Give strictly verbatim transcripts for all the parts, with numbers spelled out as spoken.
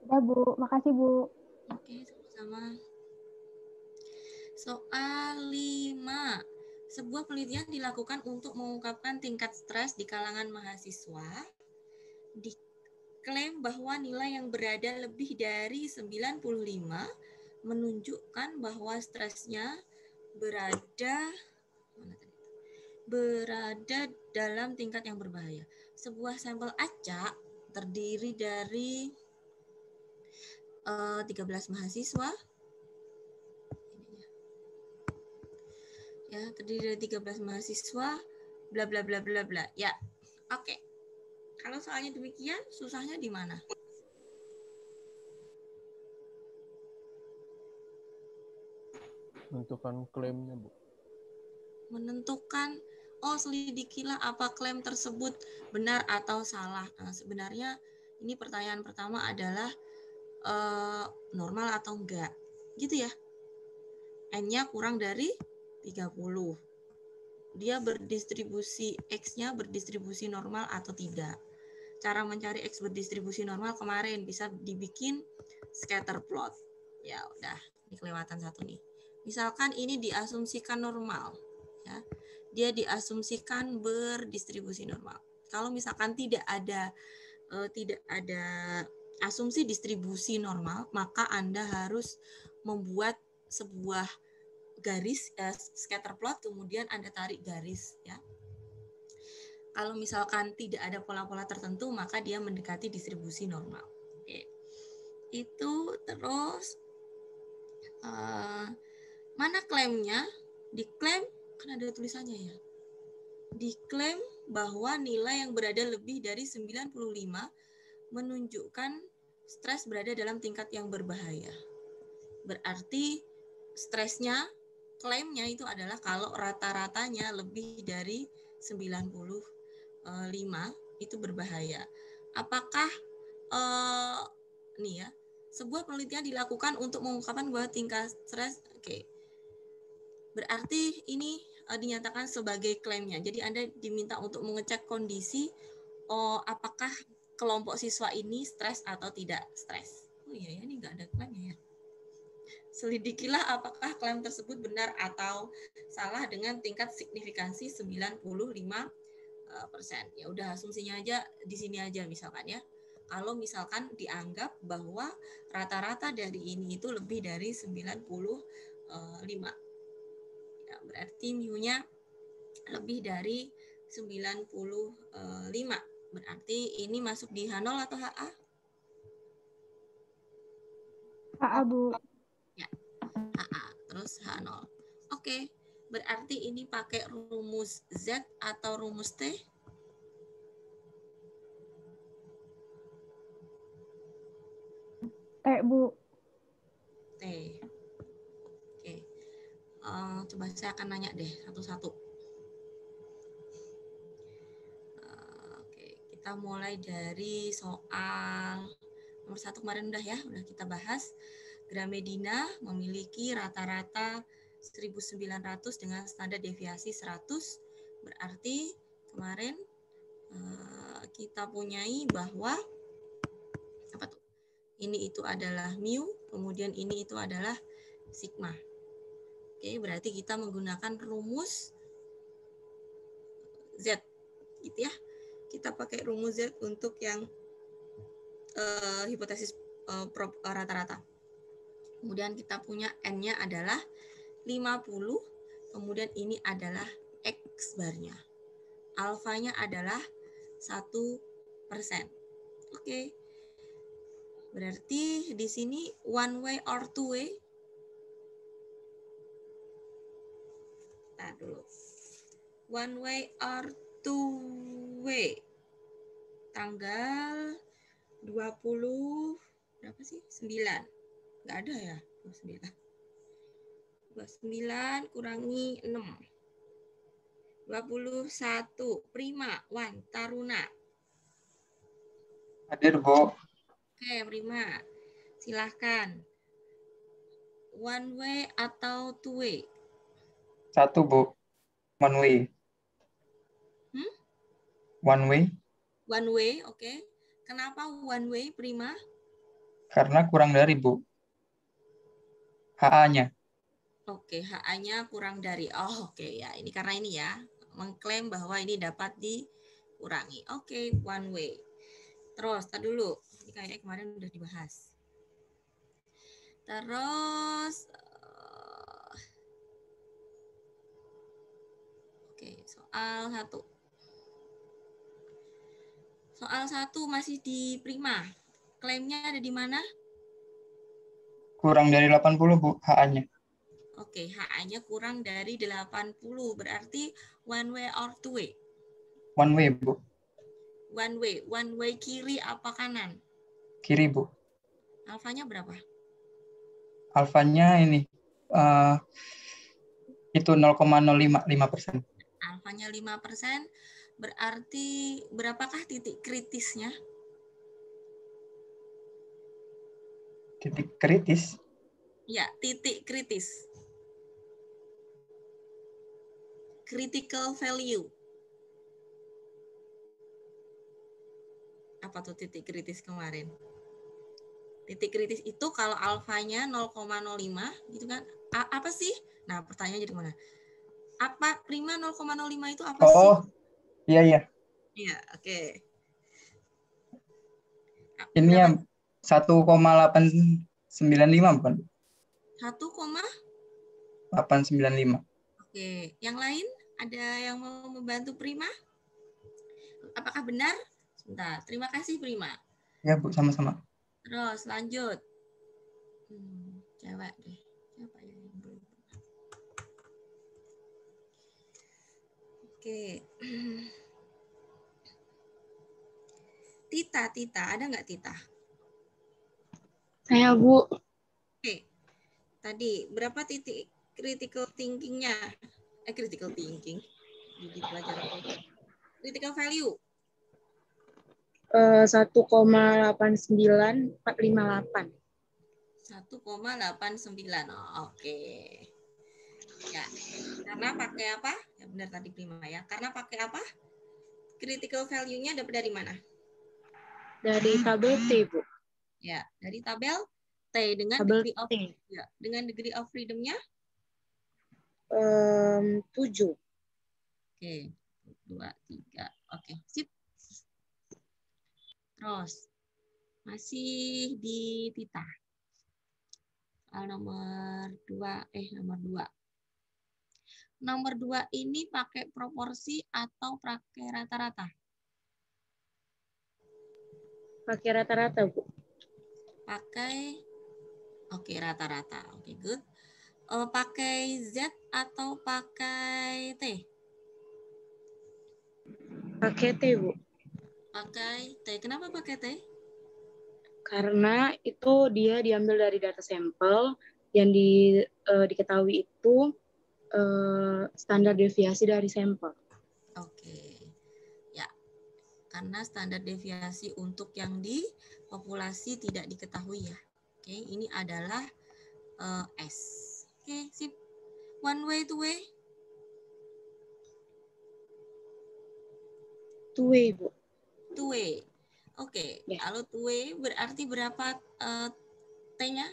Udah, Bu. Makasih, Bu. Oke, sama-sama. Soal lima. Sebuah penelitian dilakukan untuk mengungkapkan tingkat stres di kalangan mahasiswa. Diklaim bahwa nilai yang berada lebih dari sembilan puluh lima menunjukkan bahwa stresnya berada berada dalam tingkat yang berbahaya. Sebuah sampel acak terdiri dari uh, tiga belas mahasiswa. Ya, terdiri dari tiga belas mahasiswa, bla bla bla bla bla. Ya, oke. Okay. Kalau soalnya demikian, susahnya di mana? Menentukan klaimnya, Bu. Menentukan, oh selidikilah apa klaim tersebut benar atau salah. Nah, sebenarnya ini pertanyaan pertama adalah uh, normal atau enggak, gitu ya. N-nya kurang dari tiga puluh. Dia berdistribusi, X-nya berdistribusi normal atau tidak. Cara mencari X berdistribusi normal kemarin bisa dibikin scatter plot. Ya udah, ini kelewatan satu nih. Misalkan ini diasumsikan normal, ya. Dia diasumsikan berdistribusi normal. Kalau misalkan tidak ada eh, tidak ada asumsi distribusi normal, maka Anda harus membuat sebuah garis eh, scatter plot, kemudian Anda tarik garis, ya. Kalau misalkan tidak ada pola-pola tertentu, maka dia mendekati distribusi normal. Oke. Itu terus uh, mana klaimnya? Diklaim, kan ada tulisannya ya. Diklaim bahwa nilai yang berada lebih dari sembilan puluh lima menunjukkan stres berada dalam tingkat yang berbahaya. Berarti stresnya, klaimnya itu adalah kalau rata-ratanya lebih dari sembilan puluh lima itu berbahaya. Apakah uh, nih ya, sebuah penelitian dilakukan untuk mengungkapkan bahwa tingkat stres, oke. Okay. Berarti ini uh, dinyatakan sebagai klaimnya. Jadi Anda diminta untuk mengecek kondisi oh apakah kelompok siswa ini stres atau tidak stres. Oh iya ya, ini nggak ada klaimnya ya. Selidikilah apakah klaim tersebut benar atau salah dengan tingkat signifikansi sembilan puluh lima persen. Ya udah, asumsinya aja di sini aja misalkan ya. Kalau misalkan dianggap bahwa rata-rata dari ini itu lebih dari sembilan puluh lima. Ya, berarti mu-nya lebih dari sembilan puluh lima. Berarti ini masuk di H nol atau H A? H A, Bu. Ya, H A. Terus H nol. Oke, berarti ini pakai rumus Z atau rumus T? T, Bu. T. Oke. Uh, coba saya akan nanya deh satu-satu. Uh, Oke, kita mulai dari soal nomor satu kemarin udah ya, udah kita bahas. Gramedina memiliki rata-rata seribu sembilan ratus dengan standar deviasi seratus. Berarti kemarin uh, kita punyai bahwa apa tuh? Ini itu adalah mu, kemudian ini itu adalah sigma. Oke, berarti kita menggunakan rumus Z, gitu ya. Kita pakai rumus Z untuk yang uh, hipotesis uh, rata-rata. Kemudian kita punya N-nya adalah lima puluh, kemudian ini adalah X barnya. Alfanya adalah satu persen. Oke. Berarti di sini one way or two way? Nah, dulu. One way or two way. Tanggal dua puluh berapa sih? sembilan. Enggak ada ya? dua puluh sembilan. dua puluh sembilan kurangi enam. dua puluh satu. Prima, Wan, Taruna. Hadir, Bu. Oke, Prima. Silahkan. One way atau two way? Satu, Bu. One way. Hmm? One way. One way, oke. Okay. Kenapa one way, Prima? Karena kurang dari, Bu. H A-nya. Oke, H A-nya kurang dari. Oh, oke ya. Ini karena ini ya, mengklaim bahwa ini dapat dikurangi. Oke, one way. Terus, tadi dulu. Ini kayaknya kemarin udah dibahas. Terus, uh, oke, soal satu. Soal satu masih di prima. Klaimnya ada di mana? Kurang dari delapan puluh, Bu, H A-nya. Oke, H A-nya kurang dari delapan puluh. Berarti one way or two way? One way, Bu. One way. One way kiri apa kanan? Kiri, Bu. Alfanya berapa? Alfanya ini uh, itu nol koma nol lima, lima persen. Alfanya lima persen. Berarti berapakah titik kritisnya? Titik kritis. Ya, titik kritis. Critical value. Apa tuh titik kritis kemarin? Titik kritis itu kalau alfanya nol koma nol lima gitu kan. A apa sih? Nah, pertanyaannya jadi mana? Apa prima nol koma nol lima itu apa oh, sih? Oh, iya iya. Iya, oke. Okay. Ini yang satu koma delapan sembilan lima bukan? satu koma delapan sembilan lima. Oke, yang lain ada yang mau membantu Prima? Apakah benar? Sebentar, terima kasih Prima. Ya Bu, sama-sama. Terus lanjut. Hmm, cewek deh. Siapa ya yang belum? Oke. Tita, Tita, ada nggak Tita? Saya, Bu. Oke. Tadi berapa titik critical thinking-nya? Eh, critical thinking. Jadi pelajaran critical value. satu koma delapan sembilan empat lima delapan. satu koma delapan sembilan. Oh, oke. Okay. Ya, karena pakai apa? Ya benar tadi Prima ya. Karena pakai apa? Critical value-nya dapat dari mana? Dari tabel T, Bu. Ya, dari tabel T dengan tabel degree of T. Ya, dengan degree of freedom-nya Um, tujuh. Oke, dua, tiga. Oke, sip. Terus, masih di Tita. Soal nomor dua, eh nomor dua. Nomor dua ini pakai proporsi atau pakai rata-rata? Pakai rata-rata, Bu. Pakai, oke rata-rata. Oke, good. Uh, pakai Z atau pakai T? Pakai T, Bu. Pakai T. Kenapa pakai T? Karena itu dia diambil dari data sampel yang di, uh, diketahui itu uh, standar deviasi dari sampel. Oke. Ya. Karena standar deviasi untuk yang di populasi tidak diketahui ya. Oke, ini adalah uh, S. Oke, sip. One way, two way? Two way, Bu. Two way. Oke, Ya. kalau two way berarti berapa uh, T-nya?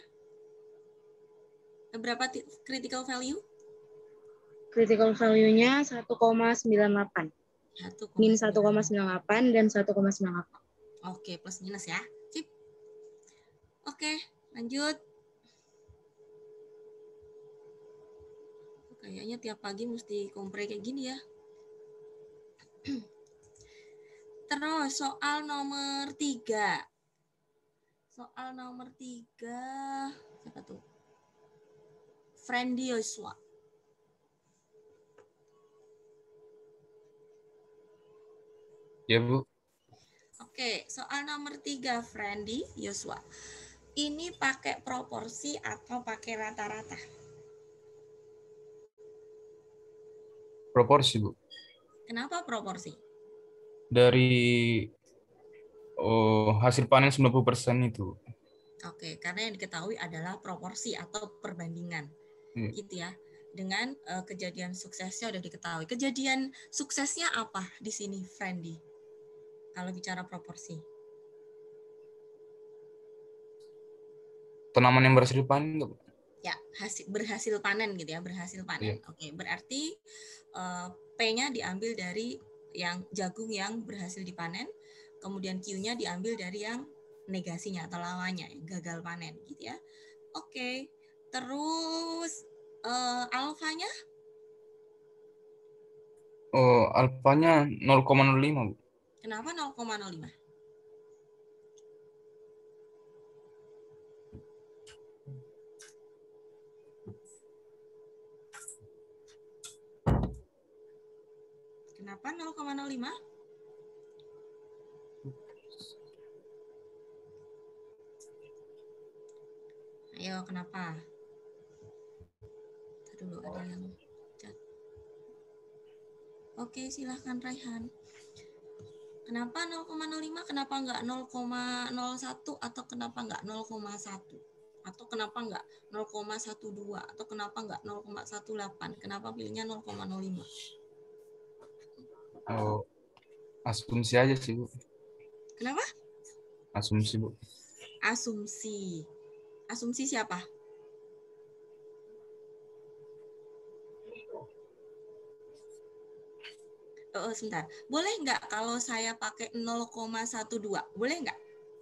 Berapa critical value? Critical value-nya satu koma sembilan delapan. Min satu koma sembilan delapan dan satu koma sembilan delapan. Oke, plus minus ya. Sip. Oke, lanjut. Kayaknya tiap pagi mesti kompre kayak gini ya. Terus soal nomor tiga. Soal nomor tiga. Siapa tuh? Friendly Joshua. Ya, Bu. Oke, soal nomor tiga, Friendly Joshua. Ini pakai proporsi atau pakai rata-rata? Proporsi, Bu. Kenapa proporsi? Dari oh, hasil panen sembilan puluh persen itu. Oke, karena yang diketahui adalah proporsi atau perbandingan. Hmm. Gitu ya. Dengan uh, kejadian suksesnya udah diketahui. Kejadian suksesnya apa di sini, Friendly? Kalau bicara proporsi. tanaman yang berhasil panen nggak, Bu? Ya, hasil, berhasil panen gitu ya, berhasil panen. Iya. Oke, berarti uh, P-nya diambil dari yang jagung yang berhasil dipanen, kemudian Q-nya diambil dari yang negasinya atau lawannya, yang gagal panen gitu ya. Oke, terus uh, alfanya? Oh, alfanya nol koma nol lima, Bu. Kenapa nol koma nol lima? Kenapa nol koma nol lima? Ayo, kenapa? Tadi dulu ada yang chat. Oke, silahkan Raihan. Kenapa nol koma nol lima? Kenapa nggak nol koma nol satu atau kenapa nggak nol koma satu? Atau kenapa nggak nol koma satu dua? Atau kenapa nggak nol koma satu delapan? Kenapa pilihnya nol koma nol lima? Oh, asumsi aja sih, Bu. Kenapa? Asumsi, Bu. Asumsi. Asumsi siapa? Oh, sebentar. Boleh nggak kalau saya pakai nol koma satu dua? Boleh nggak?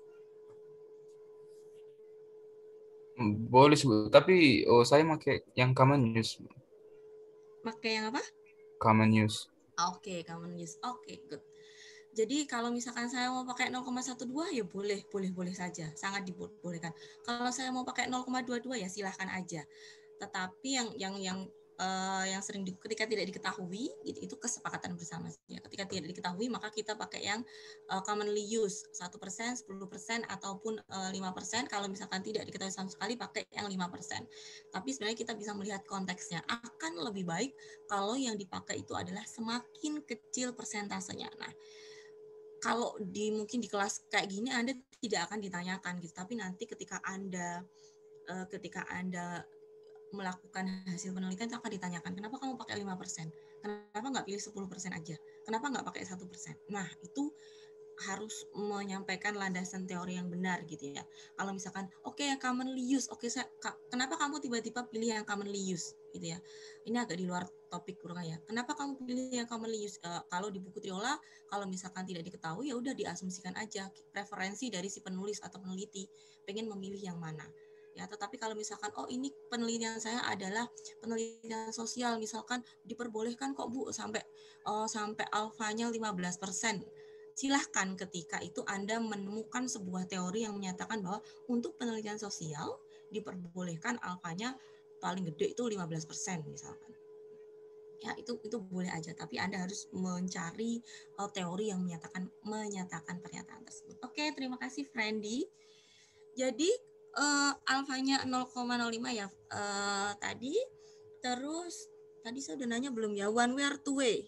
Boleh sih, Bu. Tapi oh, saya pakai yang common use. Pakai yang apa? Common use. Oke, okay, common use. Oke, okay, good. Jadi kalau misalkan saya mau pakai nol koma satu dua ya boleh, boleh-boleh saja, sangat dibolehkan. Kalau saya mau pakai nol koma dua dua ya silahkan aja. Tetapi yang yang yang uh, yang sering di, ketika tidak diketahui itu, itu kesepakatan bersama. Ya, ketika tidak diketahui maka kita pakai yang uh, commonly use satu persen, sepuluh persen ataupun uh, lima persen. Kalau misalkan tidak diketahui sama sekali pakai yang lima persen. Tapi sebenarnya kita bisa melihat konteksnya. Akan lebih baik kalau yang dipakai itu adalah semakin kecil persentasenya. Nah, kalau di mungkin di kelas kayak gini Anda tidak akan ditanyakan gitu, tapi nanti ketika Anda uh, ketika Anda melakukan hasil penelitian itu akan ditanyakan, kenapa kamu pakai lima persen? Kenapa nggak pilih sepuluh persen aja? Kenapa nggak pakai satu persen? Nah, itu harus menyampaikan landasan teori yang benar gitu ya. Kalau misalkan, oke okay, yang commonly use, oke okay, saya, kenapa kamu tiba-tiba pilih yang commonly use gitu ya? Ini agak di luar topik kurang ya. Kenapa kamu pilih yang commonly use? Uh, kalau di buku Triola, kalau misalkan tidak diketahui ya udah diasumsikan aja preferensi dari si penulis atau peneliti pengen memilih yang mana. Ya, tetapi kalau misalkan oh ini penelitian saya adalah penelitian sosial, misalkan diperbolehkan kok Bu sampai oh, sampai alfanya lima belas persen. Silahkan ketika itu Anda menemukan sebuah teori yang menyatakan bahwa untuk penelitian sosial diperbolehkan alfanya paling gede itu lima belas persen misalkan. Ya, itu itu boleh aja, tapi Anda harus mencari uh, teori yang menyatakan menyatakan pernyataan tersebut. Oke, terima kasih Friendly. Jadi uh, alfanya nol koma nol lima ya uh, tadi. Terus tadi saya udah nanya belum ya, one way or two way?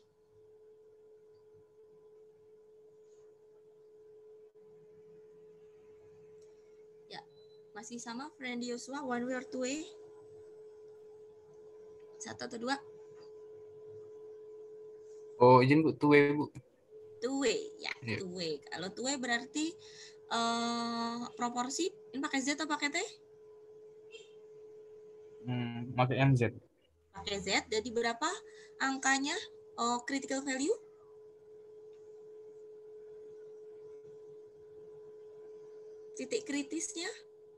Ya, masih sama Friendly Yosua, one way or two way? Satu atau dua? Oh, izin Bu, two way, Bu. Two way, ya, Yeah. two way. Kalau two way berarti uh, proporsi, ini pakai Z atau pakai T? Hmm, pakai yang Z. Pakai Z, jadi berapa angkanya? Oh, critical value? Titik kritisnya?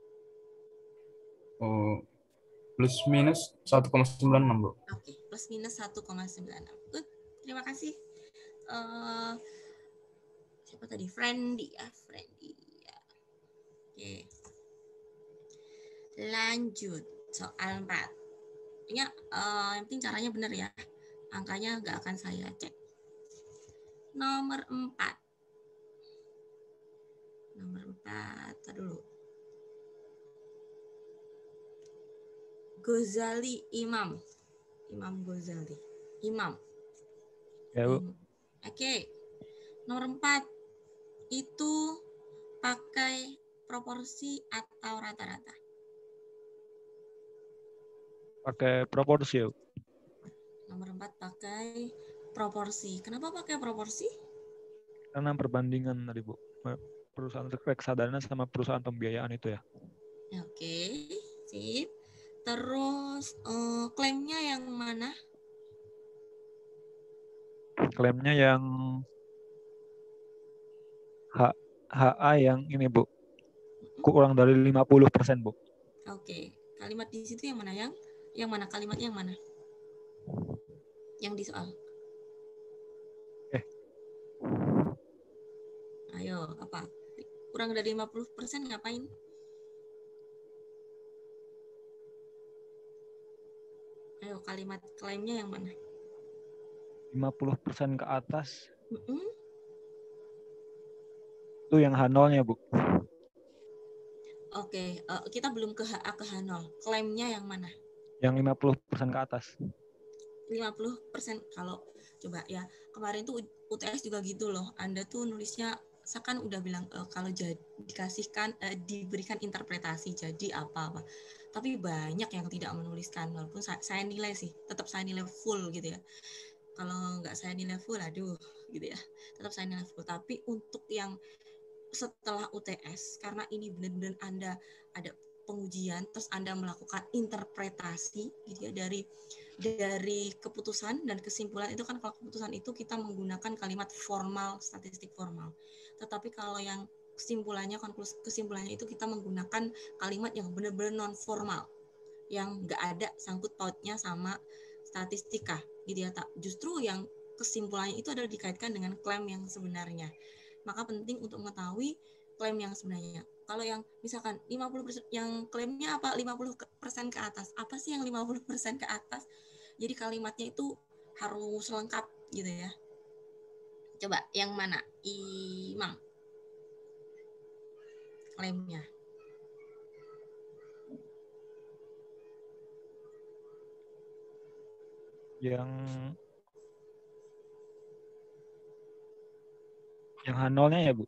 Oh, plus minus satu koma sembilan enam, Bu. Oke, okay. Plus minus satu koma sembilan enam. Good, terima kasih. Uh, siapa tadi? Friendly ya, Friendly. Ya. Oke. Okay. Lanjut, soal empat. Ya, uh, yang penting caranya benar ya. Angkanya nggak akan saya cek. Nomor empat. Nomor empat, tadi dulu. Ghazali Imam. Imam Ghazali. Imam. Ya, Bu. Oke. Okay. Nomor empat. Itu pakai proporsi atau rata-rata? Pakai proporsi, Bu. Nomor empat pakai proporsi. Kenapa pakai proporsi? Karena perbandingan tadi, Bu. Perusahaan reksadana sama perusahaan pembiayaan itu ya. Oke, sip. Terus eh, klaimnya yang mana? Klaimnya yang H, HA yang ini, Bu. Kurang dari lima puluh persen, Bu. Oke, kalimat di situ yang mana yang? Yang mana kalimatnya yang mana? Yang di soal. Eh. Ayo, apa? Kurang dari lima puluh persen ngapain? Ayo, kalimat klaimnya yang mana? lima puluh persen ke atas. Mm-mm. Itu yang H nol-nya, Bu. Oke, uh, kita belum ke H A ke H nol. Klaimnya yang mana? Yang lima puluh persen ke atas. lima puluh persen kalau coba ya. Kemarin tuh U T S juga gitu loh. Anda tuh nulisnya saya kan udah bilang uh, kalau jadi dikasihkan uh, diberikan interpretasi jadi apa-apa. Tapi banyak yang tidak menuliskan walaupun saya, saya nilai sih, tetap saya nilai full gitu ya. Kalau nggak saya nilai full, aduh gitu ya. Tetap saya nilai full. Tapi untuk yang setelah U T S, karena ini benar-benar Anda ada pengujian, terus Anda melakukan interpretasi gitu ya dari dari keputusan dan kesimpulan itu kan kalau keputusan itu kita menggunakan kalimat formal, statistik formal. Tetapi kalau yang kesimpulannya, konklusi kesimpulannya itu kita menggunakan kalimat yang benar-benar non formal, yang nggak ada sangkut pautnya sama statistika gitu ya. Justru yang kesimpulannya itu adalah dikaitkan dengan klaim yang sebenarnya. Maka penting untuk mengetahui klaim yang sebenarnya. Kalau yang misalkan lima puluh persen yang klaimnya apa lima puluh persen ke atas. Apa sih yang lima puluh persen ke atas? Jadi kalimatnya itu harus lengkap gitu ya. Coba yang mana? Imam. Klaimnya. Yang yang H nol-nya ya, Bu.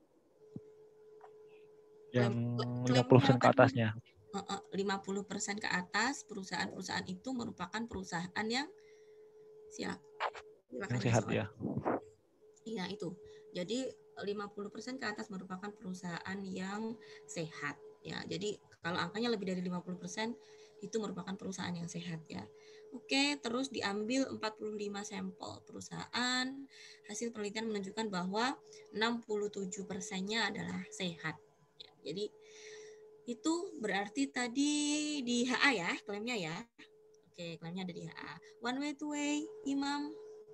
Yang lima puluh persen ke atasnya. lima puluh persen ke atas, perusahaan-perusahaan itu merupakan perusahaan yang siap. Yang sehat ya. Iya itu. Jadi lima puluh persen ke atas merupakan perusahaan yang sehat ya. Jadi kalau angkanya lebih dari lima puluh persen itu merupakan perusahaan yang sehat ya. Oke, terus diambil empat puluh lima sampel perusahaan. Hasil penelitian menunjukkan bahwa enam puluh tujuh persennya adalah sehat. Ya, jadi itu berarti tadi di H A ya, klaimnya ya. Oke, klaimnya ada di H A. One way, two way, Imam.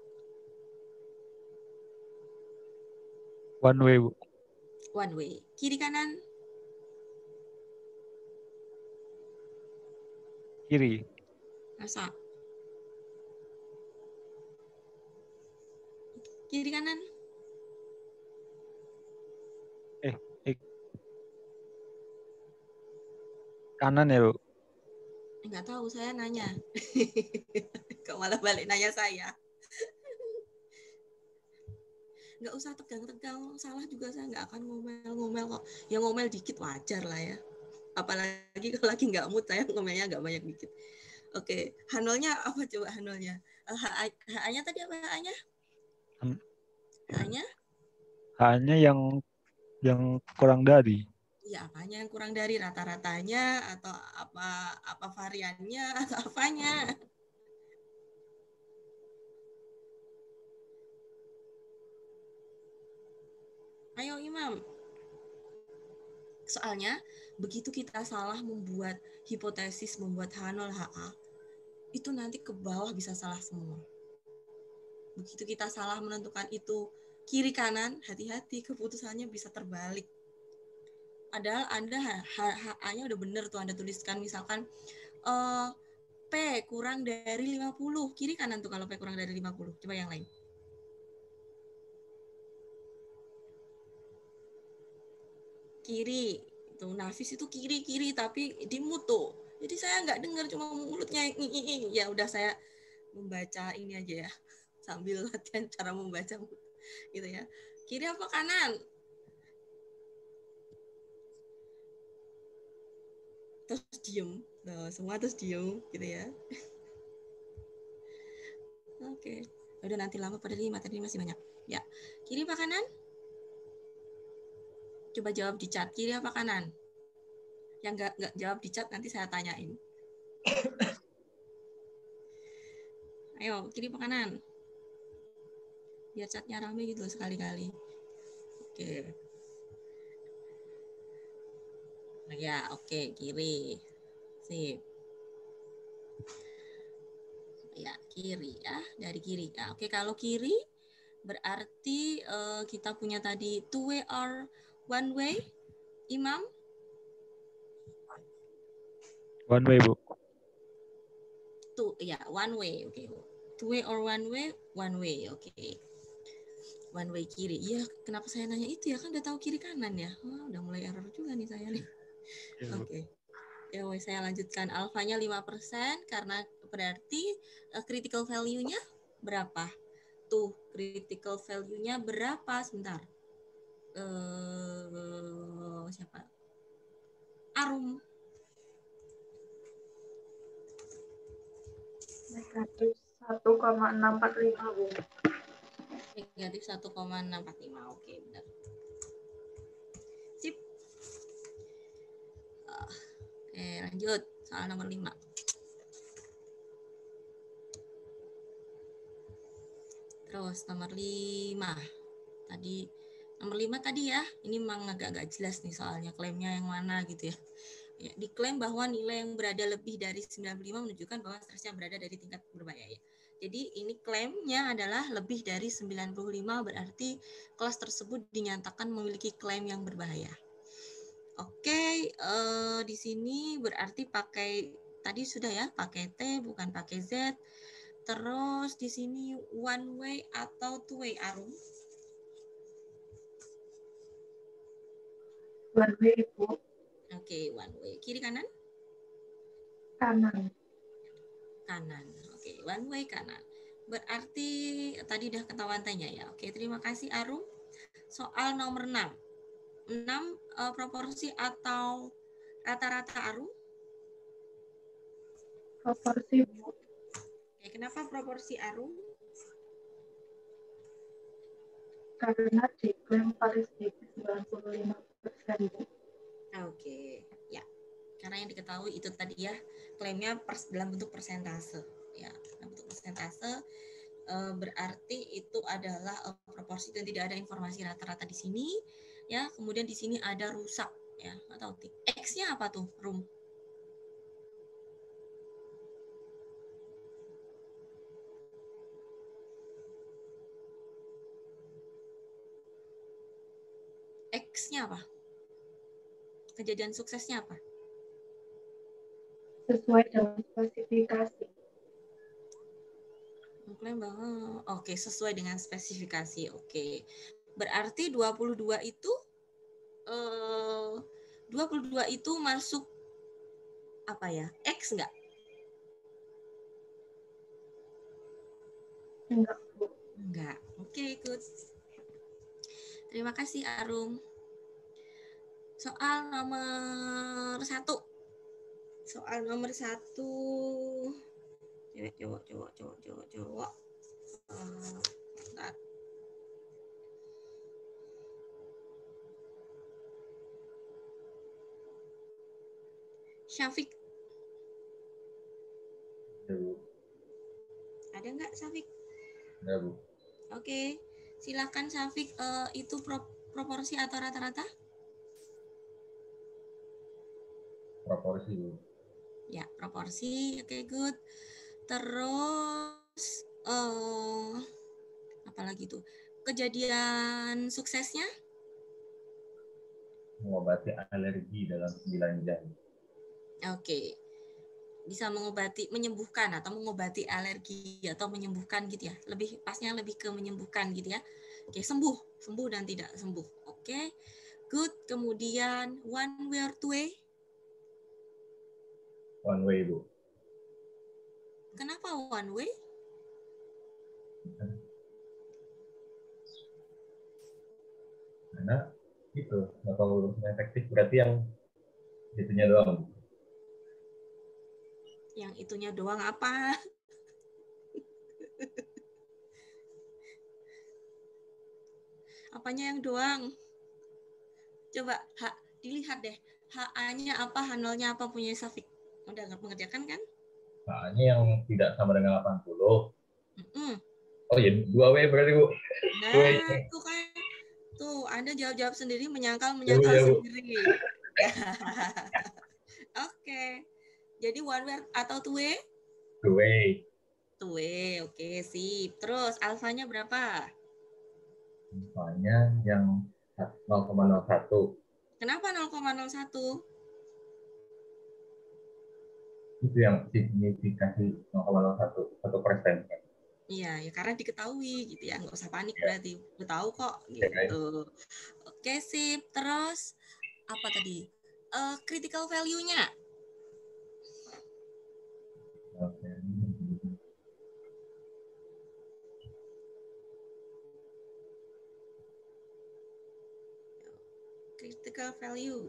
One way, Bu. One way. Kiri kanan? Kiri. Masa? Kiri kanan? Eh, eh. Kanan ya, Bu? Enggak tahu, saya nanya. Kok malah balik nanya saya? Enggak usah tegang-tegang, salah juga saya nggak akan ngomel-ngomel kok. Ya ngomel dikit wajar lah ya. Apalagi kalau lagi nggak mood, saya ngomelnya nggak banyak dikit. Oke, H-nya apa coba H-nya? H A-nya tadi apa H-nya? Hmm. H-nya? H-nya yang yang kurang dari. Ya, apanya yang kurang dari rata-ratanya atau apa apa variannya atau apanya? Ayo Imam. Soalnya begitu kita salah membuat hipotesis, membuat H nol H A, itu nanti ke bawah bisa salah semua. Begitu kita salah menentukan itu kiri kanan, hati-hati keputusannya bisa terbalik. Padahal Anda H A-nya udah bener tuh Anda tuliskan misalkan uh, P kurang dari lima puluh. Kiri kanan tuh kalau P kurang dari lima puluh. Coba yang lain. Kiri. Tuh nafis itu kiri-kiri tapi di mutu. Jadi saya nggak dengar cuma mulutnya. Ya udah saya membaca ini aja ya. Sambil latihan cara membaca gitu ya. Kiri apa kanan? Terus diem. Nah, semua terus diem gitu ya. Oke. Udah nanti lama pada lima, tadi masih banyak. Ya. Kiri apa kanan? Coba jawab di chat. Kiri apa kanan? Yang nggak nggak jawab di chat nanti saya tanyain. Ayo, kiri apa kanan? Biar chatnya rame gitu sekali-kali. Oke. Nah, ya, oke, kiri. Sip. Ya, kiri ya, dari kiri. Nah, oke, kalau kiri berarti uh, kita punya tadi two way or one way, Imam? One way, Bu. Two, ya, one way. Oke. Two way or one way, one way. Oke. One way kiri. Iya, kenapa saya nanya itu ya? Kan udah tahu kiri kanan ya. Oh, udah mulai error juga nih saya nih. Oke. Ya, saya lanjutkan. Alfanya lima persen karena berarti uh, critical value-nya berapa? Tuh, critical value-nya berapa? Sebentar. Uh, siapa? Arum. Negatif satu koma enam empat lima, Bu. Negatif satu koma enam empat lima. Oke, benar. Sip. Uh, oke, lanjut. Soal nomor lima. Terus nomor lima. Tadi nomor lima tadi ya. Ini memang agak-agak jelas nih soalnya klaimnya yang mana gitu ya. Ya, diklaim bahwa nilai yang berada lebih dari sembilan puluh lima menunjukkan bahwa stresnya berada dari tingkat berbahaya ya. Jadi ini klaimnya adalah lebih dari sembilan puluh lima, berarti kelas tersebut dinyatakan memiliki klaim yang berbahaya. Oke, eh, di sini berarti pakai tadi sudah ya, pakai T bukan pakai Z. Terus di sini one way atau two way, Arum? One way, Bu. Oke, one way. Kiri kanan? Kanan. Kanan. Oke, one way kanan. Berarti tadi udah ketahuan tanya ya. Oke, terima kasih Arum. Soal nomor enam. enam uh, proporsi atau rata-rata, Arum? Proporsi, Bu. Oke, kenapa proporsi, Arum? Karena diklaim paling sedikit sembilan puluh lima persen, Bu. Oke, ya. Karena yang diketahui itu tadi ya, klaimnya pers dalam bentuk persentase. Ya, dalam bentuk persentase uh, berarti itu adalah uh, proporsi dan tidak ada informasi rata-rata di sini. Ya, kemudian di sini ada rusak ya atau X-nya apa tuh, Rum? X-nya apa? Kejadian suksesnya apa? Sesuai dengan spesifikasi. Mengklaim bahwa oke, sesuai dengan spesifikasi. Oke. Berarti dua puluh dua itu eh dua puluh dua itu masuk apa ya? X enggak? Enggak, Bu. Enggak. Oke, good. Terima kasih, Arum. Soal nomor satu. Soal nomor satu. Cewek, cowok, cowok, cowok, cowok, cowok. Uh, bentar. Syafiq. Ya, Bu. Ada nggak, Syafiq? Ya, Bu. Oke, silakan Syafiq. Uh, itu pro proporsi atau rata-rata? Proporsi, Bu. Ya, proporsi. Oke, good. Terus, uh, apa lagi tuh? Kejadian suksesnya? Mengobati alergi dalam sembilan jam. Oke. Bisa mengobati, menyembuhkan atau mengobati alergi atau menyembuhkan gitu ya. Lebih pasnya lebih ke menyembuhkan gitu ya. Oke, sembuh, sembuh dan tidak sembuh. Oke. Good. Kemudian one way or two way? One way, Bu. Kenapa one way? Karena itu, kalau efektif berarti yang itunya doang. Yang itunya doang apa? Apanya yang doang? Coba ha, dilihat deh. H A-nya apa, H nol-nya apa punya Safik? Udah nggak mengerjakan kan? H-nya yang tidak sama dengan delapan puluh. Mm-mm. Oh ya, dua W berarti, Bu. dua W. Nah, tuh kan. Tuh, Anda jawab-jawab sendiri, Ya, Bu, menyangkal-menyangkal ya, Bu. sendiri. Oke. Jadi one way atau two way? Two W. Two way, oke, sip. Terus alfanya berapa? Misalnya yang nol koma nol satu. Kenapa nol koma nol satu? Itu yang signifikasi nol koma nol satu, satu persen. Iya, ya karena diketahui gitu ya, nggak usah panik Ya. berarti. Udah tahu kok Ya, kan? gitu. Oke, sip. Terus apa tadi? Uh, critical value-nya. Oke. Critical value.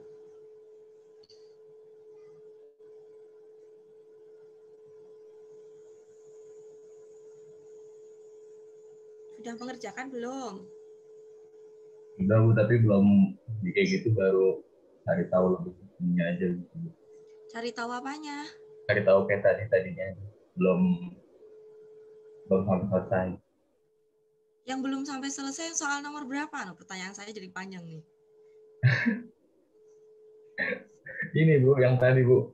Sudah mengerjakan belum? Udah, Bu, tapi belum kayak gitu, baru cari tahu lebih ini aja gitu. Cari tahu apanya? Cari tahu kayak tadi tadinya belum belum sampai selesai. Yang belum sampai selesai soal nomor berapa? Nah, pertanyaan saya jadi panjang nih. Ini, Bu, yang tadi, Bu.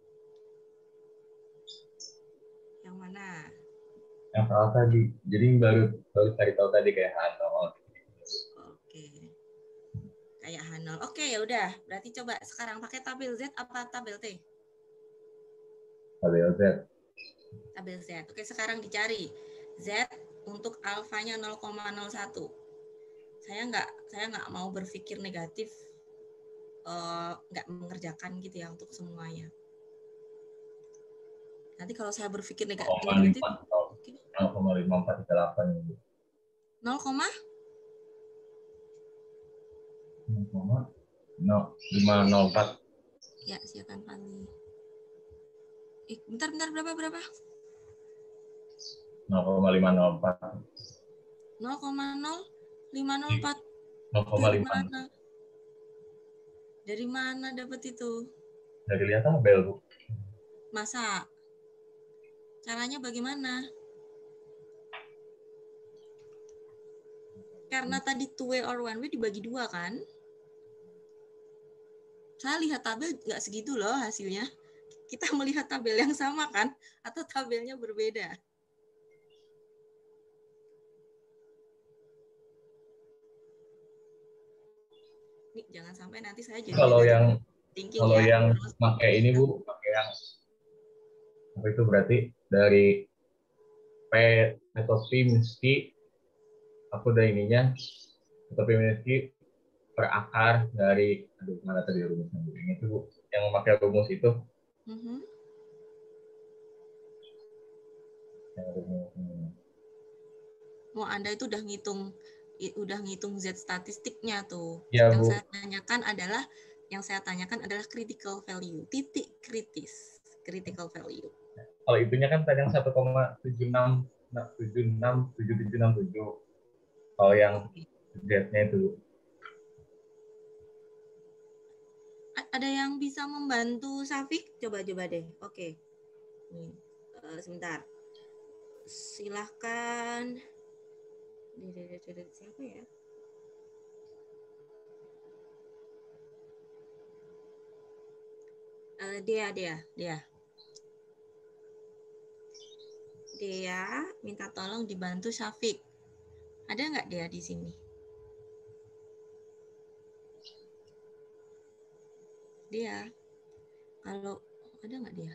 Yang mana? Yang salah tadi. Jadi baru baru cari tahu tadi kayak Hanol. Oke. Kayak H nol. Oke, ya udah. Berarti coba sekarang pakai tabel Z apa tabel T? Tabel Z. Tabel Z. Oke, sekarang dicari Z untuk alfanya nol koma nol satu. Saya nggak saya nggak mau berpikir negatif, uh, nggak mengerjakan gitu ya untuk semuanya. Nanti kalau saya berpikir negatif, negatif nol koma lima empat tiga delapan. nol koma lima nol empat. Ya, silakan Fadli. Eh, bentar, bentar, berapa, berapa? nol koma lima nol empat. nol koma nol lima nol empat. nol koma lima. Dari mana? Dari mana dapat itu? Dari lihat tabel, Bu. Masa? Caranya bagaimana? Karena tadi two way or one way dibagi dua kan? Saya lihat tabel nggak segitu loh hasilnya. Kita melihat tabel yang sama kan? Atau tabelnya berbeda? Nih, jangan sampai nanti saya jadi kalau yang thinking kalau ya. yang pakai ini, Bu, pakai yang apa itu berarti dari P Petopinsky, aku udah ininya Petopinsky per akar dari, aduh mana tadi rumusnya, ini tuh, Bu, yang pakai rumus itu. Mm-hmm. Yang rumus ini. Oh, Anda itu udah ngitung udah ngitung Z statistiknya tuh. Ya, yang Bu. saya tanyakan adalah yang saya tanyakan adalah critical value, titik kritis, critical value. Kalau itunya kan tadi yang satu koma tujuh enam tujuh enam tujuh tujuh enam tujuh. Kalau yang Z-nya itu. Ada yang bisa membantu Safik? Coba-coba deh. Oke. Nih, uh, sebentar. Silahkan. Siapa ya? Uh, dia, dia, dia. Dia minta tolong dibantu Safik. Ada nggak dia di sini? Dia. Kalau ada nggak dia?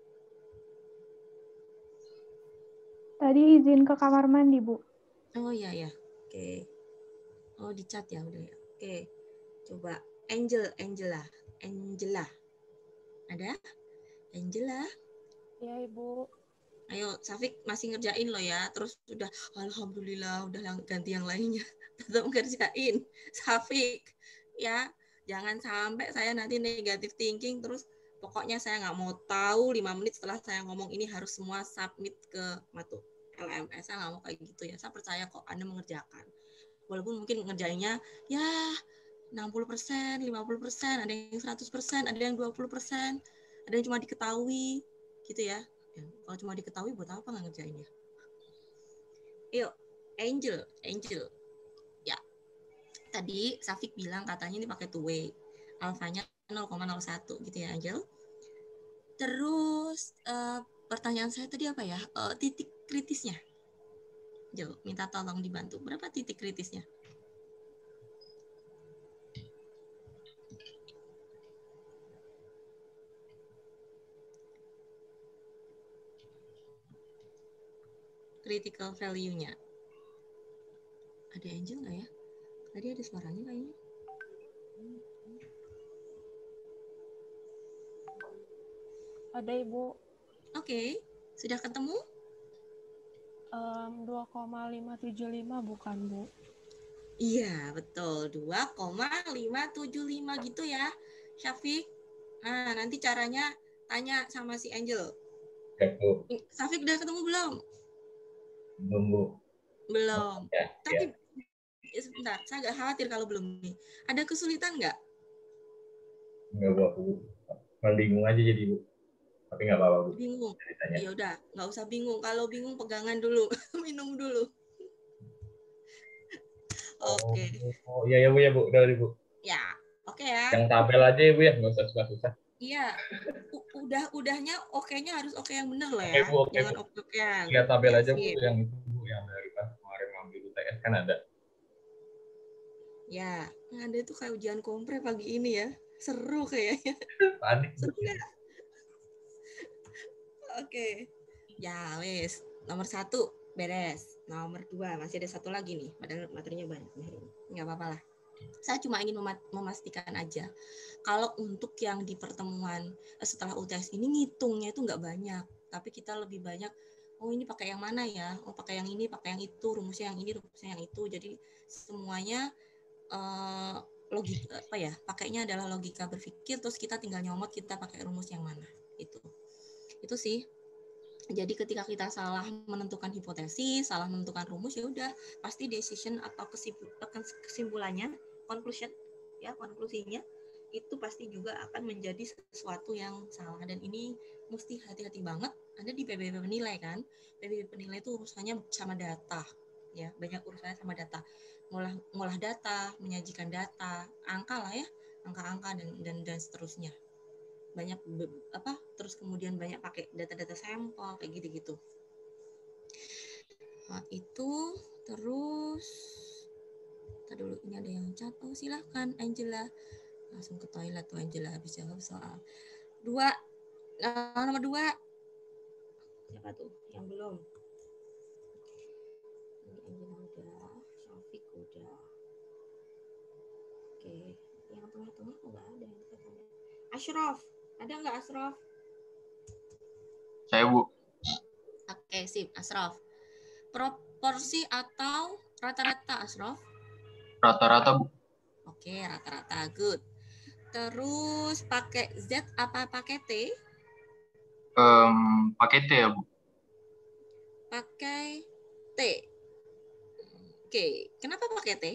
Tadi izin ke kamar mandi, Bu. Oh iya ya. Oke. Oh di chat ya udah ya. Oke. Coba Angel, Angela, Angela. Ada? Angela? Ya, Ibu. Ayo, Safik masih ngerjain lo ya. Terus udah, alhamdulillah, udah ganti yang lainnya. Tetap ngerjain. Safik, ya. Jangan sampai saya nanti negative thinking, terus pokoknya saya nggak mau tahu lima menit setelah saya ngomong ini harus semua submit ke Matu L M S. Saya nggak mau kayak gitu ya. Saya percaya kok Anda mengerjakan. Walaupun mungkin ngerjainnya, ya enam puluh persen, lima puluh persen, ada yang seratus persen, ada yang dua puluh persen, ada yang cuma diketahui, gitu ya. Ya, kalau cuma diketahui buat apa nggak ngerjainnya? Yuk, Angel, Angel. Ya, tadi Safik bilang katanya ini pakai two way. Alfanya nol koma nol satu gitu ya, Angel. Terus uh, pertanyaan saya tadi apa ya? Uh, titik kritisnya. Angel, minta tolong dibantu. Berapa titik kritisnya? Critical value-nya. Ada Angel nggak ya? Tadi ada suaranya kayaknya. Ada Ibu. Oke, okay. Sudah ketemu? Um, dua koma lima tujuh lima bukan Bu? Iya, betul. dua koma lima tujuh lima gitu ya, Syafiq. Nah, nanti caranya tanya sama si Angel. Ya, Bu. Syafiq udah ketemu belum? Belum, Bu. Belum. Ya, Tapi ya. sebentar, saya agak khawatir kalau belum nih. Ada kesulitan nggak? Enggak, Bu. Aku malah bingung aja jadi, Bu. Tapi nggak apa-apa, Bu. Bingung? Ceritanya. Ya udah, nggak usah bingung. Kalau bingung pegangan dulu, minum dulu. Oke. Okay. Oh, iya ya, Bu, ya, Bu. Udah, Bu. Ya, oke okay ya. Yang tabel aja ya, Bu, ya. Nggak usah susah-susah. Iya. Udah, udahnya oke-nya harus oke yang benar loh ya. Oke, Bu, oke, Jangan oke-oke yang. Lihat tabel ya, aja, Bu. sip. Yang itu, Bu. Yang dari pas kemarin ngambil U T S kan ada. Ya, yang ada tuh kayak ujian kompre pagi ini ya. Seru kayaknya. Panik. Seru nggak? Oke. Ya, wes. Nomor satu, beres. Nomor dua, masih ada satu lagi nih. Padahal materinya banyak. Nggak apa-apa lah. Saya cuma ingin memastikan aja. Kalau untuk yang di pertemuan setelah U T S ini ngitungnya itu nggak banyak. Tapi kita lebih banyak, oh ini pakai yang mana ya? Oh pakai yang ini, pakai yang itu. Rumusnya yang ini, rumusnya yang itu. Jadi semuanya uh, logika apa ya? Pakainya adalah logika berpikir. Terus kita tinggal nyomot kita pakai rumus yang mana. Itu. Itu sih. Jadi ketika kita salah menentukan hipotesis, salah menentukan rumus, ya udah pasti decision atau kesimpulannya, conclusion, ya konklusinya itu pasti juga akan menjadi sesuatu yang salah. Dan ini mesti hati-hati banget. Ada di P B B penilai kan? P B B penilai itu urusannya sama data, ya banyak urusannya sama data, ngolah ngolah data, menyajikan data, angka lah ya, angka-angka dan dan dan seterusnya. Banyak apa terus kemudian banyak pakai data-data sampel kayak gitu-gitu. Nah, itu terus kita dulu ini ada yang chat. Oh silahkan Angela, langsung ke toilet tuh Angela habis jawab soal dua. Nah, nomor dua siapa tuh yang belum? Ini Angela udah, Syafiq udah. Oke, yang tengah-tengah kok nggak ada yang katanya. Ashraf, ada nggak Ashraf? Saya, Bu. Oke, sip, Ashraf. Proporsi atau rata-rata, Ashraf? Rata-rata, Bu. Oke, rata-rata, good. Terus pakai Z apa pakai T? Um, pakai T ya, Bu. Pakai T. Oke, kenapa pakai T?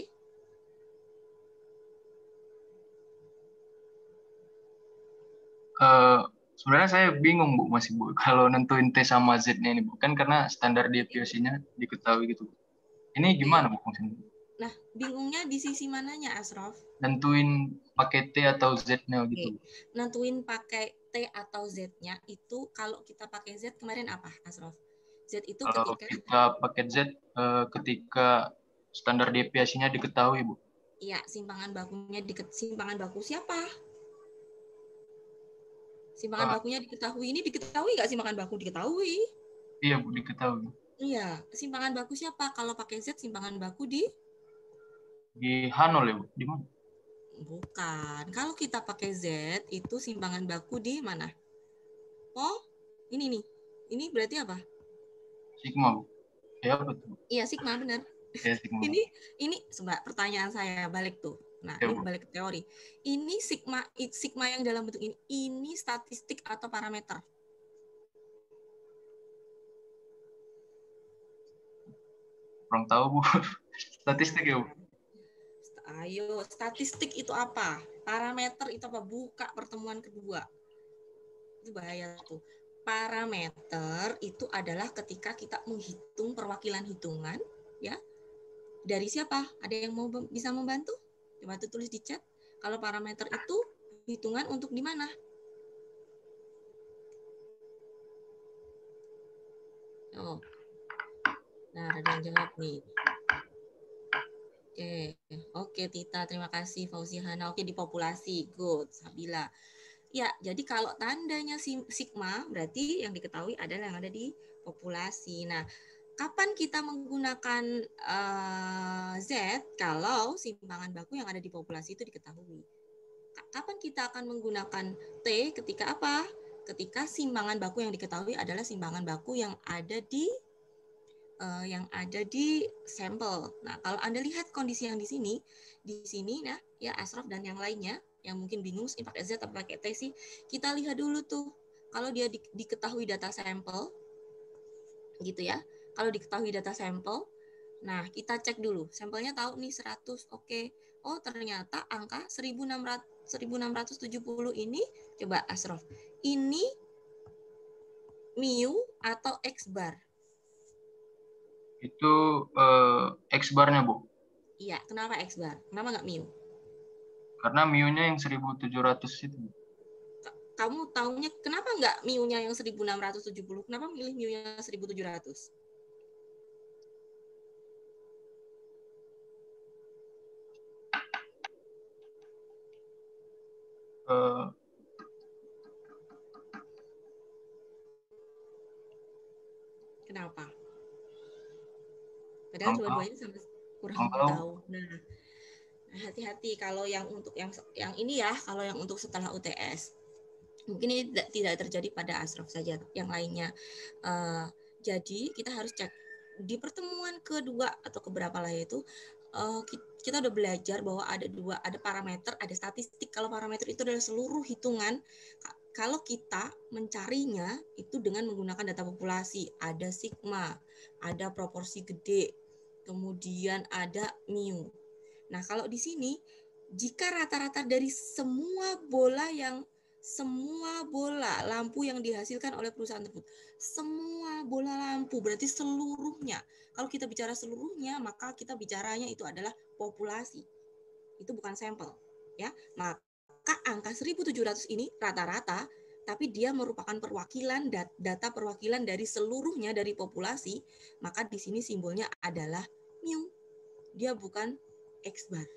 Uh, sebenarnya saya bingung, Bu, masih, Bu. Kalau nentuin T sama Z-nya ini, Bu. Kan karena standar deviasinya diketahui gitu. Ini gimana, Bu, maksudnya? Nah, bingungnya di sisi mananya, Ashraf? Nentuin pakai T atau Z-nya gitu. Oke. Nentuin pakai T atau Z-nya itu kalau kita pakai Z kemarin apa, Ashraf? Z itu kalau ketika kita pakai Z uh, ketika standar deviasinya diketahui, Bu. Iya, simpangan bakunya diket simpangan baku siapa? Simpangan uh, bakunya diketahui. Ini diketahui nggak simpangan baku? Diketahui. Iya, Bu, diketahui. Iya, simpangan baku siapa? Kalau pakai Z simpangan baku di di H nol ya, Bu? Di mana? Bukan. Kalau kita pakai Z itu simpangan baku di mana? Oh, ini nih. Ini berarti apa? Sigma, Bu. Ya, betul. Iya, sigma benar. Ya, sigma. ini ini sebab pertanyaan saya balik tuh. Nah, ya, ini balik ke teori. Ini sigma sigma yang dalam bentuk ini ini statistik atau parameter? Kurang tahu, Bu. Statistik ya, Bu. Ayo, statistik itu apa? Parameter itu apa? Buka pertemuan kedua. Itu bahaya tuh. Parameter itu adalah ketika kita menghitung perwakilan hitungan, ya. Dari siapa? Ada yang mau bisa membantu? Coba tuh tulis di chat. Kalau parameter itu hitungan untuk di mana? Oh. Nah, ada yang jawab nih. Oke, oke Tita, terima kasih. Fauzihana, oke di populasi, good. Sabila. Ya, jadi kalau tandanya sigma berarti yang diketahui adalah yang ada di populasi. Nah, kapan kita menggunakan uh, Z kalau simpangan baku yang ada di populasi itu diketahui? Kapan kita akan menggunakan T ketika apa? Ketika simpangan baku yang diketahui adalah simpangan baku yang ada di uh, yang ada di sampel. Nah, kalau Anda lihat kondisi yang di sini, di sini ya, ya Asraf dan yang lainnya yang mungkin bingung ini pakai Z atau pakai T sih, kita lihat dulu tuh. Kalau dia di, diketahui data sampel, gitu ya. Kalau diketahui data sampel, nah kita cek dulu. Sampelnya tahu nih seratus, oke. Okay. Oh ternyata angka seribu enam ratus tujuh puluh ini, coba Asraf, ini mu atau X bar? Itu uh, X barnya, Bu. Iya, kenapa X bar? Kenapa nggak mu? Karena mu-nya yang seribu tujuh ratus itu. Kamu taunya kenapa nggak mu-nya yang seribu enam ratus tujuh puluh? Kenapa milih mu-nya seribu tujuh ratus? Uh, Kenapa? Padahal dua-duanya sama kurang Angka. tahu. Nah, hati-hati kalau yang untuk yang yang ini ya, kalau yang untuk setelah U T S. Mungkin ini tidak terjadi pada Asraf saja, yang lainnya. Uh, jadi kita harus cek di pertemuan kedua atau keberapa lah itu, uh, kita udah belajar bahwa ada dua, ada parameter, ada statistik. Kalau parameter itu adalah seluruh hitungan. Kalau kita mencarinya itu dengan menggunakan data populasi, ada sigma, ada proporsi gede, kemudian ada mu. Nah kalau di sini, jika rata-rata dari semua bola yang semua bola lampu yang dihasilkan oleh perusahaan tersebut, semua bola lampu berarti seluruhnya. Kalau kita bicara seluruhnya, maka kita bicaranya itu adalah populasi. Itu bukan sampel, ya. Maka angka seribu tujuh ratus ini rata-rata, tapi dia merupakan perwakilan data perwakilan dari seluruhnya dari populasi, maka di sini simbolnya adalah mu. Dia bukan X bar.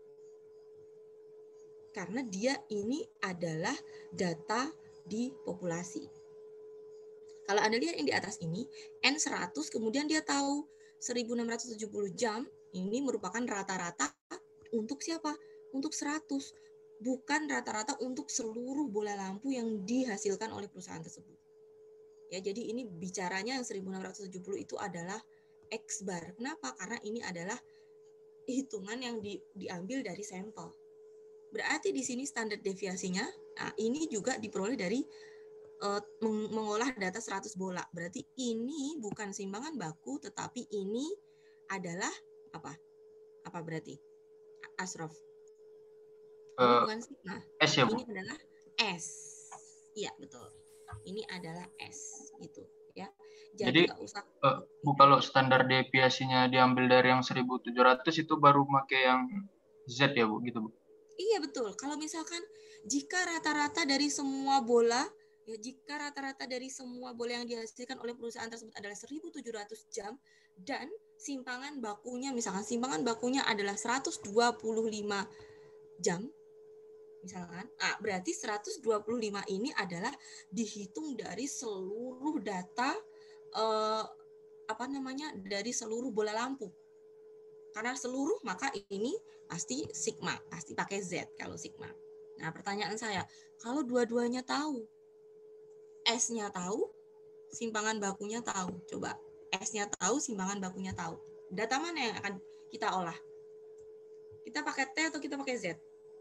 Karena dia ini adalah data di populasi. Kalau Anda lihat yang di atas ini, N seratus, kemudian dia tahu seribu enam ratus tujuh puluh jam, ini merupakan rata-rata untuk siapa? Untuk seratus. Bukan rata-rata untuk seluruh bola lampu yang dihasilkan oleh perusahaan tersebut. Ya, jadi ini bicaranya yang seribu enam ratus tujuh puluh itu adalah X bar. Kenapa? Karena ini adalah hitungan yang di, diambil dari sampel. Berarti di sini standar deviasinya, nah ini juga diperoleh dari uh, mengolah data seratus bola. Berarti ini bukan simpangan baku, tetapi ini adalah apa? Apa berarti? Asraf. Ini uh, bukan sigma. S ya, Bu? Ini adalah S. Iya, betul. Ini adalah S, gitu ya. Jadi, Jadi usah, uh, Bu, kalau standar deviasinya diambil dari yang seribu tujuh ratus itu baru pakai yang Z ya, Bu, gitu, Bu? Iya betul. Kalau misalkan jika rata-rata dari semua bola, ya jika rata-rata dari semua bola yang dihasilkan oleh perusahaan tersebut adalah seribu tujuh ratus jam dan simpangan bakunya, misalkan simpangan bakunya adalah seratus dua puluh lima jam, misalkan, ah, berarti seratus dua puluh lima ini adalah dihitung dari seluruh data, eh, apa namanya, dari seluruh bola lampu. Karena seluruh, maka ini pasti sigma, pasti pakai Z kalau sigma. Nah, pertanyaan saya, kalau dua-duanya tahu, S-nya tahu, simpangan bakunya tahu. Coba, S-nya tahu, simpangan bakunya tahu. Data mana yang akan kita olah? Kita pakai T atau kita pakai Z?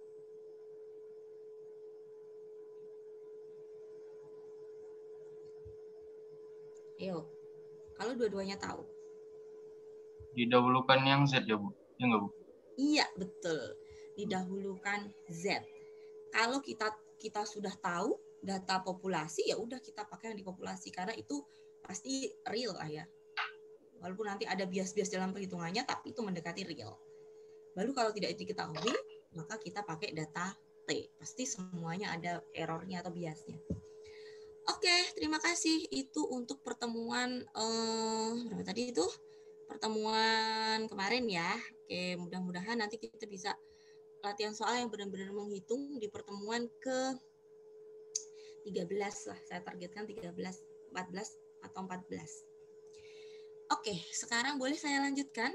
Ayo, kalau dua-duanya tahu. Didahulukan yang Z ya, Bu? Ya nggak, Bu? Iya, betul. Didahulukan Z. Kalau kita kita sudah tahu data populasi, ya udah kita pakai yang di populasi karena itu pasti real lah ya. Walaupun nanti ada bias-bias dalam perhitungannya, tapi itu mendekati real. Lalu kalau tidak diketahui, maka kita pakai data T. Pasti semuanya ada errornya atau biasnya. Oke, terima kasih. Itu untuk pertemuan eh, berapa tadi itu? Pertemuan kemarin ya. Oke, mudah-mudahan nanti kita bisa latihan soal yang benar-benar menghitung di pertemuan ke tiga belas lah. Saya targetkan tiga belas, empat belas atau empat belas. Oke, sekarang boleh saya lanjutkan?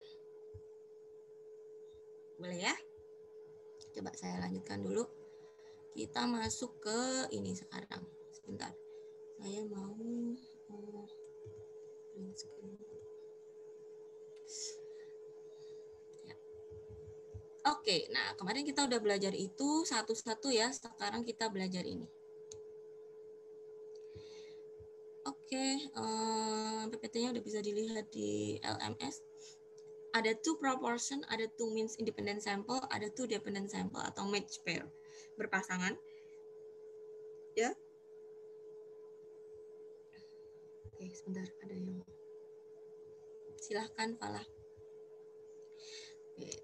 Boleh ya? Coba saya lanjutkan dulu. Kita masuk ke ini sekarang. Sebentar. Saya mau oh, print screen. Ya. Oke, nah kemarin kita udah belajar itu satu-satu ya. Sekarang kita belajar ini. Oke, um, P P T-nya udah bisa dilihat di L M S. Ada two proportion, ada two means independent sample, ada two dependent sample atau match pair, berpasangan. Ya. Oke, sebentar, ada yang silahkan Falah. Oke.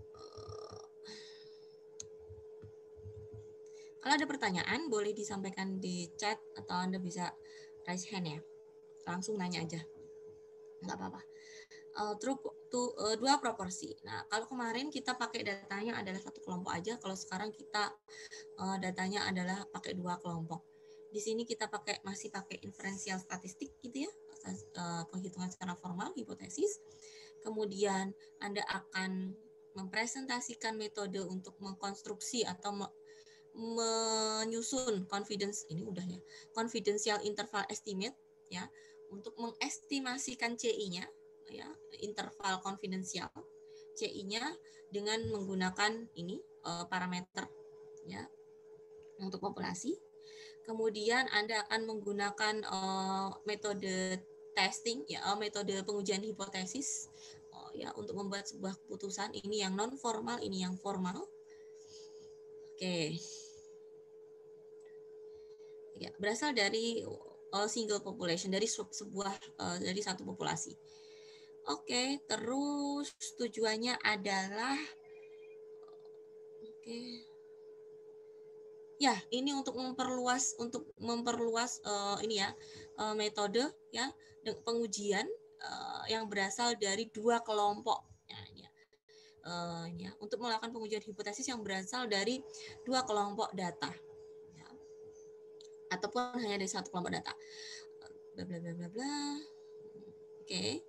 Kalau ada pertanyaan, boleh disampaikan di chat atau Anda bisa raise hand ya. Langsung nanya aja. Nggak apa-apa. Uh, true, to, uh, dua proporsi. Nah, kalau kemarin kita pakai datanya adalah satu kelompok aja. Kalau sekarang kita uh, datanya adalah pakai dua kelompok. Di sini kita pakai masih pakai inferensial statistik gitu ya, uh, penghitungan secara formal, hipotesis. Kemudian Anda akan mempresentasikan metode untuk mengkonstruksi atau me menyusun confidence ini udah ya confidential interval estimate ya untuk mengestimasikan C I-nya ya interval confidential C I-nya dengan menggunakan ini uh, parameter ya untuk populasi. Kemudian Anda akan menggunakan uh, metode testing ya uh, metode pengujian hipotesis uh, ya untuk membuat sebuah keputusan ini yang non formal ini yang formal. Oke. Ya, berasal dari uh, single population, dari sebuah uh, dari satu populasi. Oke, terus tujuannya adalah oke. Ya, ini untuk memperluas untuk memperluas uh, ini ya uh, metode ya pengujian uh, yang berasal dari dua kelompok. Ya, ini ya. Uh, ini ya, untuk melakukan pengujian hipotesis yang berasal dari dua kelompok data ya. Ataupun hanya dari satu kelompok data. Bla bla bla bla bla. Oke.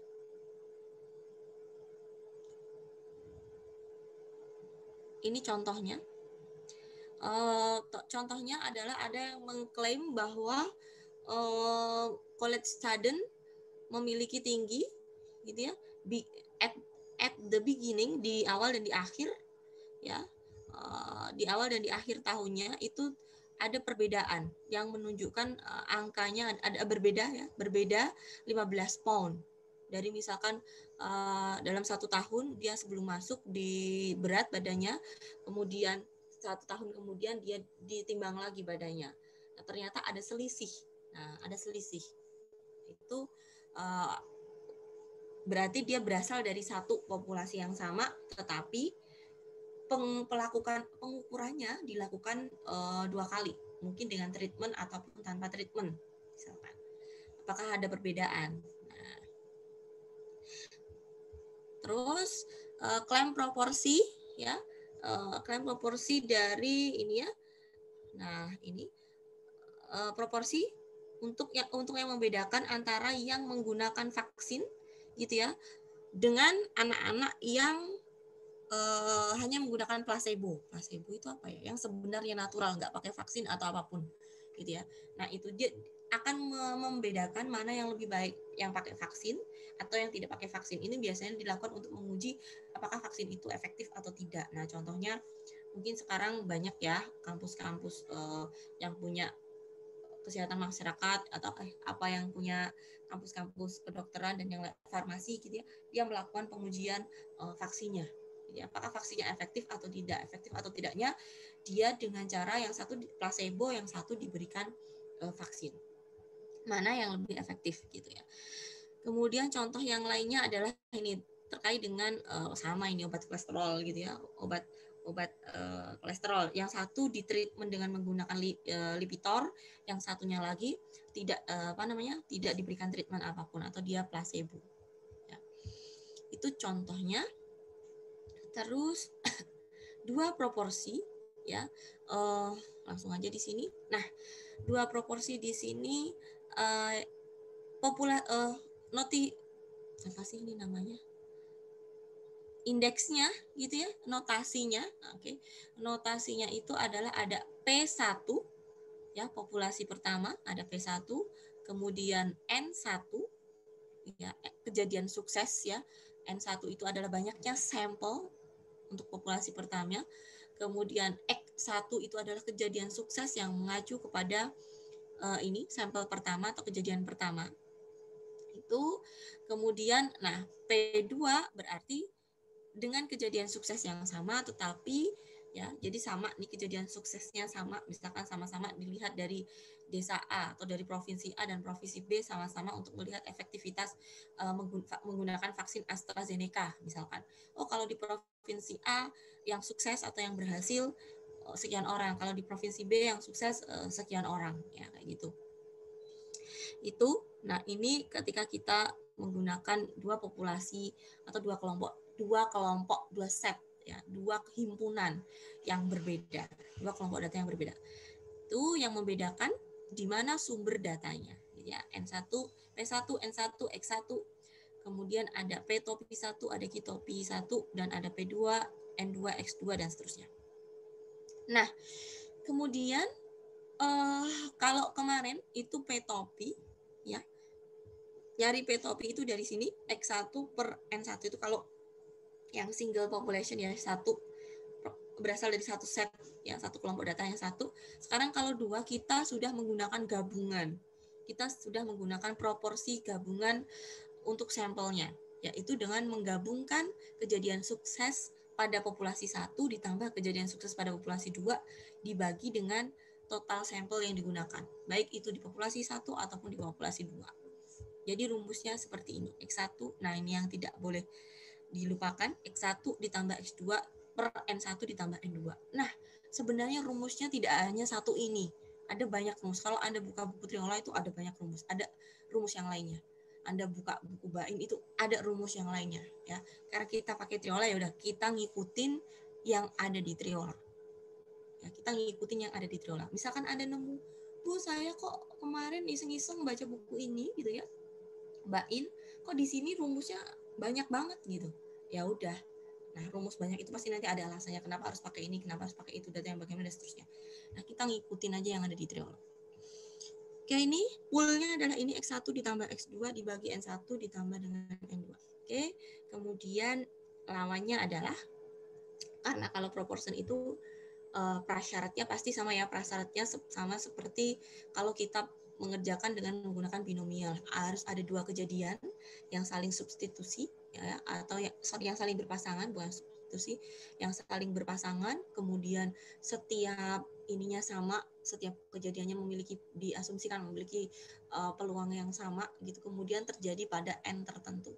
Ini contohnya. Uh, contohnya adalah ada yang mengklaim bahwa uh, college student memiliki tinggi gitu ya at at the beginning di awal dan di akhir ya uh, di awal dan di akhir tahunnya itu ada perbedaan yang menunjukkan uh, angkanya ada berbeda ya berbeda lima belas pound dari misalkan uh, dalam satu tahun dia sebelum masuk di berat badannya kemudian satu tahun kemudian dia ditimbang lagi badannya. Nah, ternyata ada selisih. Nah, ada selisih. Itu uh, berarti dia berasal dari satu populasi yang sama, tetapi peng, pelakukan pengukurannya dilakukan uh, dua kali, mungkin dengan treatment ataupun tanpa treatment, misalkan. Apakah ada perbedaan? Nah. Terus uh, klaim proporsi, ya. Uh, klaim proporsi dari ini ya. Nah, ini uh, proporsi untuk yang untuk yang membedakan antara yang menggunakan vaksin gitu ya dengan anak-anak yang uh, hanya menggunakan placebo. Placebo itu apa ya? Yang sebenarnya natural, nggak pakai vaksin atau apapun gitu ya. Nah, itu dia akan membedakan mana yang lebih baik, yang pakai vaksin atau yang tidak pakai vaksin. Ini biasanya dilakukan untuk menguji apakah vaksin itu efektif atau tidak. Nah, contohnya mungkin sekarang banyak ya kampus-kampus uh, yang punya kesehatan masyarakat atau eh, apa yang punya kampus-kampus kedokteran dan yang farmasi gitu ya, dia melakukan pengujian uh, vaksinnya Ya, apakah vaksinnya efektif atau tidak, efektif atau tidaknya dia dengan cara yang satu placebo, yang satu diberikan uh, vaksin. Mana yang lebih efektif gitu ya. Kemudian contoh yang lainnya adalah ini terkait dengan uh, sama ini obat kolesterol gitu ya, obat obat uh, kolesterol. Yang satu ditreatment dengan menggunakan li, uh, Lipitor, yang satunya lagi tidak uh, apa namanya tidak diberikan treatment apapun atau dia placebo. Ya. Itu contohnya. Terus dua proporsi ya, uh, langsung aja di sini. Nah, dua proporsi di sini uh, popula uh, noti apa sih ini namanya? Indeksnya gitu ya, notasinya. Oke. Okay. Notasinya itu adalah ada P satu ya, populasi pertama ada P satu, kemudian N satu ya, kejadian sukses ya. N satu itu adalah banyaknya sampel untuk populasi pertama, kemudian X satu itu adalah kejadian sukses yang mengacu kepada uh, ini sampel pertama atau kejadian pertama. Itu kemudian nah P dua berarti dengan kejadian sukses yang sama tetapi ya jadi sama nih kejadian suksesnya sama, misalkan sama-sama dilihat dari desa A atau dari provinsi A dan provinsi B sama-sama untuk melihat efektivitas uh, menggunakan vaksin AstraZeneca misalkan. Oh kalau di provinsi A yang sukses atau yang berhasil uh, sekian orang, kalau di provinsi B yang sukses uh, sekian orang ya kayak gitu. Itu nah ini ketika kita menggunakan dua populasi atau dua kelompok dua kelompok dua set ya, dua himpunan yang berbeda, dua kelompok data yang berbeda. Itu yang membedakan di mana sumber datanya ya, N satu, P satu, N satu, X satu. Kemudian ada P topi satu, ada Q topi satu dan ada P dua, N dua, X dua dan seterusnya. Nah, kemudian eh, kalau kemarin itu P topi ya. Nyari P topi itu dari sini X satu per N satu itu kalau yang single population ya, satu berasal dari satu set ya, satu kelompok data yang satu. Sekarang kalau dua kita sudah menggunakan gabungan, kita sudah menggunakan proporsi gabungan untuk sampelnya, yaitu dengan menggabungkan kejadian sukses pada populasi satu ditambah kejadian sukses pada populasi dua dibagi dengan total sampel yang digunakan, baik itu di populasi satu ataupun di populasi dua. Jadi rumusnya seperti ini, X satu, nah ini yang tidak boleh dilupakan, X satu ditambah X dua per N satu ditambah N dua. Nah, sebenarnya rumusnya tidak hanya satu ini. Ada banyak rumus. Kalau Anda buka buku Triola itu ada banyak rumus. Ada rumus yang lainnya. Anda buka buku Bain itu ada rumus yang lainnya. Ya, karena kita pakai Triola ya udah kita ngikutin yang ada di Triola. Ya, kita ngikutin yang ada di Triola. Misalkan Anda nemu, Bu saya kok kemarin iseng-iseng baca buku ini gitu ya, Bain, kok di sini rumusnya banyak banget gitu. Ya udah, nah rumus banyak itu pasti nanti ada alasannya kenapa harus pakai ini, kenapa harus pakai itu, data yang bagaimana dan seterusnya. Nah kita ngikutin aja yang ada di Triola. Oke, ini poolnya adalah ini X satu ditambah X dua dibagi N satu ditambah dengan N dua. Oke, kemudian lawannya adalah karena kalau proportion itu uh, prasyaratnya pasti sama ya, prasyaratnya sama seperti kalau kita mengerjakan dengan menggunakan binomial, harus ada dua kejadian yang saling substitusi ya, atau yang, yang saling berpasangan, bukan substitusi, yang saling berpasangan, kemudian setiap ininya sama, setiap kejadiannya memiliki diasumsikan memiliki uh, peluang yang sama gitu, kemudian terjadi pada N tertentu.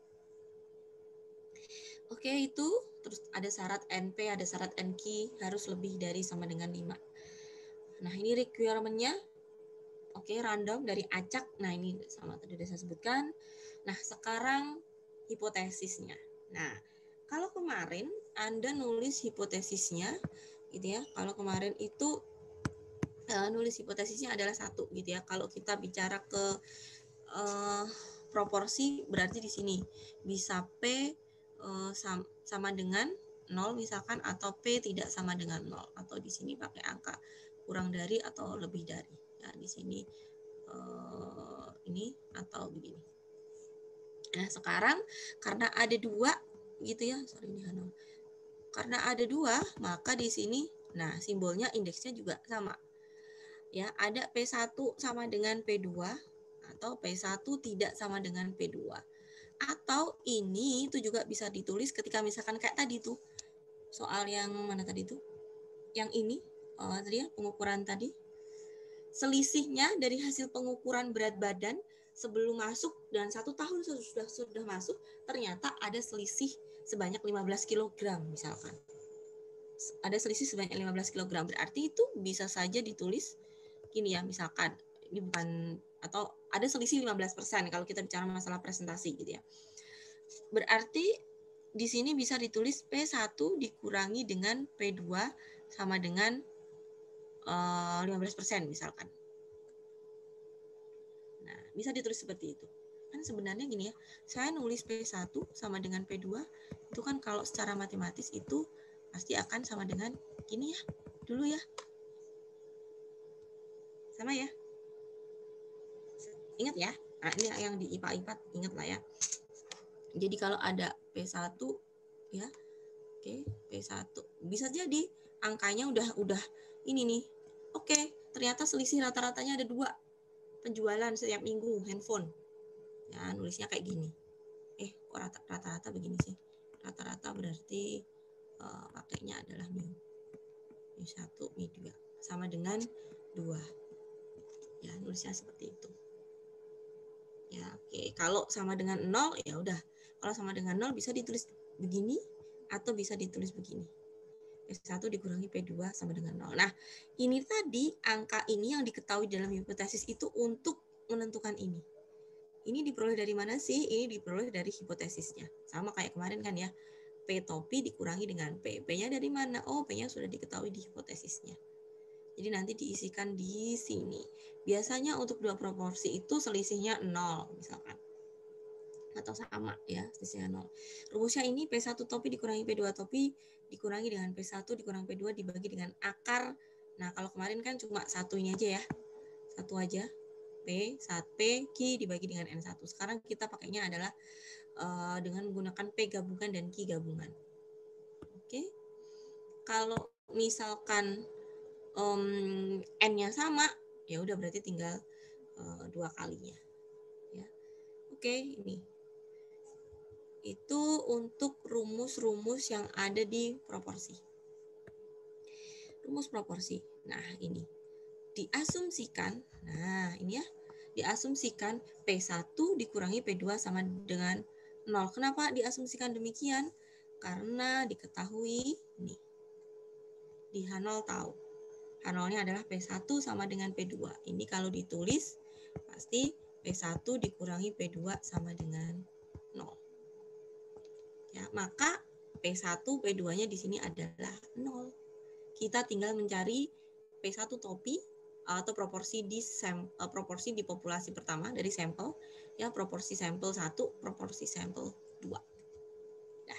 Oke, itu terus ada syarat N P, ada syarat N Q harus lebih dari sama dengan lima. Nah, ini requirement-nya oke, okay, random dari acak. Nah, ini sama tadi sudah saya sebutkan. Nah, sekarang hipotesisnya. Nah, kalau kemarin Anda nulis hipotesisnya, gitu ya. Kalau kemarin itu uh, nulis hipotesisnya adalah satu, gitu ya. Kalau kita bicara ke uh, proporsi, berarti di sini bisa P uh, sam sama dengan nol misalkan, atau P tidak sama dengan nol, atau di sini pakai angka kurang dari atau lebih dari. Nah, di sini uh, ini atau begini. Nah, sekarang karena ada dua gitu ya, sorry ini Hanum. Karena ada dua, maka di sini nah simbolnya indeksnya juga sama. Ya, ada P satu sama dengan P dua atau P satu tidak sama dengan P dua. Atau ini itu juga bisa ditulis ketika misalkan kayak tadi tuh soal yang mana tadi itu? Yang ini, uh, tadi ya, pengukuran tadi. Selisihnya dari hasil pengukuran berat badan sebelum masuk dan satu tahun sudah sudah masuk, ternyata ada selisih sebanyak lima belas kilogram misalkan. Ada selisih sebanyak lima belas kilogram. Berarti itu bisa saja ditulis gini ya, misalkan ini bukan, atau ada selisih lima belas persen kalau kita bicara masalah presentasi gitu ya. Berarti di sini bisa ditulis P satu dikurangi dengan P dua sama dengan uh, lima belas persen misalkan. Nah, bisa ditulis seperti itu. Kan sebenarnya gini ya, saya nulis P satu sama dengan P dua, itu kan kalau secara matematis itu pasti akan sama dengan gini ya, dulu ya. Sama ya. Ingat ya, nah, ini yang di I P A I P A ingat lah ya. Jadi kalau ada P satu ya, oke, P satu bisa jadi angkanya udah udah ini nih. Oke, ternyata selisih rata-ratanya ada dua. Penjualan setiap minggu handphone. Ya, nulisnya kayak gini. Eh, kok rata-rata begini sih? Rata-rata berarti uh, pakainya adalah Mi. Mi satu, Mi dua. Sama dengan dua. Ya, nulisnya seperti itu. Ya, oke. Kalau sama dengan nol, ya udah. Kalau sama dengan nol bisa ditulis begini atau bisa ditulis begini. P satu dikurangi P dua sama dengan nol. Nah, ini tadi angka ini yang diketahui dalam hipotesis itu untuk menentukan ini. Ini diperoleh dari mana sih? Ini diperoleh dari hipotesisnya. Sama kayak kemarin kan ya. P topi dikurangi dengan P. P-nya dari mana? Oh, P-nya sudah diketahui di hipotesisnya. Jadi nanti diisikan di sini. Biasanya untuk dua proporsi itu selisihnya nol misalkan. Atau sama ya, selisihnya nol. Rumusnya ini P satu topi dikurangi P dua topi dikurangi dengan P satu dikurangi P dua dibagi dengan akar. Nah, kalau kemarin kan cuma satu ini aja ya. Satu aja. P, satu P, Q dibagi dengan N satu. Sekarang kita pakainya adalah uh, dengan menggunakan P gabungan dan Q gabungan. Oke. Kalau misalkan um, N-nya sama, ya udah berarti tinggal uh, dua kalinya. Ya. Oke, ini. Itu untuk rumus-rumus yang ada di proporsi. Rumus proporsi. Nah, ini. Diasumsikan, nah ini ya, diasumsikan P satu dikurangi P dua sama dengan nol. Kenapa diasumsikan demikian? Karena diketahui, nih, di H nol tahu. H nol-nya adalah P satu sama dengan P dua. Ini kalau ditulis, pasti P satu dikurangi P dua sama dengan nol. Ya, maka P satu, P dua-nya di sini adalah nol. Kita tinggal mencari P satu topi atau proporsi di sam, uh, proporsi di populasi pertama dari sampel, ya proporsi sampel satu, proporsi sampel dua. Nah,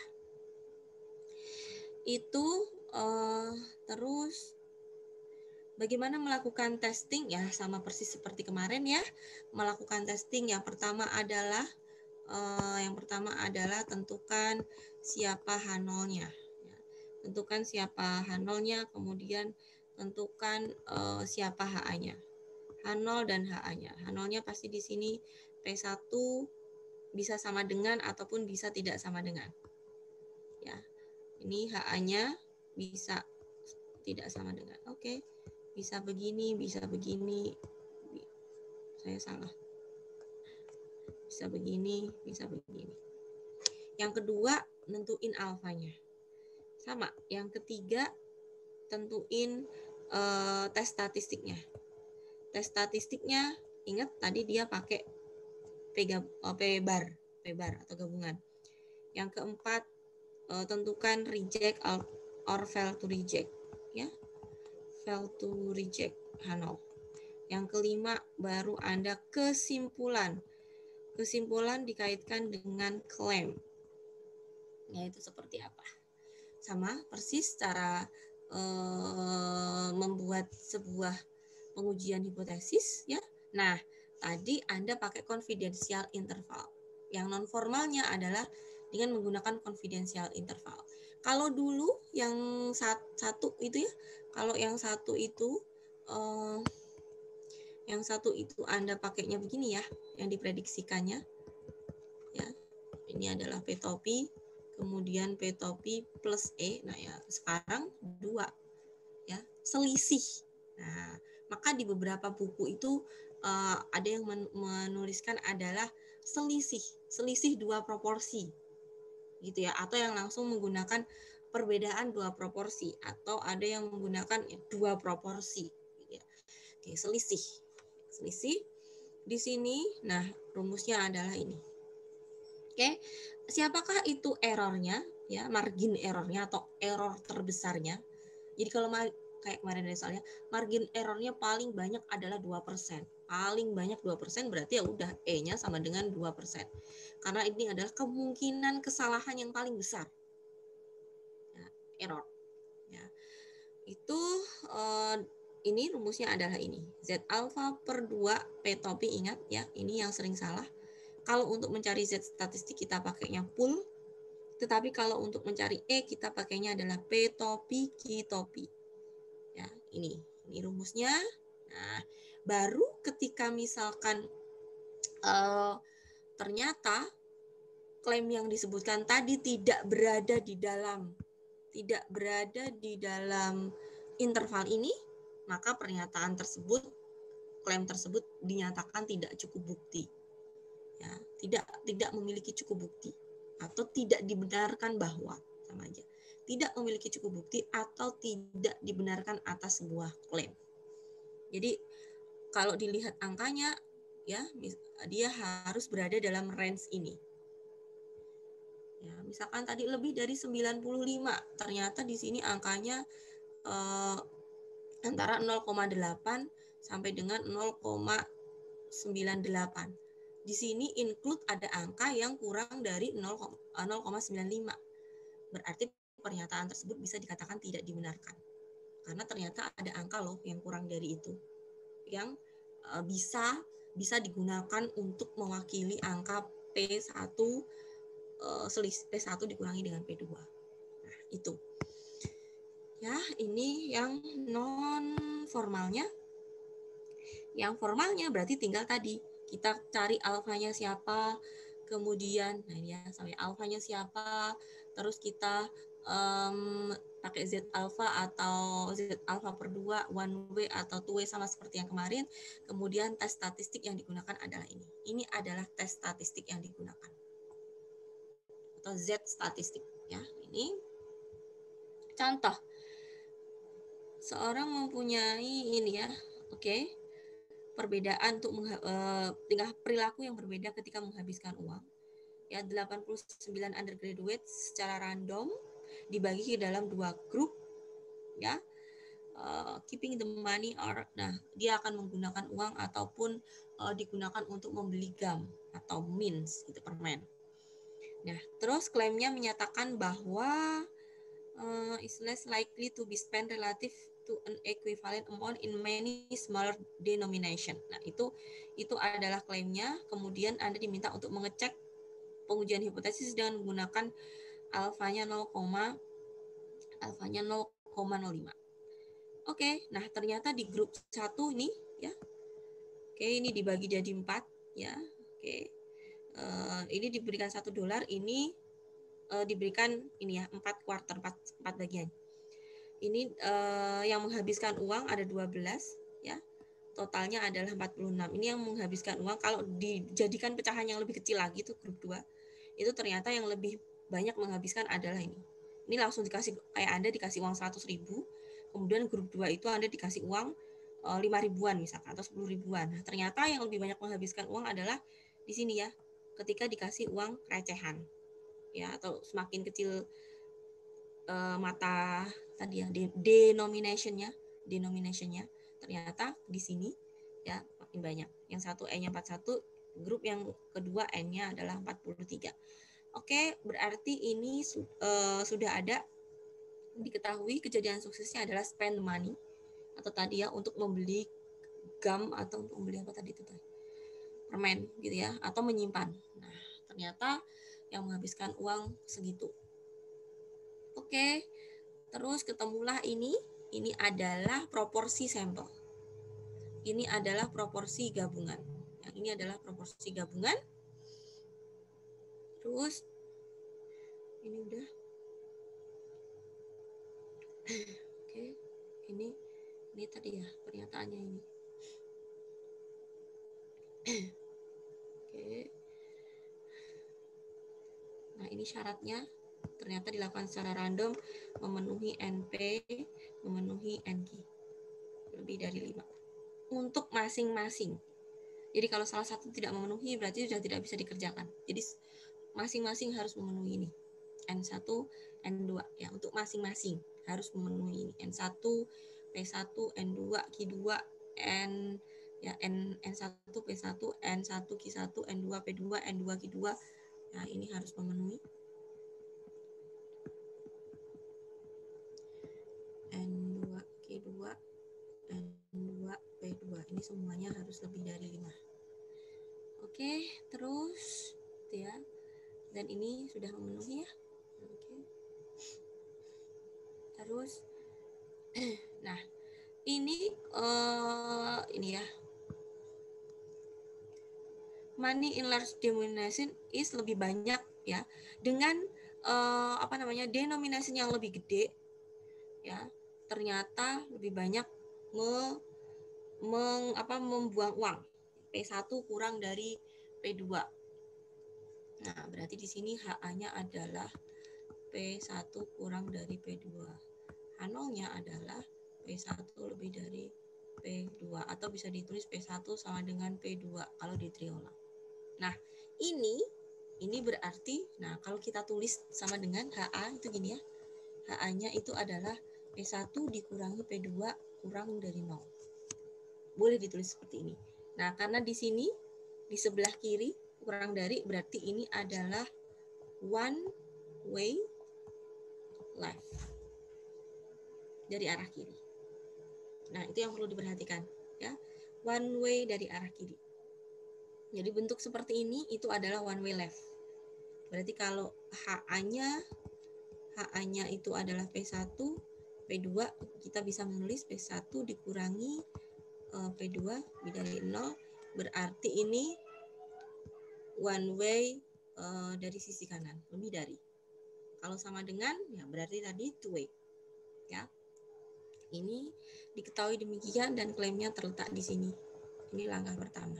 itu uh, terus bagaimana melakukan testing ya, sama persis seperti kemarin ya. Melakukan testing yang pertama adalah uh, yang pertama adalah tentukan siapa H nol-nya. Ya. Tentukan siapa H nol-nya, kemudian tentukan uh, siapa H A-nya. H nol dan H A-nya. H nol-nya pasti di sini P satu bisa sama dengan ataupun bisa tidak sama dengan. Ya. Ini H A-nya bisa tidak sama dengan. Oke. Bisa begini, bisa begini. Saya salah. Bisa begini, bisa begini. Yang kedua, nentuin alfanya. Sama. Yang ketiga, tentuin Uh, tes statistiknya. Tes statistiknya, ingat tadi dia pakai P, uh, P bar, P bar atau gabungan. Yang keempat, uh, tentukan reject or, or fail to reject, ya, fail to reject H nol. Yang kelima, baru Anda kesimpulan. Kesimpulan dikaitkan dengan klaim. Yaitu seperti apa? Sama persis cara Uh, membuat sebuah pengujian hipotesis ya. Nah, tadi Anda pakai confidential interval. Yang non formalnya adalah dengan menggunakan confidential interval. Kalau dulu yang satu itu ya, kalau yang satu itu uh, yang satu itu Anda pakainya begini ya, yang diprediksikannya ya. Ini adalah P topi, kemudian P topi plus E. Nah ya sekarang dua ya, selisih. Nah, maka di beberapa buku itu uh, ada yang men menuliskan adalah selisih, selisih dua proporsi. Gitu ya, atau yang langsung menggunakan perbedaan dua proporsi, atau ada yang menggunakan ya, dua proporsi. Gitu ya. Oke, selisih. Selisih di sini, nah rumusnya adalah ini. Oke, siapakah itu errornya? Ya, margin errornya atau error terbesarnya. Jadi kalau kayak kemarin ada soalnya, margin errornya paling banyak adalah dua persen. Paling banyak dua persen berarti ya udah E-nya sama dengan dua persen. Karena ini adalah kemungkinan kesalahan yang paling besar. Ya, error. Ya. Itu eh, ini rumusnya adalah ini. Z alpha per dua P topi, ingat ya, ini yang sering salah. Kalau untuk mencari Z statistik kita pakainya pool, tetapi kalau untuk mencari E kita pakainya adalah P topi Q topi. Ya, ini, ini rumusnya. Nah, baru ketika misalkan uh, ternyata klaim yang disebutkan tadi tidak berada di dalam tidak berada di dalam interval ini, maka pernyataan tersebut, klaim tersebut dinyatakan tidak cukup bukti. Ya, tidak tidak memiliki cukup bukti atau tidak dibenarkan bahwa sama aja tidak memiliki cukup bukti atau tidak dibenarkan atas sebuah klaim. Jadi kalau dilihat angkanya ya dia harus berada dalam range ini. Ya, misalkan tadi lebih dari sembilan puluh lima, ternyata di sini angkanya eh, antara nol koma delapan sampai dengan nol koma sembilan delapan. Di sini include ada angka yang kurang dari nol koma sembilan lima. Berarti pernyataan tersebut bisa dikatakan tidak dibenarkan. Karena ternyata ada angka loh yang kurang dari itu. Yang uh, bisa bisa digunakan untuk mewakili angka P satu uh, selisih P satu dikurangi dengan P dua. Nah, itu. Ya, ini yang non formalnya. Yang formalnya berarti tinggal tadi kita cari alfanya siapa, kemudian nah ya sampai alfanya siapa, terus kita um, pakai Z alpha atau Z alpha per dua, one way atau two way sama seperti yang kemarin. Kemudian tes statistik yang digunakan adalah ini. Ini adalah tes statistik yang digunakan. Atau Z statistik ya. Ini contoh. Seorang mempunyai ini ya. Oke. Okay. Perbedaan untuk uh, tingkah perilaku yang berbeda ketika menghabiskan uang. Ya, delapan puluh sembilan undergraduate secara random dibagi ke dalam dua grup ya. Uh, keeping the money or nah, dia akan menggunakan uang ataupun uh, digunakan untuk membeli gum atau mints itu permen. Nah, terus klaimnya menyatakan bahwa uh, is less likely to be spent relative to an equivalent amount in many smaller denomination. Nah, itu itu adalah klaimnya. Kemudian Anda diminta untuk mengecek pengujian hipotesis dengan menggunakan alfanya nol, alfanya nol koma nol lima. Oke, nah ternyata di grup satu ini ya. Oke, ini dibagi jadi empat ya. Oke. Uh, ini diberikan satu dolar, ini uh, diberikan ini ya, empat quarter, empat, empat bagian. Ini uh, yang menghabiskan uang ada dua belas ya. Totalnya adalah empat puluh enam. Ini yang menghabiskan uang kalau dijadikan pecahan yang lebih kecil lagi itu grup dua. Itu ternyata yang lebih banyak menghabiskan adalah ini. Ini langsung dikasih kayak Anda dikasih uang seratus ribu, kemudian grup dua itu Anda dikasih uang uh, lima ribuan misalkan atau sepuluh ribuan. Nah, ternyata yang lebih banyak menghabiskan uang adalah di sini ya. Ketika dikasih uang recehan. Ya, atau semakin kecil uh, mata tadi ya denominationnya, denominationnya ternyata di sini ya makin banyak. Yang satu E-nya empat puluh satu, grup yang kedua N-nya adalah empat puluh tiga. Oke, berarti ini uh, sudah ada diketahui kejadian suksesnya adalah spend money atau tadi ya untuk membeli gum atau untuk membeli apa tadi itu tadi permen gitu ya atau menyimpan. Nah, ternyata yang menghabiskan uang segitu. Oke. Terus ketemulah ini, ini adalah proporsi sampel. Ini adalah proporsi gabungan. Yang ini adalah proporsi gabungan. Terus ini udah. Oke, ini ini tadi ya pernyataannya ini. Oke. Nah, ini syaratnya ternyata dilakukan secara random, memenuhi N P, memenuhi N Q. Lebih dari lima. Untuk masing-masing. Jadi kalau salah satu tidak memenuhi berarti sudah tidak bisa dikerjakan. Jadi masing-masing harus memenuhi ini. N satu, N dua ya, untuk masing-masing harus memenuhi ini. N satu, P satu, N dua, Q dua, N ya N N1, P satu, N satu, Q satu, N dua, P dua, N dua, Q dua. Nah, ini harus memenuhi. N dua, Q dua, N dua, P dua. Ini semuanya harus lebih dari lima. Oke, terus gitu ya. Dan ini sudah memenuhi ya. Oke. Terus nah, ini uh, ini ya. Money in large denomination is lebih banyak ya. Dengan uh, apa namanya? denominasi yang lebih gede ya. Ternyata lebih banyak me, meng, apa, membuang uang. P satu kurang dari P dua. Nah, berarti di sini H A-nya adalah P satu kurang dari P dua. H nol-nya adalah P satu lebih dari P dua. Atau bisa ditulis P satu sama dengan P dua kalau di triola. Nah, ini ini berarti, nah kalau kita tulis sama dengan H A itu gini ya. H A-nya itu adalah P satu dikurangi P dua kurang dari nol. Boleh ditulis seperti ini. Nah, karena di sini, di sebelah kiri, kurang dari, berarti ini adalah one way left. Dari arah kiri. Nah, itu yang perlu diperhatikan. Ya, one way dari arah kiri. Jadi bentuk seperti ini, itu adalah one way left. Berarti kalau H A-nya, H A-nya itu adalah P satu, P dua, kita bisa menulis P satu dikurangi P dua lebih dari nol, berarti ini one way uh, dari sisi kanan, lebih dari. Kalau sama dengan, ya berarti tadi two way. Ya. Ini diketahui demikian dan klaimnya terletak di sini. Ini langkah pertama.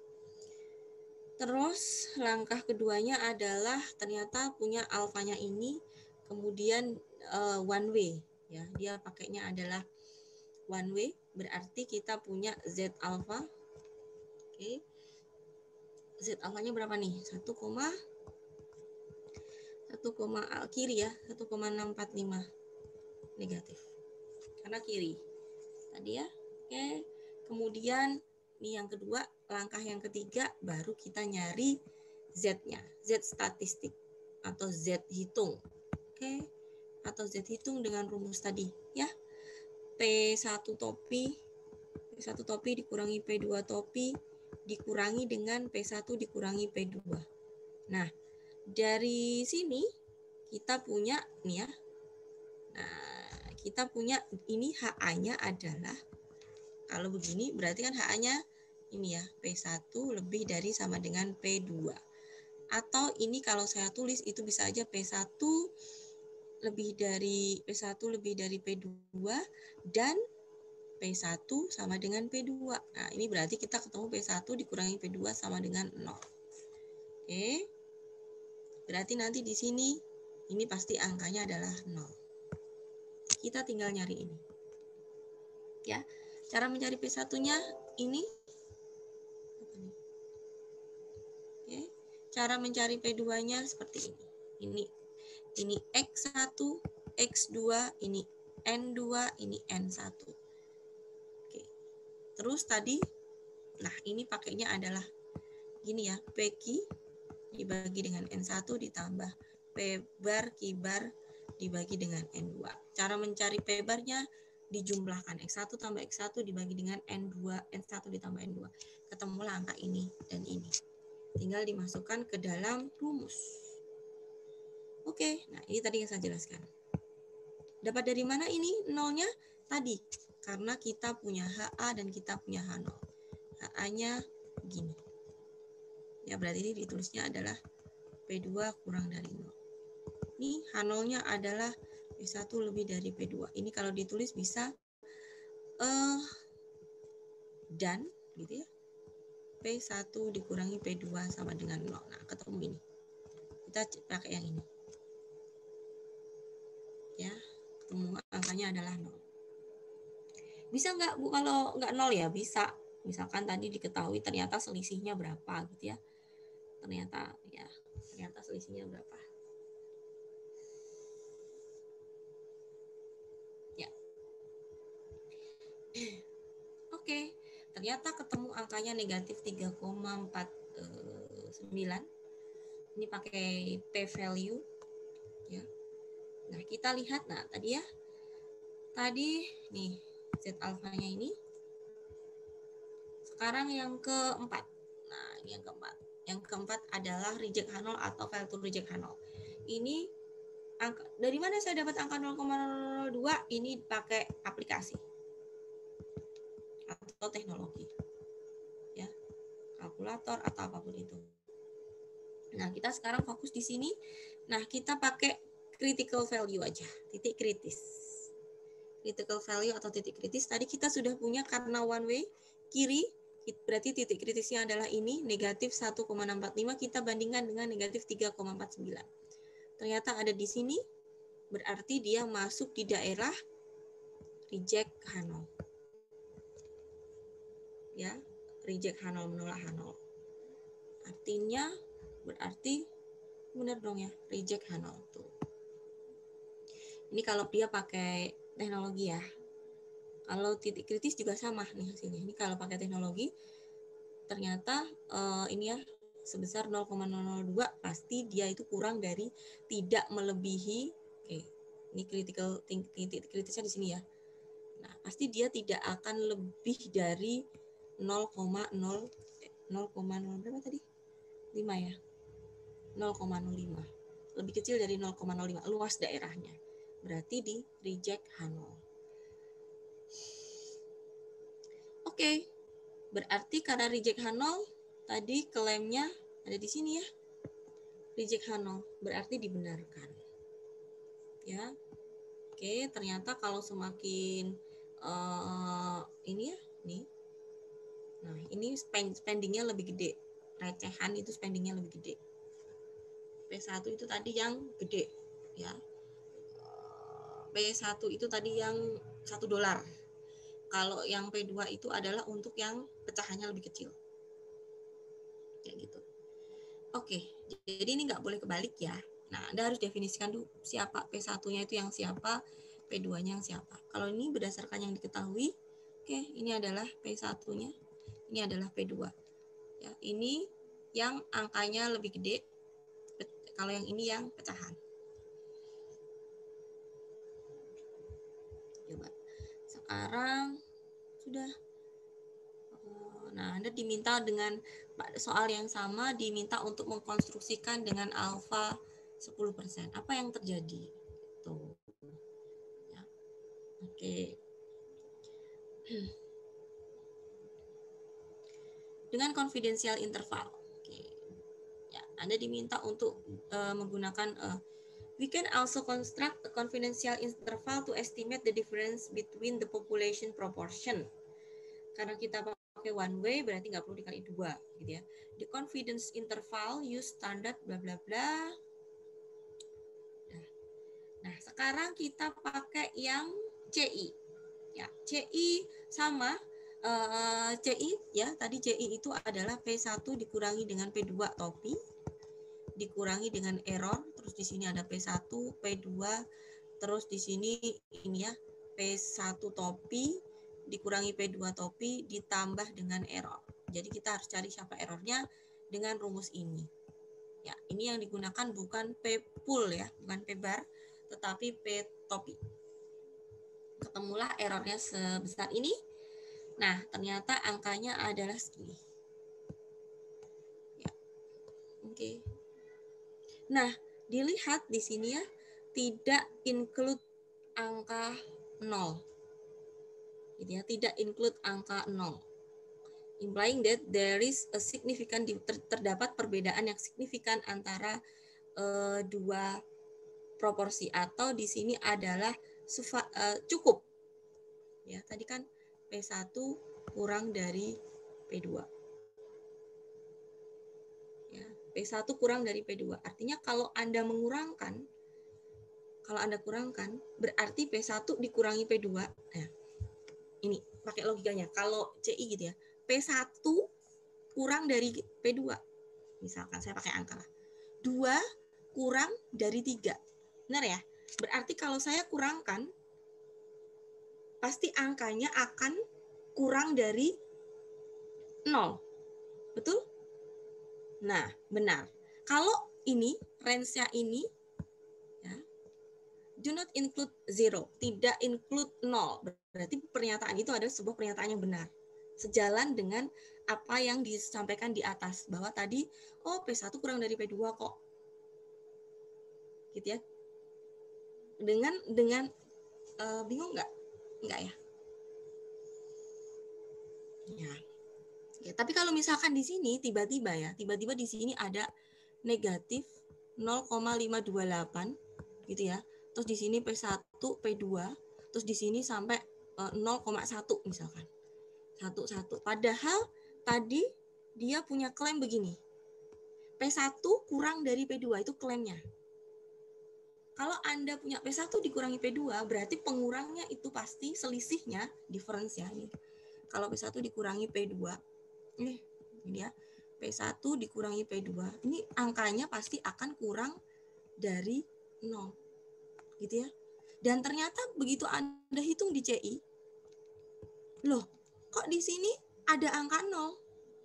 Terus langkah keduanya adalah ternyata punya alfanya ini, kemudian uh, one way. Ya, dia pakainya adalah one way, berarti kita punya Z alpha. Oke. Z alfanya berapa nih? satu, satu, kiri ya, satu koma enam empat lima negatif. Karena kiri. Tadi ya. Oke. Kemudian ini yang kedua, langkah yang ketiga baru kita nyari Z-nya, Z statistik atau Z hitung. Oke. Atau Z hitung dengan rumus tadi ya. P satu topi, P satu topi dikurangi P dua topi, dikurangi dengan P satu dikurangi P dua. Nah, dari sini kita punya nih ya. Nah, kita punya ini H A-nya adalah, kalau begini berarti kan H A-nya ini ya, P satu lebih dari sama dengan P dua. Atau ini kalau saya tulis itu bisa aja P satu lebih dari P satu lebih dari P dua dan P satu sama dengan P dua. Nah, ini berarti kita ketemu P satu dikurangi P dua sama dengan nol. Oke. Berarti nanti di sini ini pasti angkanya adalah nol. Kita tinggal nyari ini. Ya. Cara mencari P satu-nya ini. Oke. Cara mencari P dua-nya seperti ini. Ini ini X satu, X dua, ini N dua, ini N satu. Oke. Terus tadi, nah ini pakainya adalah gini ya, P Q dibagi dengan N satu ditambah P bar Q bar dibagi dengan N dua. Cara mencari P bar-nya dijumlahkan X satu tambah X satu dibagi dengan N dua, N satu ditambah N dua. Ketemulah angka ini dan ini. Tinggal dimasukkan ke dalam rumus. Oke, nah ini tadi yang saya jelaskan. Dapat dari mana ini nolnya? Tadi, karena kita punya H A dan kita punya H nol. H A-nya gini. Ya, berarti ini ditulisnya adalah P dua kurang dari nol. Ini ini H nol-nya adalah P satu lebih dari P dua. Ini kalau ditulis bisa uh, dan gitu ya. P satu dikurangi P dua sama dengan nol. Nah, ketemu ini. Kita pakai yang ini. Ya, ketemu angkanya adalah nol. Bisa nggak Bu kalau nggak nol ya? Bisa. Misalkan tadi diketahui ternyata selisihnya berapa gitu ya. Ternyata ya, ternyata selisihnya berapa. Ya. Oke, ternyata ketemu angkanya negatif tiga koma empat sembilan. Ini pakai p-value. Ya. Nah, kita lihat, nah tadi ya. Tadi, nih, Z alfanya ini. Sekarang yang keempat. Nah, ini yang keempat. Yang keempat adalah reject H nol atau fail to reject H nol. Ini, angka, dari mana saya dapat angka nol koma nol dua? Ini pakai aplikasi. Atau teknologi. Ya, kalkulator atau apapun itu. Nah, kita sekarang fokus di sini. Nah, kita pakai critical value aja, titik kritis. Critical value atau titik kritis, tadi kita sudah punya karena one way, kiri, berarti titik kritisnya adalah ini, negatif satu koma enam empat lima, kita bandingkan dengan negatif tiga koma empat sembilan. Ternyata ada di sini, berarti dia masuk di daerah reject H nol. Ya, reject H nol, menolak H nol. Artinya, berarti benar dong ya, reject H nol tuh. Ini kalau dia pakai teknologi ya. Kalau titik kritis juga sama nih hasilnya. Ini kalau pakai teknologi, ternyata uh, ini ya sebesar nol koma nol nol dua, pasti dia itu kurang dari tidak melebihi. Oke, ini critical titik kritisnya di sini ya. Nah, pasti dia tidak akan lebih dari nol koma nol berapa tadi? lima ya. nol koma nol lima. Lebih kecil dari nol koma nol lima, luas daerahnya. Berarti di reject H nol. Oke. Berarti karena reject H nol, tadi klaimnya ada di sini ya. Reject H nol, berarti dibenarkan. Ya. Oke, ternyata kalau semakin uh, ini ya, nih. Nah, ini spendingnya lebih gede. Recehan itu spendingnya lebih gede. P satu itu tadi yang gede, ya. P satu itu tadi yang satu dolar. Kalau yang P dua itu adalah untuk yang pecahannya lebih kecil. Kayak gitu. Oke, jadi ini nggak boleh kebalik ya. Nah, Anda harus definisikan dulu siapa P satunya itu yang siapa, P dua-nya yang siapa. Kalau ini berdasarkan yang diketahui, oke, ini adalah P satunya, ini adalah P dua. Ya, ini yang angkanya lebih gede, kalau yang ini yang pecahan. Coba. Sekarang sudah. Nah, Anda diminta dengan soal yang sama, diminta untuk mengkonstruksikan dengan alfa sepuluh persen. Apa yang terjadi? Tuh. Ya. Oke. Dengan confidential interval. Oke. Ya, Anda diminta untuk uh, menggunakan uh, we can also construct a confidential interval to estimate the difference between the population proportion. Karena kita pakai one way, berarti nggak perlu dikali dua, gitu ya. The confidence interval use standard bla bla bla. Nah, nah, sekarang kita pakai yang C I. Ya, C I sama uh, C I ya. Tadi C I itu adalah P satu dikurangi dengan P dua topi, dikurangi dengan error, terus di sini ada P satu, P dua, terus di sini ini ya, P satu topi dikurangi P dua topi ditambah dengan error. Jadi kita harus cari siapa errornya dengan rumus ini. Ya, ini yang digunakan bukan P pool ya, bukan P bar, tetapi P topi. Ketemulah errornya sebesar ini. Nah, ternyata angkanya adalah segini. Ya. Oke. Nah, dilihat di sini ya, tidak include angka nol. Gitu ya, tidak include angka nol. Implying that there is a significant, ter, terdapat perbedaan yang signifikan antara uh, dua proporsi atau di sini adalah sufa, uh, cukup. Ya, tadi kan P satu kurang dari P dua. Ya, P satu kurang dari P dua. Artinya kalau Anda mengurangkan, kalau Anda kurangkan, berarti P satu dikurangi P dua. Nah, ini pakai logikanya. Kalau C I gitu ya, P satu kurang dari P dua. Misalkan saya pakai angka lah. dua kurang dari tiga. Benar ya? Berarti kalau saya kurangkan, pasti angkanya akan kurang dari nol. Betul? Nah, benar. Kalau ini, range-nya ini, ya, do not include zero, tidak include nol. Berarti pernyataan itu adalah sebuah pernyataan yang benar. Sejalan dengan apa yang disampaikan di atas. Bahwa tadi, oh P satu kurang dari P dua kok. Gitu ya. Dengan, dengan uh, bingung nggak? Nggak ya? Ya. Ya, tapi kalau misalkan di sini tiba-tiba ya, tiba-tiba di sini ada negatif nol koma lima dua delapan gitu ya. Terus di sini P satu, P dua, terus di sini sampai uh, nol koma satu misalkan. satu satu. Padahal tadi dia punya klaim begini. P satu kurang dari P dua itu klaimnya. Kalau Anda punya P satu dikurangi P dua, berarti pengurangnya itu pasti selisihnya, difference ya. Kalau P satu dikurangi P dua, ini, ini ya, P satu dikurangi P dua, ini angkanya pasti akan kurang dari nol. Gitu ya. Dan ternyata begitu Anda hitung di C I, loh, kok di sini ada angka nol?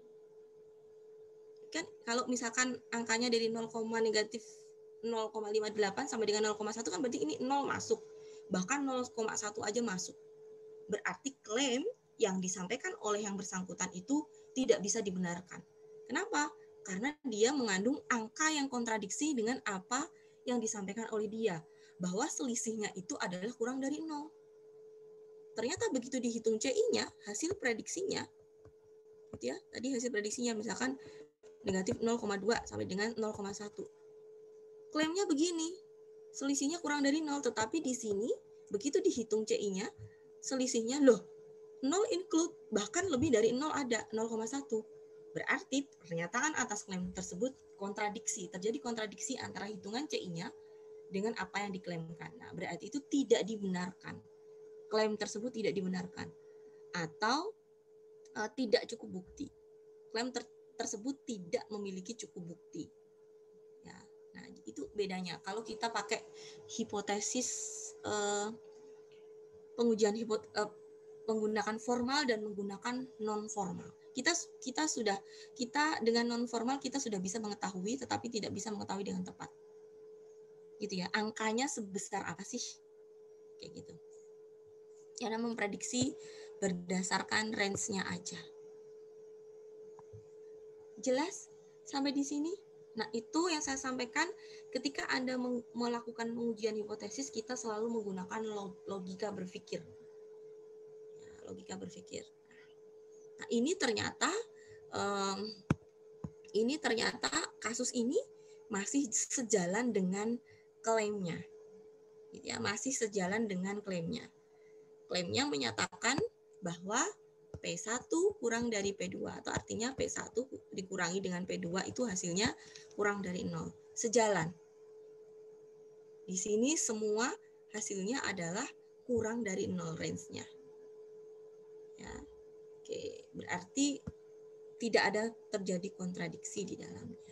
Kan kalau misalkan angkanya dari nol, negatif nol koma lima delapan sampai dengan nol koma satu kan berarti ini nol masuk. Bahkan nol koma satu aja masuk. Berarti klaim yang disampaikan oleh yang bersangkutan itu tidak bisa dibenarkan. Kenapa? Karena dia mengandung angka yang kontradiksi dengan apa yang disampaikan oleh dia. Bahwa selisihnya itu adalah kurang dari nol. Ternyata begitu dihitung C I-nya, hasil prediksinya, gitu ya, tadi hasil prediksinya misalkan negatif nol koma dua sampai dengan nol koma satu. Klaimnya begini, selisihnya kurang dari nol, tetapi di sini begitu dihitung C I-nya, selisihnya loh, nol include, bahkan lebih dari nol ada, nol koma satu. Berarti pernyataan atas klaim tersebut kontradiksi, terjadi kontradiksi antara hitungan C I-nya dengan apa yang diklaimkan. Nah, berarti itu tidak dibenarkan. Klaim tersebut tidak dibenarkan. Atau uh, tidak cukup bukti. Klaim ter tersebut tidak memiliki cukup bukti. Ya, nah itu bedanya. Kalau kita pakai hipotesis uh, pengujian hipot uh, menggunakan formal dan menggunakan non formal. Kita kita sudah kita dengan non formal kita sudah bisa mengetahui, tetapi tidak bisa mengetahui dengan tepat. Gitu ya. Angkanya sebesar apa sih? Kayak gitu. Karena memprediksi berdasarkan range-nya aja. Jelas sampai di sini? Nah, itu yang saya sampaikan ketika Anda melakukan pengujian hipotesis, kita selalu menggunakan logika berpikir. Ya, logika berpikir. Nah, ini ternyata um, ini ternyata kasus ini masih sejalan dengan klaimnya. Gitu ya, masih sejalan dengan klaimnya. Klaimnya menyatakan bahwa P satu kurang dari P dua, atau artinya P satu dikurangi dengan P dua itu hasilnya kurang dari nol. Sejalan. Di sini semua hasilnya adalah kurang dari nol range-nya. Ya. Oke, berarti tidak ada terjadi kontradiksi di dalamnya.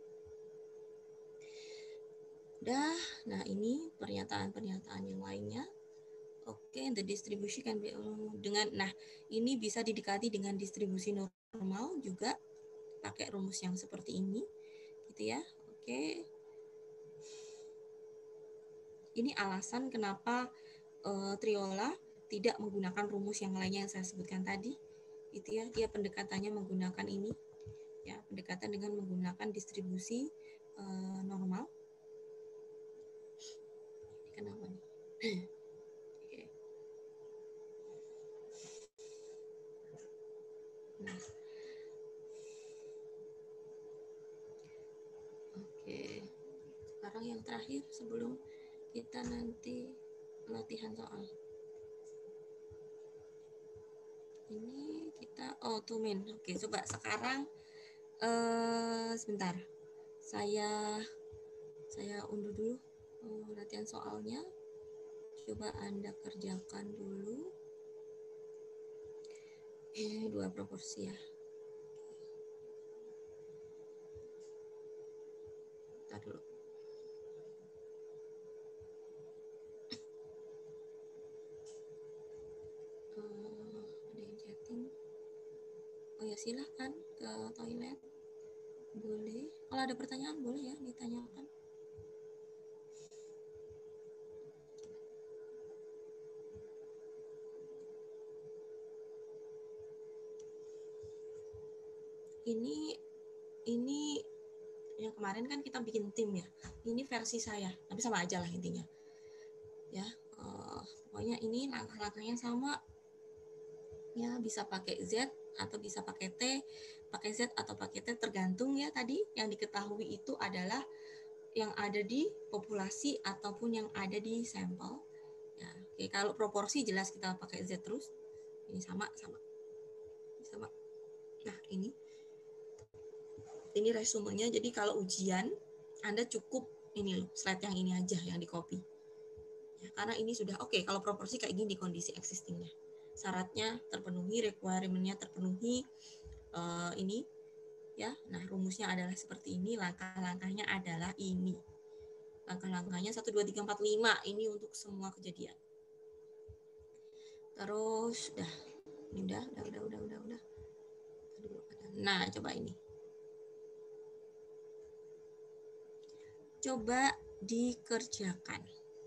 Udah, nah ini pernyataan-pernyataan yang lainnya. Oke, okay, the distribution can be dengan, nah ini bisa didekati dengan distribusi normal juga pakai rumus yang seperti ini, gitu ya. Oke, okay. Ini alasan kenapa uh, Triola tidak menggunakan rumus yang lainnya yang saya sebutkan tadi, gitu ya. Dia pendekatannya menggunakan ini, ya, pendekatan dengan menggunakan distribusi uh, normal. Kenapa nih? Nah. Oke, sekarang yang terakhir sebelum kita nanti latihan soal. Ini kita oh two min. Oke, coba sekarang eh sebentar. Saya saya undur dulu eh, latihan soalnya. Coba Anda kerjakan dulu. Ini dua proporsi ya. Bentar dulu. Uh, ada yang chatting. Oh ya, silahkan ke toilet. Boleh. Kalau ada pertanyaan boleh ya ditanyakan. Ini ini yang kemarin kan kita bikin tim ya. Ini versi saya, tapi sama aja lah intinya. Ya, uh, pokoknya ini langkah-langkahnya sama. Ya, bisa pakai Z atau bisa pakai T, pakai Z atau pakai T tergantung ya tadi yang diketahui itu adalah yang ada di populasi ataupun yang ada di sampel. Ya, oke, kalau proporsi jelas kita pakai Z terus. Ini sama sama. Sama. Nah, ini ini resumenya. Jadi kalau ujian Anda cukup ini loh, slide yang ini aja yang di copy. Ya, karena ini sudah oke okay, kalau proporsi kayak gini kondisi existingnya. Syaratnya terpenuhi, requirement-nya terpenuhi. Uh, ini ya. Nah, rumusnya adalah seperti ini, langkah-langkahnya adalah ini. Langkah-langkahnya satu dua tiga empat lima ini untuk semua kejadian. Terus udah. Ini udah, udah, udah, udah, udah, udah. Nah, coba ini. Coba dikerjakan.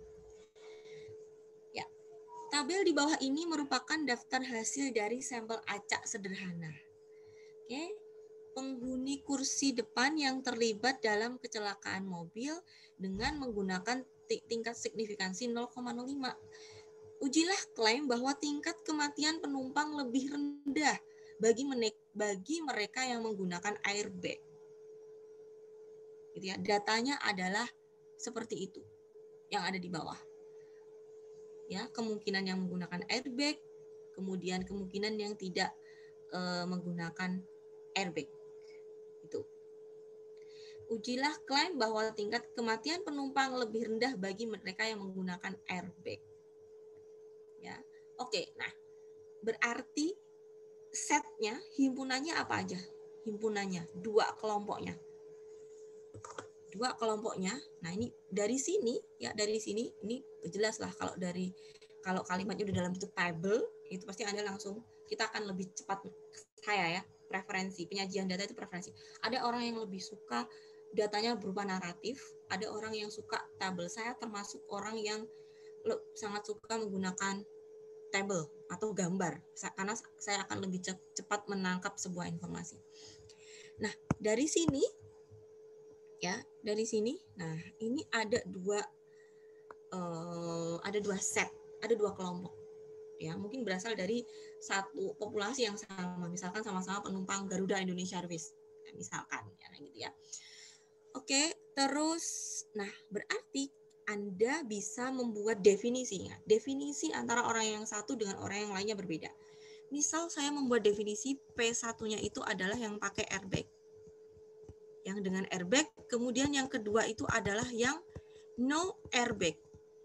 Ya, tabel di bawah ini merupakan daftar hasil dari sampel acak sederhana. Oke, penghuni kursi depan yang terlibat dalam kecelakaan mobil dengan menggunakan tingkat signifikansi nol koma nol lima. Ujilah klaim bahwa tingkat kematian penumpang lebih rendah bagi bagi mereka yang menggunakan airbag. Gitu ya. Datanya adalah seperti itu yang ada di bawah. Ya, kemungkinan yang menggunakan airbag, kemudian kemungkinan yang tidak e, menggunakan airbag. Itu. Ujilah klaim bahwa tingkat kematian penumpang lebih rendah bagi mereka yang menggunakan airbag. Ya. Oke, nah berarti setnya, himpunannya apa aja? Himpunannya, dua kelompoknya. Dua kelompoknya. Nah, ini dari sini ya, dari sini ini jelas lah kalau dari kalau kalimatnya udah dalam bentuk table, itu pasti Anda langsung kita akan lebih cepat saya ya, preferensi penyajian data itu preferensi. Ada orang yang lebih suka datanya berupa naratif, ada orang yang suka table. Saya termasuk orang yang sangat suka menggunakan table atau gambar karena saya akan lebih cepat menangkap sebuah informasi. Nah, dari sini ya, dari sini, nah ini ada dua, uh, ada dua set, ada dua kelompok, ya mungkin berasal dari satu populasi yang sama, misalkan sama-sama penumpang Garuda Indonesia Airways, misalkan, ya gitu ya. Oke, terus, nah berarti Anda bisa membuat definisinya, definisi antara orang yang satu dengan orang yang lainnya berbeda. Misal saya membuat definisi P satu-nya itu adalah yang pakai airbag. Yang dengan airbag, kemudian yang kedua itu adalah yang no airbag.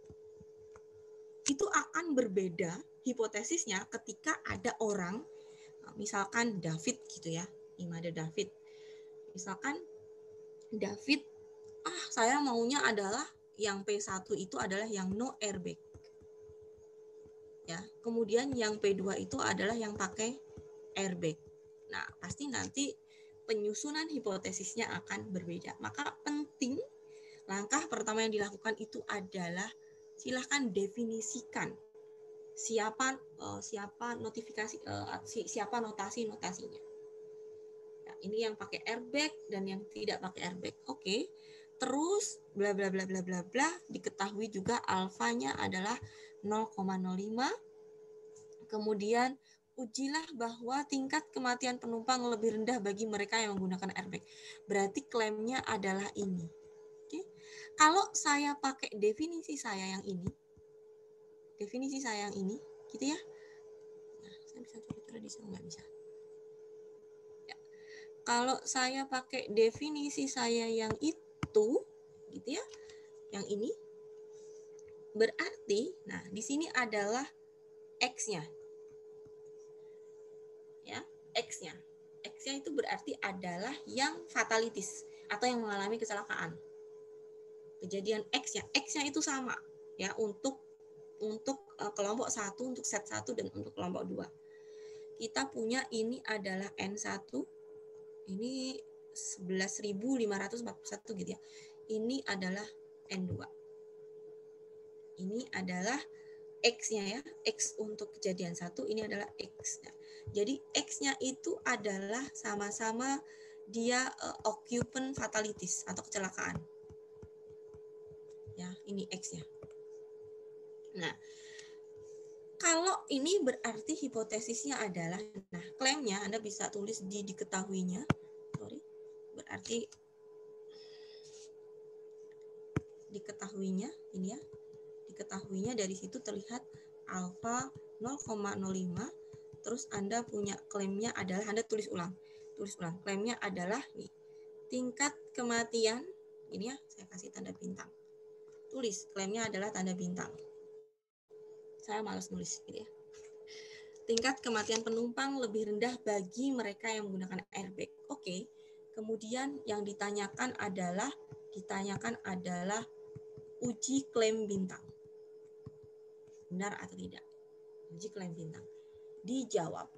Itu akan berbeda hipotesisnya ketika ada orang, misalkan David gitu ya, ini ada David. Misalkan David, ah saya maunya adalah yang P satu itu adalah yang no airbag. Ya, kemudian yang P dua itu adalah yang pakai airbag. Nah, pasti nanti penyusunan hipotesisnya akan berbeda. Maka penting, langkah pertama yang dilakukan itu adalah silahkan definisikan siapa uh, siapa notifikasi uh, siapa notasi notasinya. Nah, ini yang pakai airbag dan yang tidak pakai airbag. Oke. Terus bla bla bla bla bla bla diketahui juga alfanya adalah nol koma nol lima. Kemudian ujilah bahwa tingkat kematian penumpang lebih rendah bagi mereka yang menggunakan airbag. Berarti klaimnya adalah ini. Oke. Kalau saya pakai definisi saya yang ini, definisi saya yang ini, gitu ya. Nah, saya bisa coba tradisi nggak bisa. Ya. Kalau saya pakai definisi saya yang itu, gitu ya, yang ini, berarti, nah di sini adalah X-nya, ya, X-nya, X-nya itu berarti adalah yang fatalities atau yang mengalami kecelakaan. Kejadian X-nya, X-nya itu sama, ya, untuk untuk uh, kelompok satu, untuk set satu dan untuk kelompok dua. Kita punya ini adalah N satu, ini sebelas ribu lima ratus empat puluh satu gitu ya. Ini adalah N dua. Ini adalah X-nya ya, X untuk kejadian satu, ini adalah X-nya. Jadi X-nya itu adalah sama-sama dia uh, occupant fatalities atau kecelakaan. Ya, ini X-nya. Nah, kalau ini berarti hipotesisnya adalah, nah klaimnya Anda bisa tulis di diketahuinya, sorry, berarti diketahuinya, ini ya, diketahuinya dari situ terlihat alfa nol koma nol lima, terus Anda punya klaimnya adalah, Anda tulis ulang, tulis ulang, klaimnya adalah nih, tingkat kematian, ini ya, saya kasih tanda bintang, tulis, klaimnya adalah tanda bintang. Saya malas nulis gitu ya. Tingkat kematian penumpang lebih rendah bagi mereka yang menggunakan airbag. Oke. Kemudian yang ditanyakan adalah ditanyakan adalah uji klaim bintang. Benar atau tidak? Uji klaim bintang. Dijawab.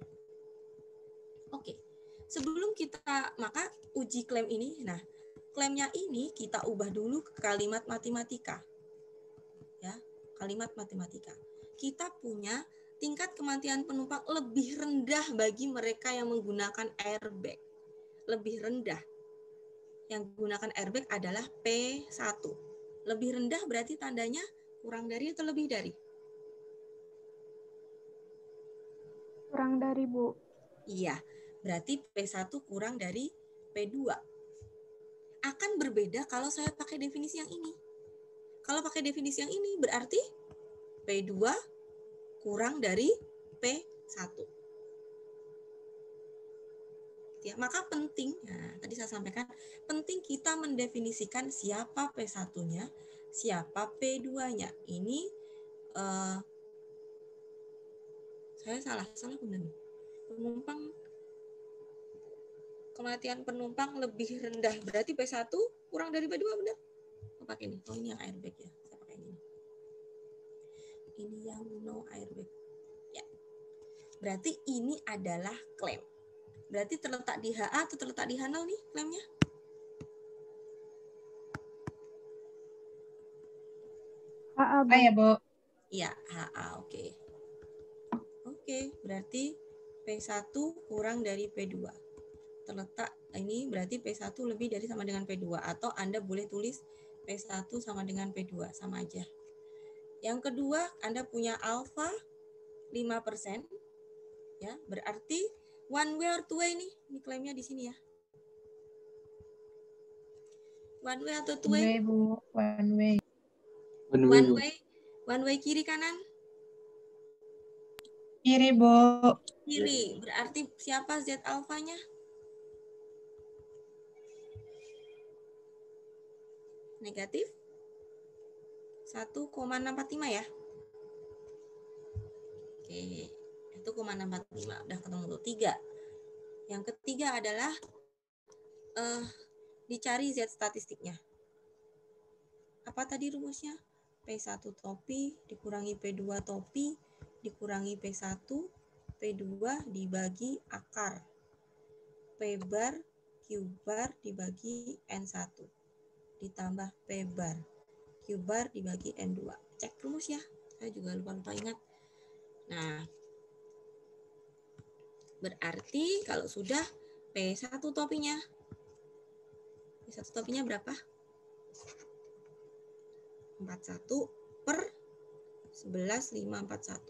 Oke. Sebelum kita maka uji klaim ini, nah, klaimnya ini kita ubah dulu ke kalimat matematika. Ya, kalimat matematika. Kita punya tingkat kematian penumpang lebih rendah bagi mereka yang menggunakan airbag. Lebih rendah. Yang menggunakan airbag adalah P satu. Lebih rendah berarti tandanya kurang dari atau lebih dari? Kurang dari, Bu. Iya, berarti P satu kurang dari P dua. Akan berbeda kalau saya pakai definisi yang ini. Kalau pakai definisi yang ini berarti P dua kurang dari P satu. Ya, maka penting, nah, tadi saya sampaikan, penting kita mendefinisikan siapa P satu-nya, siapa P dua-nya. Ini uh, saya salah, salah benar. Penumpang, kematian penumpang lebih rendah, berarti P satu kurang dari P dua, benar? Oh, pakai ini. Oh, ini yang airbag ya. Saya pakai ini. Ini yang no airbag. Ya. Berarti ini adalah klaim. Berarti terletak di H A atau terletak di H nol nih klaimnya? H A, Bu. Ah ya, Bu. Iya, H A, oke. Okay. Oke, okay, berarti P satu kurang dari P dua. Terletak ini berarti P satu lebih dari sama dengan P dua. Atau Anda boleh tulis P satu sama dengan P dua, sama aja. Yang kedua, Anda punya alfa lima persen. Ya, berarti one way or two way nih, ini klaimnya di sini ya. One way atau two way? One way, Bu. One way. One way, one way, one way kiri kanan? Kiri, Bu. Kiri, berarti siapa Z alfanya? Negatif satu koma enam empat lima ya. Oke, satu koma enam empat lima udah ketemu tuh tiga. Yang ketiga adalah uh, dicari Z statistiknya. Apa tadi rumusnya? P satu topi dikurangi P dua topi dikurangi P satu, P dua dibagi akar. P bar Q bar dibagi N satu ditambah P bar Q bar dibagi N dua. Cek rumus ya. Saya juga lupa-lupa ingat. Nah, berarti kalau sudah P satu topinya, P satu topinya berapa? empat puluh satu per sebelas ribu lima ratus empat puluh satu.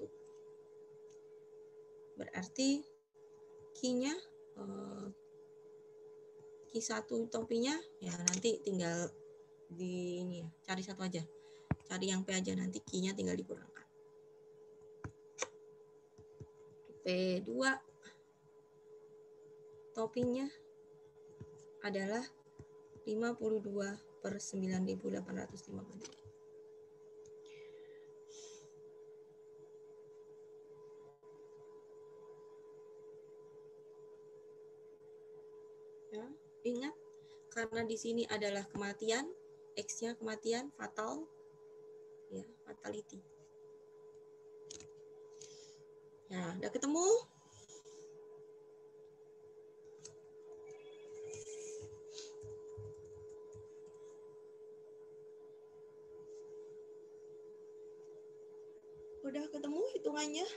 Berarti Q-nya, eh, Q satu topinya, ya nanti tinggal di ini ya, cari satu aja. Cari yang P aja, nanti Q-nya tinggal dikurangkan. P dua toppingnya adalah lima puluh dua per sembilan ribu delapan ratus lima puluh tiga. Ya, ingat karena di sini adalah kematian, X-nya kematian, fatal, ya, fatality. Ya, udah ketemu? Udah ketemu hitungannya?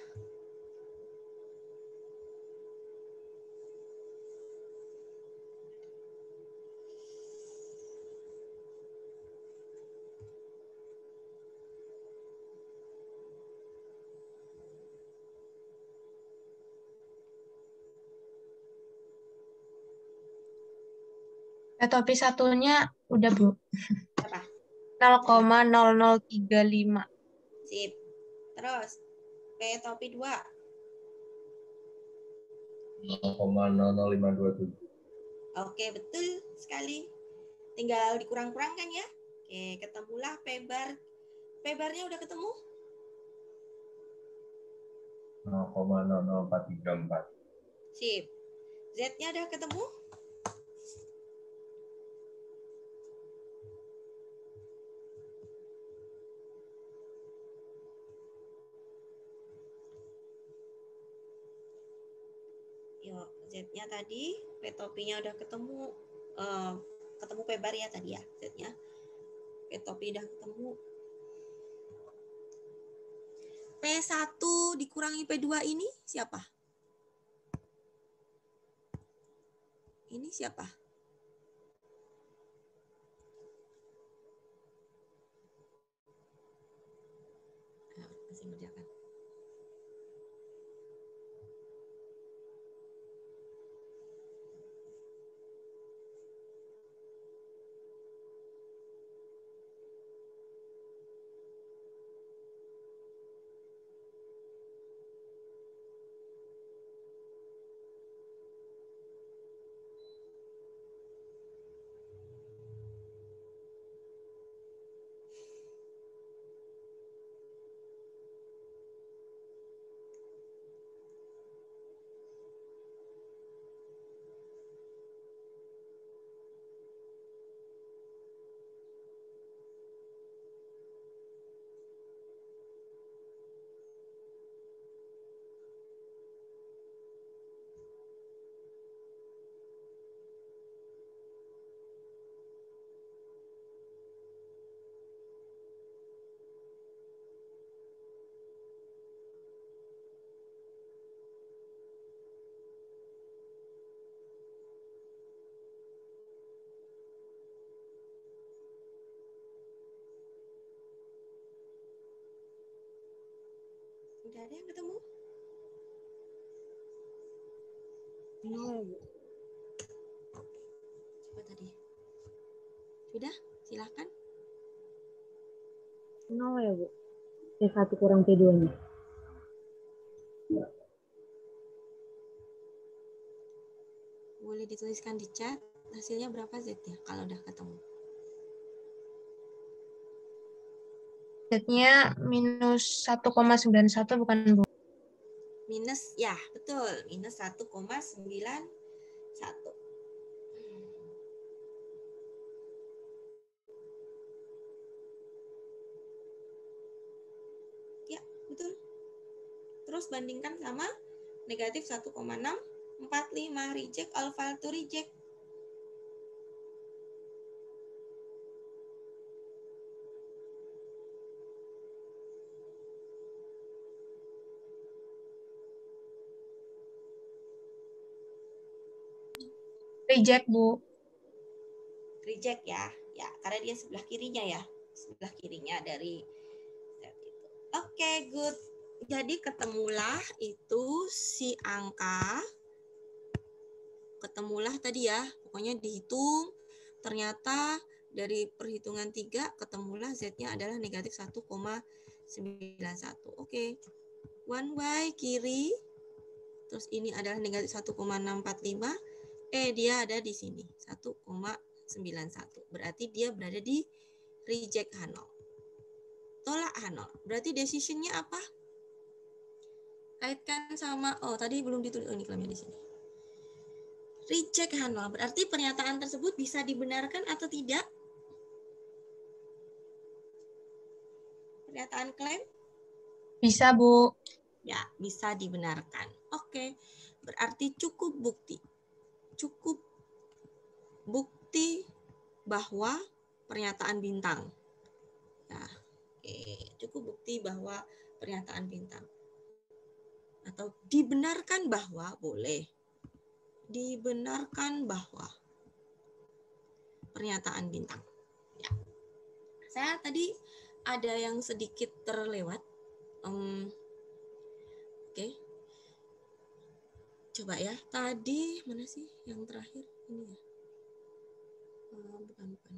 Topi satunya udah, Bu. Apa? nol koma nol nol tiga lima. Sip. Terus, P topi dua. nol koma nol nol lima dua tujuh. Oke, betul sekali. Tinggal dikurang-kurangkan ya. Oke, ketemulah P bar. P barnya udah ketemu? nol koma nol nol empat tiga empat. Sip. Z-nya udah ketemu? Yuk, Z-nya tadi, P topinya udah ketemu. Uh, ketemu P bar ya tadi ya, Z-nya. P topi udah ketemu. P satu dikurangi P dua ini siapa? Ini siapa? Nah, masih ngerjakan. Udah ada yang ketemu? Nol, Bu. Coba tadi. Sudah? Silakan. Nol ya, Bu. P satu kurang P dua-nya. Boleh dituliskan di chat hasilnya berapa Z ya kalau udah ketemu. Z-nya minus satu koma sembilan satu bukan, Bu? Minus, ya betul. Minus satu koma sembilan satu. Ya, betul. Terus bandingkan sama negatif satu koma enam empat lima. Reject, all file to reject. Reject, Bu. Reject ya. Ya, karena dia sebelah kirinya ya. Sebelah kirinya dari set itu. Oke, okay, good. Jadi ketemulah itu si angka. Ketemulah tadi ya. Pokoknya dihitung. Ternyata Dari perhitungan tiga, ketemulah Z-nya adalah negatif satu koma sembilan satu. Oke, one Y kiri, terus ini adalah negatif satu koma enam empat lima. Eh, dia ada di sini, satu koma sembilan satu. Berarti dia berada di reject H nol. Tolak H nol. Berarti decision-nya apa? Kaitkan sama, oh tadi belum ditulis, oh ini klaimnya di sini. Reject H nol, berarti pernyataan tersebut bisa dibenarkan atau tidak? Pernyataan klaim? Bisa, Bu. Ya, bisa dibenarkan. Oke, berarti cukup bukti. Cukup bukti bahwa pernyataan bintang. Ya, oke, cukup bukti bahwa pernyataan bintang. Atau dibenarkan bahwa, boleh. Dibenarkan bahwa pernyataan bintang. Ya. Saya tadi ada yang sedikit terlewat. Um, Oke. Okay. Coba ya. Tadi mana sih yang terakhir? Ini ya. Uh, bukan, bukan.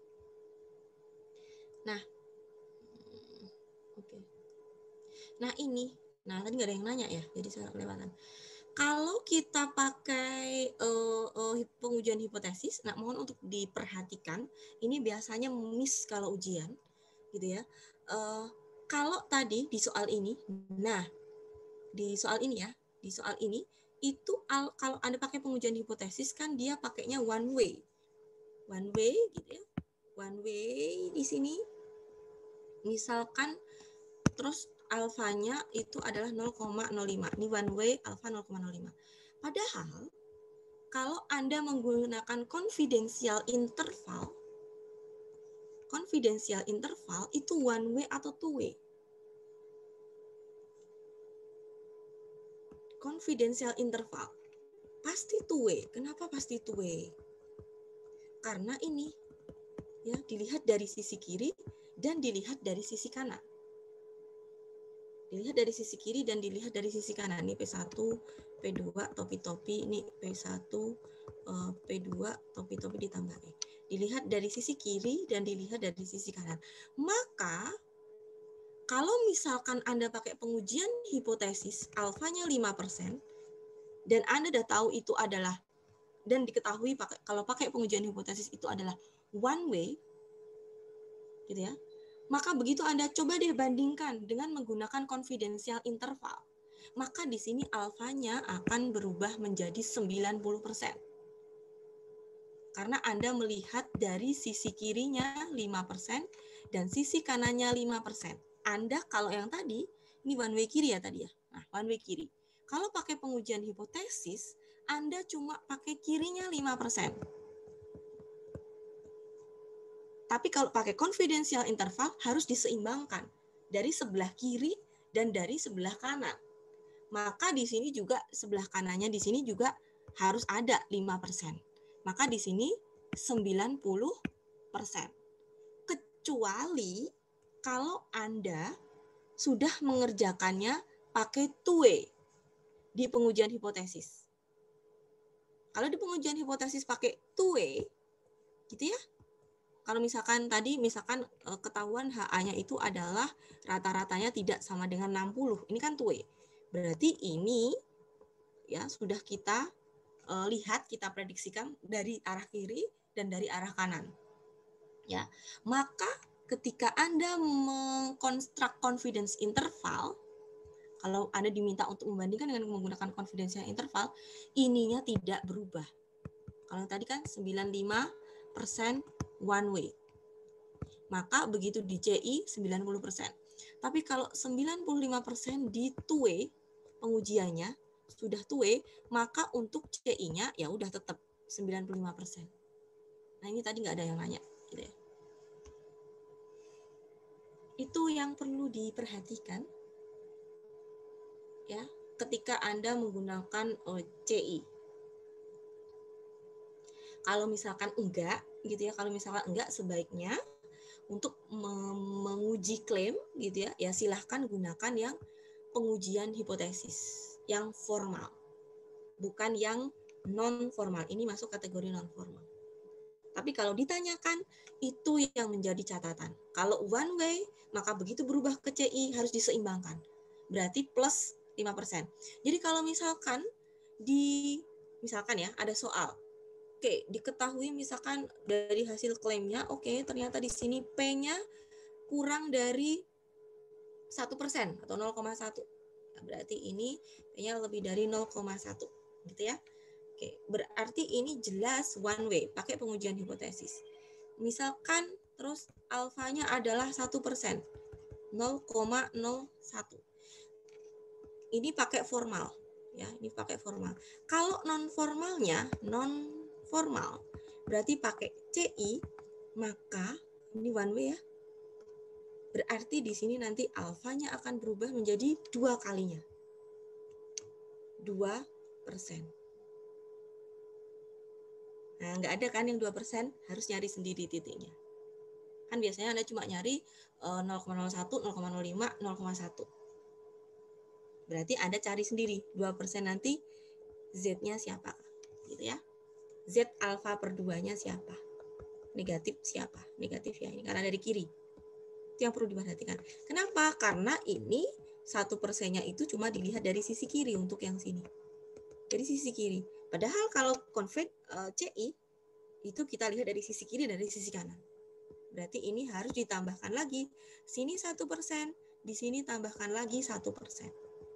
Nah. Oke. Okay. Nah, ini. Nah, tadi nggak ada yang nanya ya. Jadi saya kelewatan. Kalau kita pakai uh, uh, pengujian hipotesis, nah mohon untuk diperhatikan, ini biasanya miss kalau ujian, gitu ya. Uh, kalau tadi di soal ini, nah di soal ini ya, di soal ini itu al, kalau Anda pakai pengujian hipotesis kan dia pakainya one way, one way, gitu ya, one way di sini, misalkan terus alfanya itu adalah nol koma nol lima. Ini one way alfa nol koma nol lima. Padahal kalau Anda menggunakan confidential interval, confidential interval itu one way atau two way? Confidential interval pasti two way. Kenapa pasti two way? Karena ini ya dilihat dari sisi kiri dan dilihat dari sisi kanan. Dilihat dari sisi kiri dan dilihat dari sisi kanan. Ini P satu, P dua, topi-topi. Ini P satu, P dua, topi-topi ditambah E. Dilihat dari sisi kiri dan dilihat dari sisi kanan. Maka, kalau misalkan Anda pakai pengujian hipotesis, alfanya lima persen, dan Anda udah tahu itu adalah, dan diketahui pakai, kalau pakai pengujian hipotesis itu adalah one way, gitu ya, maka begitu Anda coba deh bandingkan dengan menggunakan confidential interval. Maka di sini alfanya akan berubah menjadi sembilan puluh persen. Karena Anda melihat dari sisi kirinya lima persen dan sisi kanannya lima persen. Anda kalau yang tadi, ini one way kiri ya tadi ya. Nah, one way kiri. Kalau pakai pengujian hipotesis, Anda cuma pakai kirinya lima persen. Tapi kalau pakai confidential interval harus diseimbangkan dari sebelah kiri dan dari sebelah kanan. Maka di sini juga sebelah kanannya di sini juga harus ada lima persen. Maka di sini sembilan puluh persen. Kecuali kalau Anda sudah mengerjakannya pakai two way di pengujian hipotesis. Kalau di pengujian hipotesis pakai two way, gitu ya. Kalau misalkan tadi misalkan ketahuan H A-nya itu adalah rata-ratanya tidak sama dengan enam puluh. Ini kan two way. Berarti ini ya sudah kita uh, lihat, kita prediksikan dari arah kiri dan dari arah kanan. Ya. Maka ketika Anda mengkonstruk confidence interval, kalau Anda diminta untuk membandingkan dengan menggunakan confidence interval, ininya tidak berubah. Kalau tadi kan sembilan puluh lima persen one way. Maka begitu di C I sembilan puluh persen. Tapi kalau sembilan puluh lima persen di two way pengujiannya sudah two way, maka untuk C I-nya ya udah tetap sembilan puluh lima persen. Nah, ini tadi nggak ada yang nanya gitu ya. Itu yang perlu diperhatikan ya ketika Anda menggunakan oh, C I. Kalau misalkan enggak gitu ya, kalau misalkan enggak sebaiknya untuk menguji klaim gitu ya, ya silahkan gunakan yang pengujian hipotesis yang formal, bukan yang non formal. Ini masuk kategori non formal. Tapi kalau ditanyakan, itu yang menjadi catatan. Kalau one way, maka begitu berubah ke C I harus diseimbangkan. Berarti plus lima persen. Jadi kalau misalkan di misalkan ya ada soal, oke, diketahui misalkan dari hasil klaimnya, oke, ternyata di sini P-nya kurang dari satu persen atau nol koma satu. Nah, berarti ini P-nya lebih dari nol koma satu, gitu ya. Oke, berarti ini jelas one way, pakai pengujian hipotesis. Misalkan terus alfanya adalah satu persen, nol koma nol satu. Ini pakai formal, ya, ini pakai formal. Kalau non formalnya, non formal, berarti pakai C I, maka ini one way ya. Berarti di sini nanti alfanya akan berubah menjadi dua kalinya. dua persen. Nah, nggak ada kan yang dua persen, harus nyari sendiri titiknya. Kan biasanya Anda cuma nyari nol koma nol satu, nol koma nol lima, nol koma satu. Berarti Anda cari sendiri, dua persen nanti Z-nya siapa? Gitu ya. Z alfa per dua-nya siapa? Negatif siapa? Negatif ya, ini karena dari kiri. Itu yang perlu diperhatikan. Kenapa? Karena ini satu persennya itu cuma dilihat dari sisi kiri untuk yang sini. Dari sisi kiri. Padahal kalau konflik uh, C I, itu kita lihat dari sisi kiri dan dari sisi kanan. Berarti ini harus ditambahkan lagi. Sini satu persen, di sini tambahkan lagi satu persen.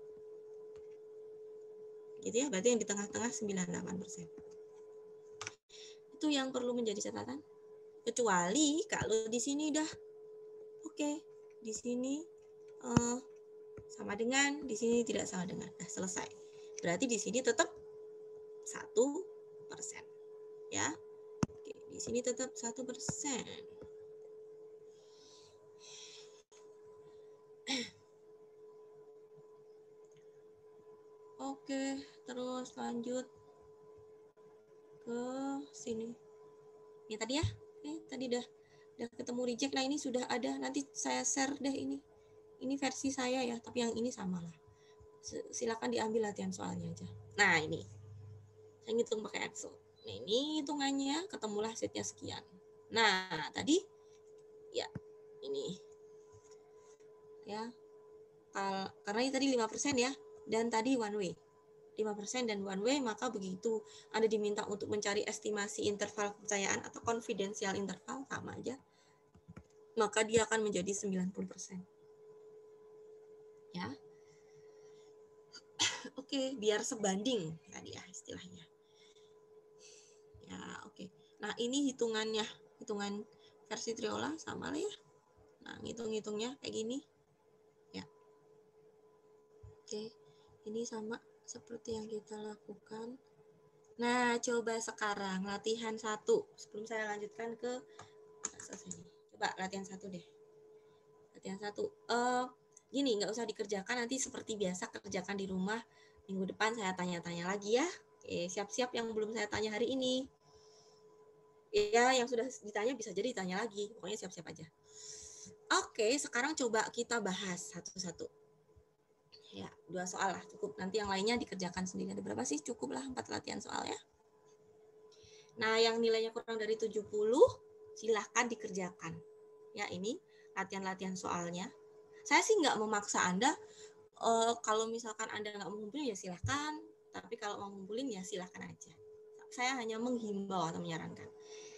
Gitu ya, berarti yang di tengah-tengah sembilan puluh delapan persen. Itu yang perlu menjadi catatan. Kecuali kalau di sini udah oke, okay, di sini uh, sama dengan, di sini tidak sama dengan. Nah, selesai. Berarti di sini tetap satu persen. Ya. Oke, di sini tetap satu persen. Oke, terus lanjut ke sini. Ini tadi ya. Oke, tadi udah udah ketemu reject. Nah, ini sudah ada. Nanti saya share deh ini. Ini versi saya ya, tapi yang ini samalah. Silakan diambil latihan soalnya aja. Nah, ini. Saya ngitung pakai Excel. Nah, ini hitungannya ketemulah setnya sekian. Nah, tadi ya ini. Ya. Karena ini tadi lima persen ya, dan tadi one way. lima persen dan one way, maka begitu Anda diminta untuk mencari estimasi interval kepercayaan atau confidential interval, sama aja, maka dia akan menjadi sembilan puluh persen. Ya. Oke, biar sebanding tadi ya istilahnya. Ya, oke. Nah, ini hitungannya, hitungan versi Triola sama lah ya. Nah, ngitung-ngitungnya kayak gini. Ya. Oke, ini sama seperti yang kita lakukan. Nah, coba sekarang latihan satu. Sebelum saya lanjutkan ke selesai. Coba latihan satu deh. Latihan satu. Uh, gini, nggak usah dikerjakan. Nanti seperti biasa kerjakan di rumah. Minggu depan saya tanya-tanya lagi ya. Oke, siap-siap yang belum saya tanya hari ini. Ya, yang sudah ditanya bisa jadi ditanya lagi. Pokoknya siap-siap aja. Oke, sekarang coba kita bahas satu-satu. Ya, dua soal lah cukup. Nanti yang lainnya dikerjakan sendiri. Ada berapa sih? Cukup lah empat latihan soal ya. Nah, yang nilainya kurang dari tujuh puluh, silahkan dikerjakan. Ya, ini latihan-latihan soalnya. Saya sih nggak memaksa Anda. Uh, kalau misalkan Anda nggak mau ngumpulin, ya silahkan. Tapi kalau mau ngumpulin, ya silahkan aja. Saya hanya menghimbau atau menyarankan.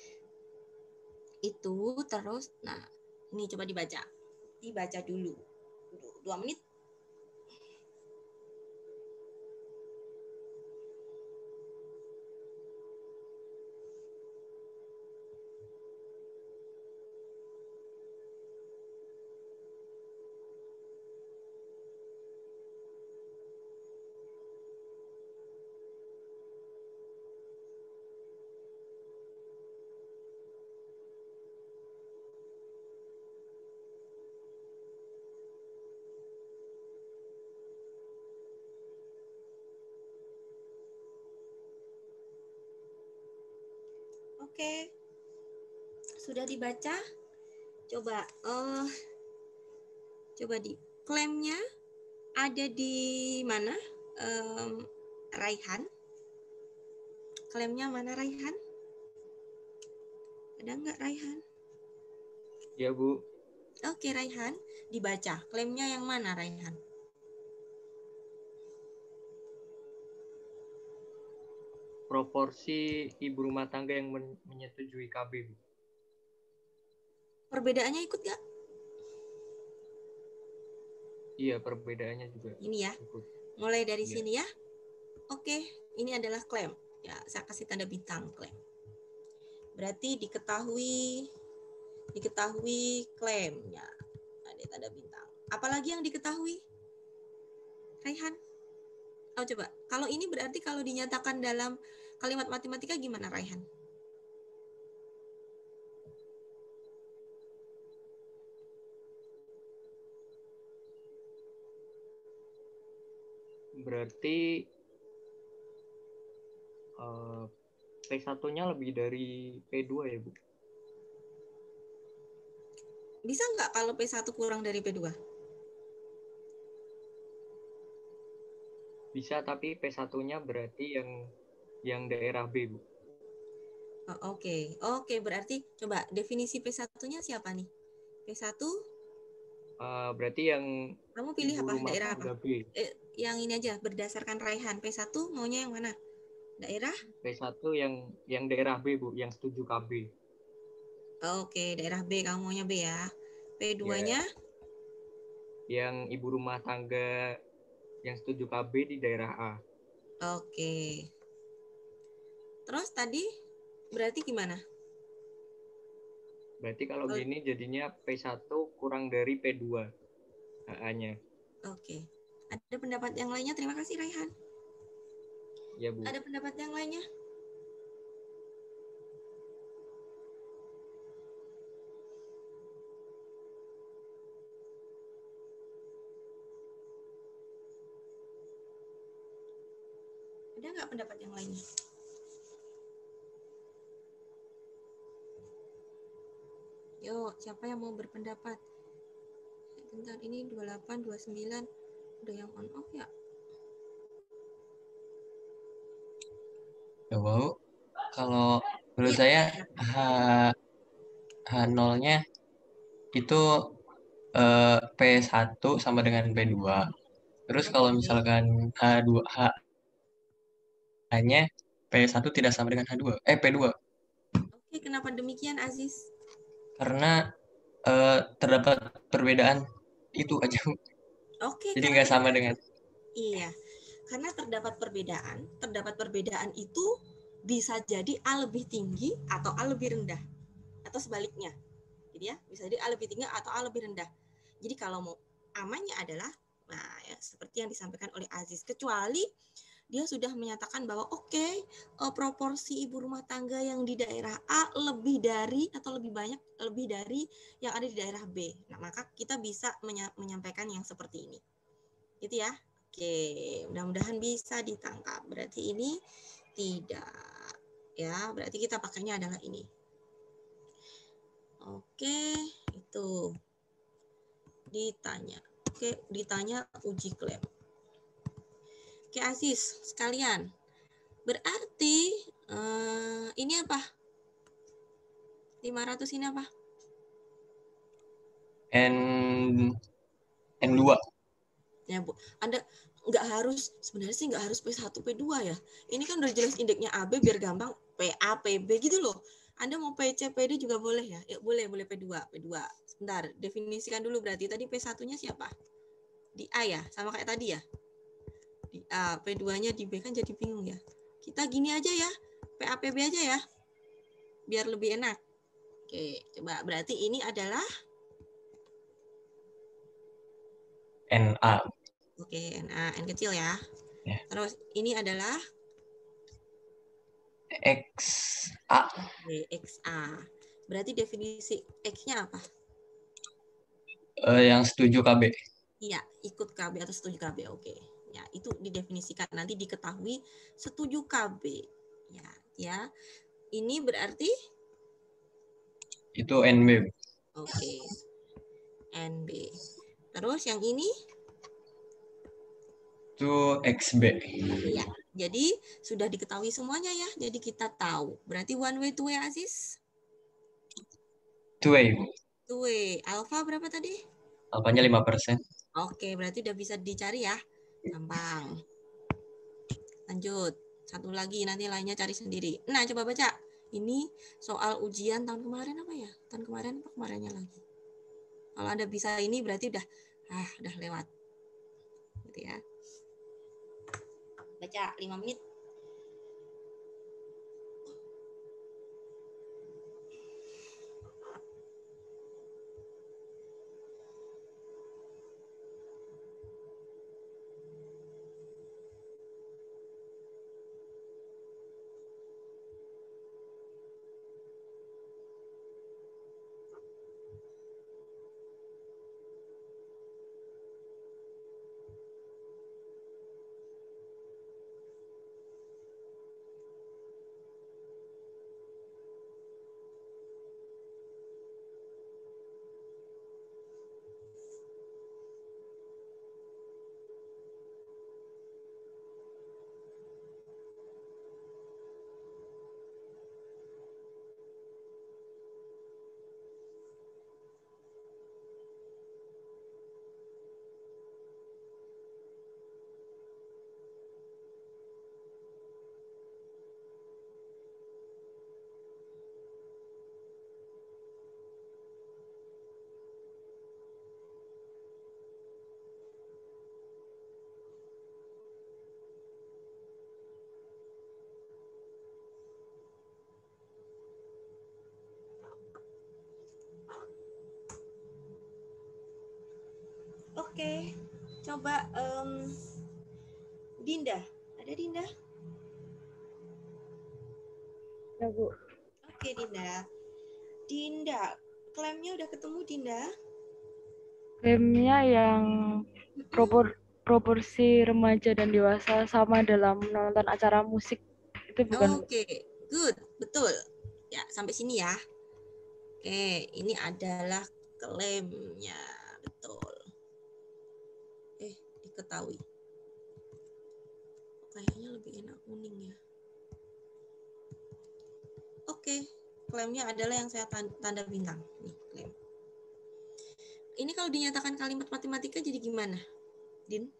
Itu terus, nah, ini coba dibaca. Dibaca dulu. Dua menit. Oke, sudah dibaca. Coba, uh, coba di klaimnya ada di mana? Um, Raihan. Klaimnya mana Raihan? Ada nggak Raihan? Ya, Bu. Oke, Raihan. Dibaca. Klaimnya yang mana, Raihan? Proporsi ibu rumah tangga yang men menyetujui K B, Bu. Perbedaannya ikut nggak? Iya, perbedaannya juga. Ini ya. Ikut. Mulai dari Iya. sini ya. Oke, ini adalah klaim. Ya, saya kasih tanda bintang klaim. Berarti diketahui diketahui klaimnya. Ada tanda bintang. Apalagi yang diketahui? Raihan? Oh, coba. Kalau ini berarti kalau dinyatakan dalam kalimat matematika gimana, Raihan? Berarti uh, P satu-nya lebih dari P dua ya, Bu? Bisa nggak kalau P satu kurang dari P dua? Bisa, tapi P satu-nya berarti yang yang daerah B, Bu. Oh, oke. Okay. Oke, okay, berarti coba definisi P satu-nya siapa nih? P satu? Uh, berarti yang kamu pilih ibu apa? rumah Daerah tangga apa? B. Eh, yang ini aja berdasarkan Raihan. P satu maunya yang mana? Daerah? P satu yang yang daerah B, Bu, yang setuju K B. Oh, oke, okay. Daerah B kamu maunya B ya. P dua-nya? Yeah. Yang ibu rumah tangga yang setuju K B di daerah A. Oke. Okay. Terus tadi berarti gimana? Berarti kalau oh. gini jadinya P satu kurang dari P dua H A-nya. Oke. Okay. Ada pendapat yang lainnya? Terima kasih, Raihan. Ya, Bu. Ada pendapat yang lainnya? Ada nggak pendapat yang lainnya? Yuk, siapa yang mau berpendapat? Bentar, ini dua puluh delapan, dua puluh sembilan. Udah yang on off ya? Ya, Bu. Kalau menurut ya, saya H H nol-nya itu eh, P satu sama dengan P dua. Terus okay. kalau misalkan H dua H hanya P satu tidak sama dengan H dua. Eh P dua. Oke, okay, kenapa demikian, Aziz? Karena eh, terdapat perbedaan itu aja. Oke. Okay, jadi nggak sama dengan. Iya. Karena terdapat perbedaan, terdapat perbedaan itu bisa jadi A lebih tinggi atau A lebih rendah. Atau sebaliknya. Jadi ya, bisa jadi A lebih tinggi atau A lebih rendah. Jadi kalau mau amannya adalah, nah ya, seperti yang disampaikan oleh Aziz. Kecuali dia sudah menyatakan bahwa oke, okay, proporsi ibu rumah tangga yang di daerah A lebih dari atau lebih banyak, lebih dari yang ada di daerah B. Nah, maka kita bisa menyampaikan yang seperti ini. Gitu ya. Oke, mudah-mudahan bisa ditangkap. Berarti ini tidak. Ya, berarti kita pakainya adalah ini. Oke, itu ditanya. Oke, ditanya uji klaim. Oke, Aziz, sekalian. Berarti eh, ini apa? lima ratus ini apa? N N dua. Ya, Bu. Anda nggak harus, sebenarnya sih nggak harus P satu, P dua ya. Ini kan udah jelas indeksnya A B, biar gampang P A, P B gitu loh. Anda mau P C, P D juga boleh ya? Ya boleh, boleh P dua, P dua. Sebentar, definisikan dulu berarti. Tadi P satu-nya siapa? Di A ya? Sama kayak tadi ya? Di A, P dua-nya di B, kan jadi bingung ya. Kita gini aja ya, P A, P B aja ya. Biar lebih enak. Oke, coba. Berarti ini adalah N A. Oke, N A, N kecil ya. Ya. Terus ini adalah X A. Oke, X A. Berarti definisi X-nya apa? Uh, yang setuju K B. Iya, ikut K B atau setuju K B. Oke. Ya, itu didefinisikan, nanti diketahui setuju K B. Ya, ya. Ini berarti itu N B. Oke. N B. Terus yang ini itu X B. Iya. Jadi sudah diketahui semuanya ya. Jadi kita tahu. Berarti one way, two way, Aziz? two way. two way. Alfa berapa tadi? Alfanya lima persen. Oke, berarti udah bisa dicari ya. Gampang. Lanjut. Satu lagi, nanti lainnya cari sendiri. Nah, coba baca. Ini soal ujian tahun kemarin apa ya? Tahun kemarin apa kemarinnya lagi? Kalau Anda bisa ini berarti udah ah, udah lewat. Gitu ya. Baca lima menit. Oke, coba um, Dinda. Ada Dinda? Ya, Bu. Oke, Dinda. Dinda, klaimnya udah ketemu, Dinda? Klaimnya yang propor proporsi remaja dan dewasa sama dalam menonton acara musik. Itu bukan, Bu? Oke, good. Betul. Ya, sampai sini ya. Oke, ini adalah klaimnya. Betul. Eh, diketahui. Kayaknya lebih enak kuning ya. Oke, klaimnya adalah yang saya tanda bintang. Nih, klaim. Ini kalau dinyatakan kalimat matematika jadi gimana, Din?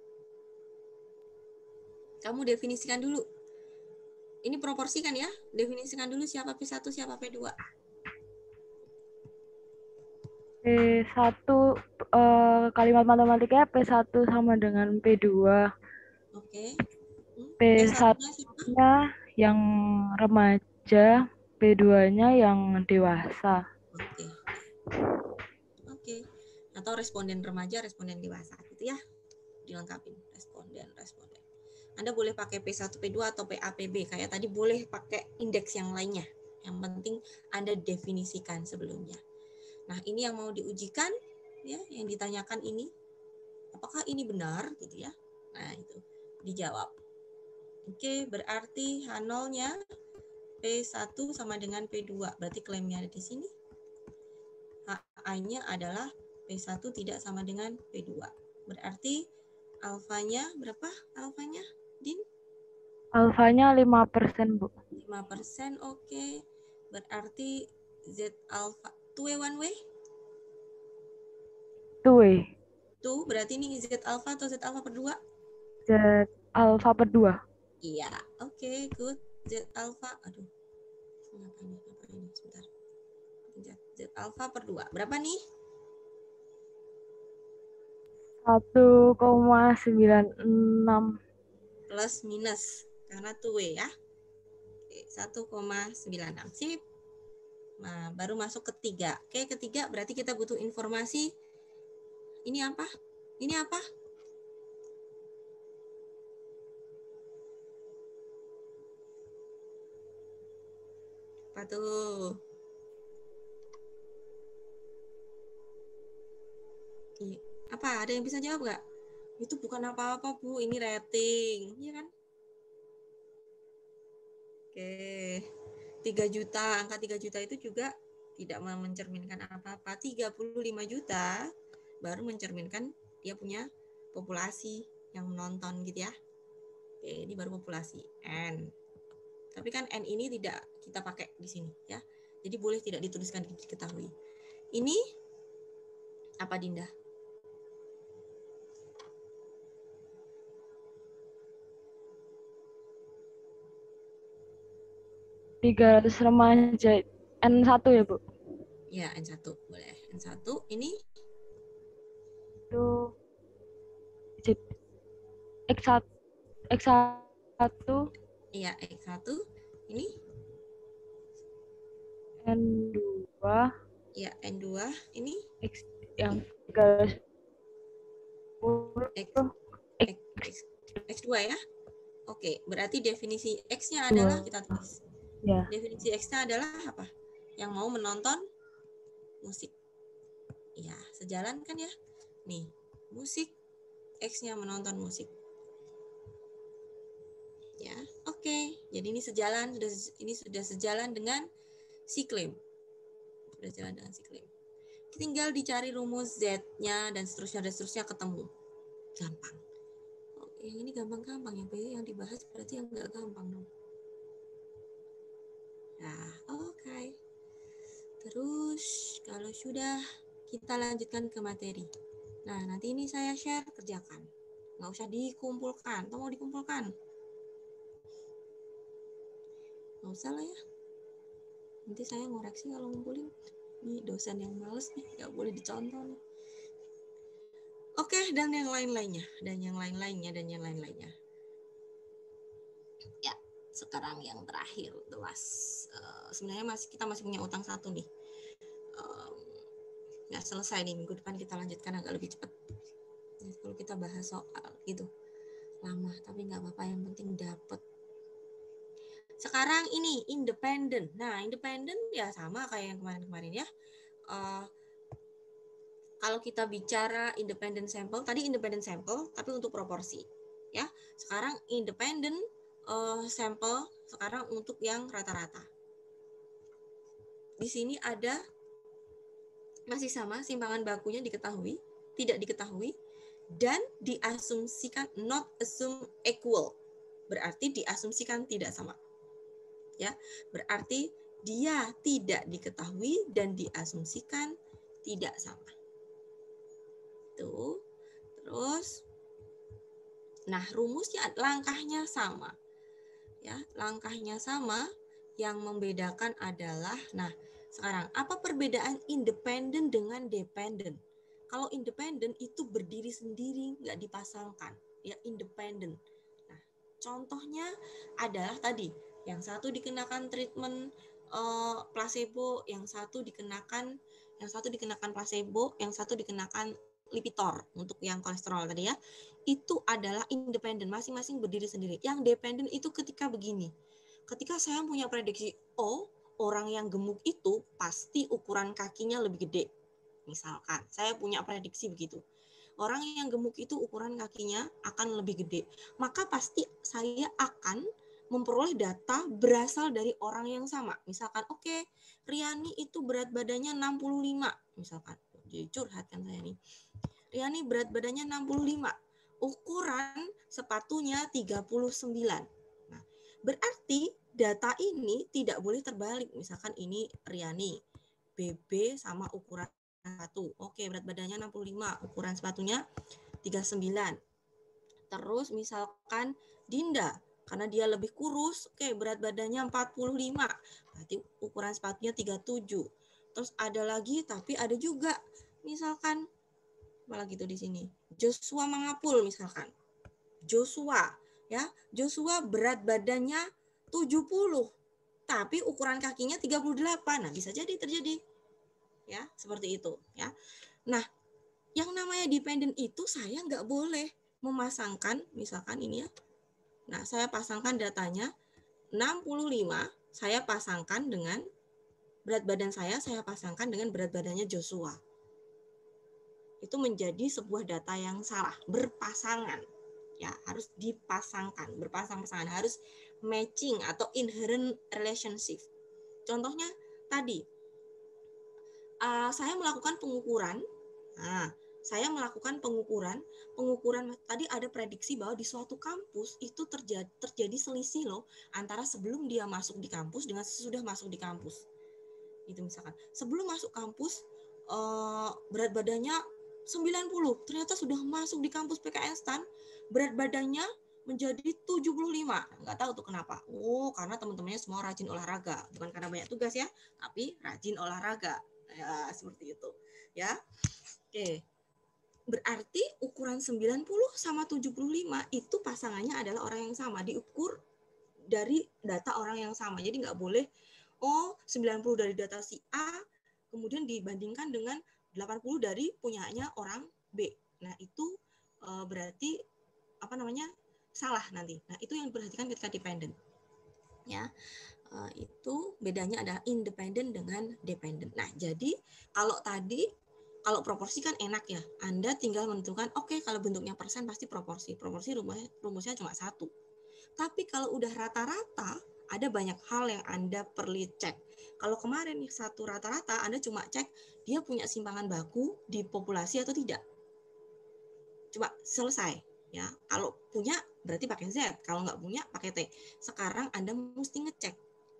Kamu definisikan dulu. Ini proporsi kan ya? Definisikan dulu siapa P satu, siapa P dua. P satu uh, kalimat matematikanya P satu sama dengan P dua. Oke. Hmm, P satu-nya yang remaja, P dua-nya yang dewasa. Oke. Oke. Atau responden remaja, responden dewasa gitu ya. Dilengkapin responden, responden. Anda boleh pakai P satu, P dua atau P A, P B. Kayak tadi boleh pakai indeks yang lainnya. Yang penting Anda definisikan sebelumnya. Nah, ini yang mau diujikan, ya, yang ditanyakan ini, apakah ini benar, gitu ya? Nah, itu dijawab. Oke, berarti H nol-nya P satu sama dengan P dua, berarti klaimnya ada di sini. H A-nya adalah P satu tidak sama dengan P dua. Berarti alfanya berapa? Alfanya, Din? Alfanya lima persen, Bu. lima persen, oke. Berarti Z alpha two way one way? Two way. Two, berarti ini Z alpha atau Z alpha per dua? Z alpha per dua. Iya, oke, okay, good. Z alpha, aduh. Apa ini? Apa ini? Sebentar. Z, Z alpha per dua. Berapa nih? satu koma sembilan enam. Plus minus. Karena two way ya. Oke, satu koma sembilan enam. Sip. Nah, baru masuk ketiga. Oke, ketiga berarti kita butuh informasi. Ini apa? Ini apa? Apa tuh? Apa? Ada yang bisa jawab nggak? Itu bukan apa-apa, Bu. Ini rating. Iya kan? Oke. tiga juta. Angka tiga juta itu juga tidak mencerminkan apa-apa. tiga puluh lima juta baru mencerminkan dia punya populasi yang menonton gitu ya. Oke, ini baru populasi N. Tapi kan N ini tidak kita pakai di sini ya. Jadi boleh tidak dituliskan diketahui. Ini apa Dinda? tiga ratus remaja N satu ya, Bu? Ya, N satu. Boleh. N satu ini Itu X satu X satu iya, X satu. Ini N dua. Ya, N dua. Ini X yang tiga ratus X, X, X, X dua ya. Oke, berarti definisi X-nya adalah kita tulis. Ya. Definisi X-nya adalah apa? Yang mau menonton musik. Ya, sejalan kan ya? Nih, musik, X-nya menonton musik. Ya, oke. Jadi ini sejalan, sudah ini sudah sejalan dengan si claim. Sudah sejalan dengan si claim. Tinggal dicari rumus Z-nya dan seterusnya dan seterusnya ketemu. Gampang. Oh, yang ini gampang-gampang ya, yang dibahas berarti yang nggak gampang dong. Nah, oke. Okay. Terus kalau sudah, kita lanjutkan ke materi. Nah, nanti ini saya share, kerjakan. Nggak usah dikumpulkan. Atau mau dikumpulkan? Nggak usah lah ya. Nanti saya ngoreksi kalau ngumpulin. Ini dosen yang males nih, nggak boleh dicontoh nih. Oke, dan yang lain-lainnya. Dan yang lain-lainnya, dan yang lain-lainnya. Ya, sekarang yang terakhir, the last. Uh, sebenarnya masih kita masih punya utang satu nih. Um, nggak selesai nih, minggu depan kita lanjutkan agak lebih cepat. Nah, kalau kita bahas soal gitu. Lama, tapi nggak apa-apa, yang penting dapat. Sekarang ini independen. Nah, independen ya sama kayak yang kemarin-kemarin ya. Uh, kalau kita bicara independent sample, tadi independent sample, tapi untuk proporsi, ya. Sekarang independent uh, sample, sekarang untuk yang rata-rata. Di sini ada masih sama, simpangan bakunya diketahui, tidak diketahui, dan diasumsikan not assume equal, berarti diasumsikan tidak sama. Ya, berarti dia tidak diketahui dan diasumsikan tidak sama. Tuh. Terus nah, rumusnya langkahnya sama. Ya, langkahnya sama, yang membedakan adalah nah, sekarang apa perbedaan independen dengan dependen? Kalau independen itu berdiri sendiri, nggak dipasangkan, ya independen. Nah, contohnya adalah tadi yang satu dikenakan treatment uh, placebo, yang satu dikenakan yang satu dikenakan placebo, yang satu dikenakan Lipitor untuk yang kolesterol tadi ya. Itu adalah independen, masing-masing berdiri sendiri. Yang dependen itu ketika begini. Ketika saya punya prediksi, oh, orang yang gemuk itu pasti ukuran kakinya lebih gede. Misalkan, saya punya prediksi begitu. Orang yang gemuk itu ukuran kakinya akan lebih gede. Maka pasti saya akan memperoleh data berasal dari orang yang sama. Misalkan, oke, okay, Riani itu berat badannya enam puluh lima. Misalkan, jadi curhat kan saya nih. Riani berat badannya enam puluh lima. Ukuran sepatunya tiga puluh sembilan. Nah, berarti data ini tidak boleh terbalik. Misalkan ini Riani, B B sama ukuran satu. Oke, berat badannya enam puluh lima, ukuran sepatunya tiga puluh sembilan. Terus misalkan Dinda, karena dia lebih kurus, oke, berat badannya empat puluh lima. Berarti ukuran sepatunya tiga puluh tujuh. Terus ada lagi, tapi ada juga misalkan apa lagi tuh di sini? Joshua Mangapul misalkan. Joshua, ya. Joshua berat badannya tujuh puluh, tapi ukuran kakinya tiga puluh delapan. Nah, bisa jadi terjadi. Ya, seperti itu, ya. Nah, yang namanya dependent itu saya nggak boleh memasangkan, misalkan ini ya. Nah, saya pasangkan datanya enam puluh lima, saya pasangkan dengan berat badan saya, saya pasangkan dengan berat badannya Joshua. Itu menjadi sebuah data yang salah, berpasangan. Ya, harus dipasangkan, berpasang-pasangan, harus matching atau inherent relationship. Contohnya tadi, uh, saya melakukan pengukuran. Nah, saya melakukan pengukuran, pengukuran tadi ada prediksi bahwa di suatu kampus itu terjadi, terjadi selisih loh antara sebelum dia masuk di kampus dengan sesudah masuk di kampus. Itu misalkan sebelum masuk kampus uh, berat badannya sembilan puluh, ternyata sudah masuk di kampus P K N STAN berat badannya menjadi tujuh puluh lima. Nggak tahu tuh kenapa. Oh, karena teman-temannya semua rajin olahraga. Bukan karena banyak tugas ya, tapi rajin olahraga. Ya, seperti itu. Ya. Oke. Berarti ukuran sembilan puluh sama tujuh puluh lima itu pasangannya adalah orang yang sama. Diukur dari data orang yang sama. Jadi nggak boleh, oh sembilan puluh dari data si A, kemudian dibandingkan dengan delapan puluh dari punyanya orang B. Nah, itu uh, berarti apa namanya? Salah nanti. Nah, itu yang diperhatikan ketika dependent. Ya. Uh, itu bedanya adalah independent dengan dependent. Nah, jadi kalau tadi kalau proporsi kan enak ya. Anda tinggal menentukan oke okay, kalau bentuknya persen pasti proporsi. Proporsi rumusnya, rumusnya cuma satu. Tapi kalau udah rata-rata ada banyak hal yang Anda perlu cek. Kalau kemarin nih satu rata-rata Anda cuma cek dia punya simpangan baku di populasi atau tidak. Coba selesai. Ya, kalau punya berarti pakai Z, kalau nggak punya pakai T. Sekarang Anda mesti ngecek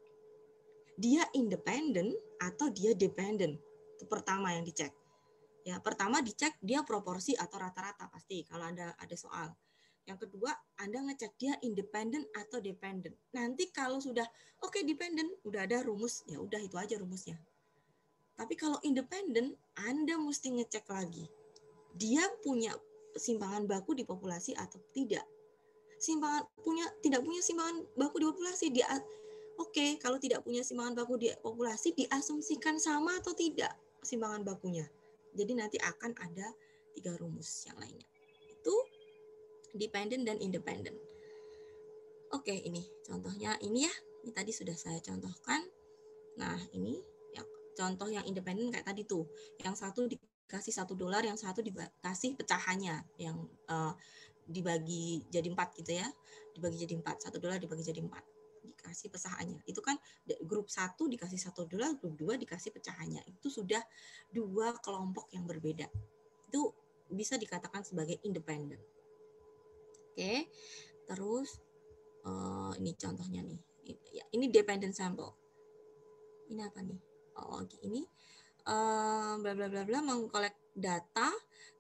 dia independen atau dia dependent. Itu pertama yang dicek. Ya, pertama dicek dia proporsi atau rata-rata pasti kalau ada ada soal. Yang kedua, Anda ngecek dia independen atau dependent. Nanti kalau sudah oke okay, dependent, udah ada rumus, ya udah itu aja rumusnya. Tapi kalau independen, Anda mesti ngecek lagi. Dia punya simpangan baku di populasi atau tidak. Simpangan punya tidak punya simpangan baku di populasi, dia oke, okay, kalau tidak punya simpangan baku di populasi diasumsikan sama atau tidak simpangan bakunya. Jadi nanti akan ada tiga rumus yang lainnya. Itu dependent dan independent. Oke, ini contohnya ini ya. Ini tadi sudah saya contohkan. Nah, ini ya, contoh yang independent kayak tadi tuh. Yang satu dikasih satu dolar, yang satu dikasih pecahannya yang uh, dibagi jadi empat gitu ya. Dibagi jadi empat. Satu dolar dibagi jadi empat. Dikasih pecahannya. Itu kan grup satu dikasih satu dolar, grup dua dikasih pecahannya. Itu sudah dua kelompok yang berbeda. Itu bisa dikatakan sebagai independent. Oke, terus uh, ini contohnya nih. Ini dependent sample. Ini apa nih? Oh, ini uh, bla bla bla bla mengkolek data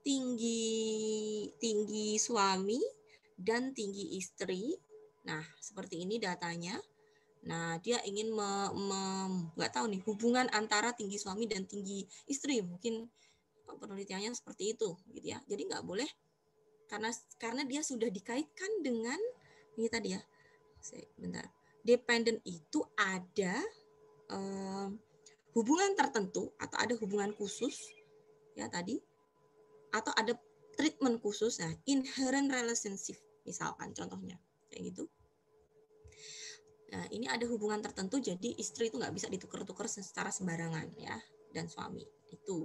tinggi tinggi suami dan tinggi istri. Nah, seperti ini datanya. Nah, dia ingin me, me, nggak tahu nih hubungan antara tinggi suami dan tinggi istri. Mungkin penelitiannya seperti itu, gitu ya. Jadi nggak boleh karena karena dia sudah dikaitkan dengan ini tadi ya. Bentar. Dependent itu ada um, hubungan tertentu atau ada hubungan khusus ya tadi atau ada treatment khusus, nah inherent relationship misalkan contohnya kayak gitu. Nah, ini ada hubungan tertentu jadi istri itu nggak bisa ditukar-tukar secara sembarangan ya dan suami itu.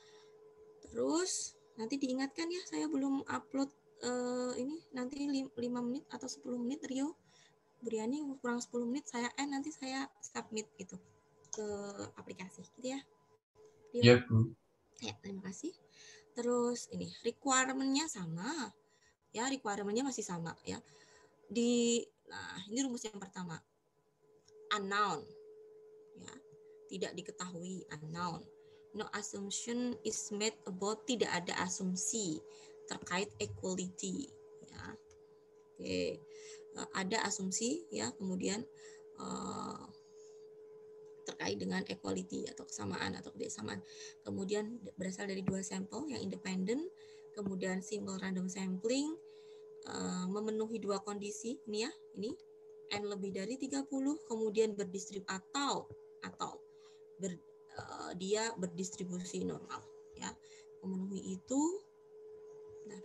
Terus nanti diingatkan ya saya belum upload uh, ini nanti lima menit atau sepuluh menit Rio. Briani kurang sepuluh menit saya end nanti saya submit gitu ke aplikasi gitu ya. Rio. Ya, Bu. Ya, terima kasih. Terus ini requirement-nya sama. Ya, requirement-nya masih sama ya. Di nah, ini rumus yang pertama. Unknown. Ya, tidak diketahui unknown. No assumption is made about, tidak ada asumsi terkait equality ya. Oke. Ada asumsi ya, kemudian uh, terkait dengan equality atau kesamaan atau kebersamaan. Kemudian berasal dari dua sampel yang independen, kemudian simple random sampling, uh, memenuhi dua kondisi ini ya, ini n lebih dari tiga puluh, kemudian berdistrib atau atau ber, uh, dia berdistribusi normal ya. Memenuhi itu bentar.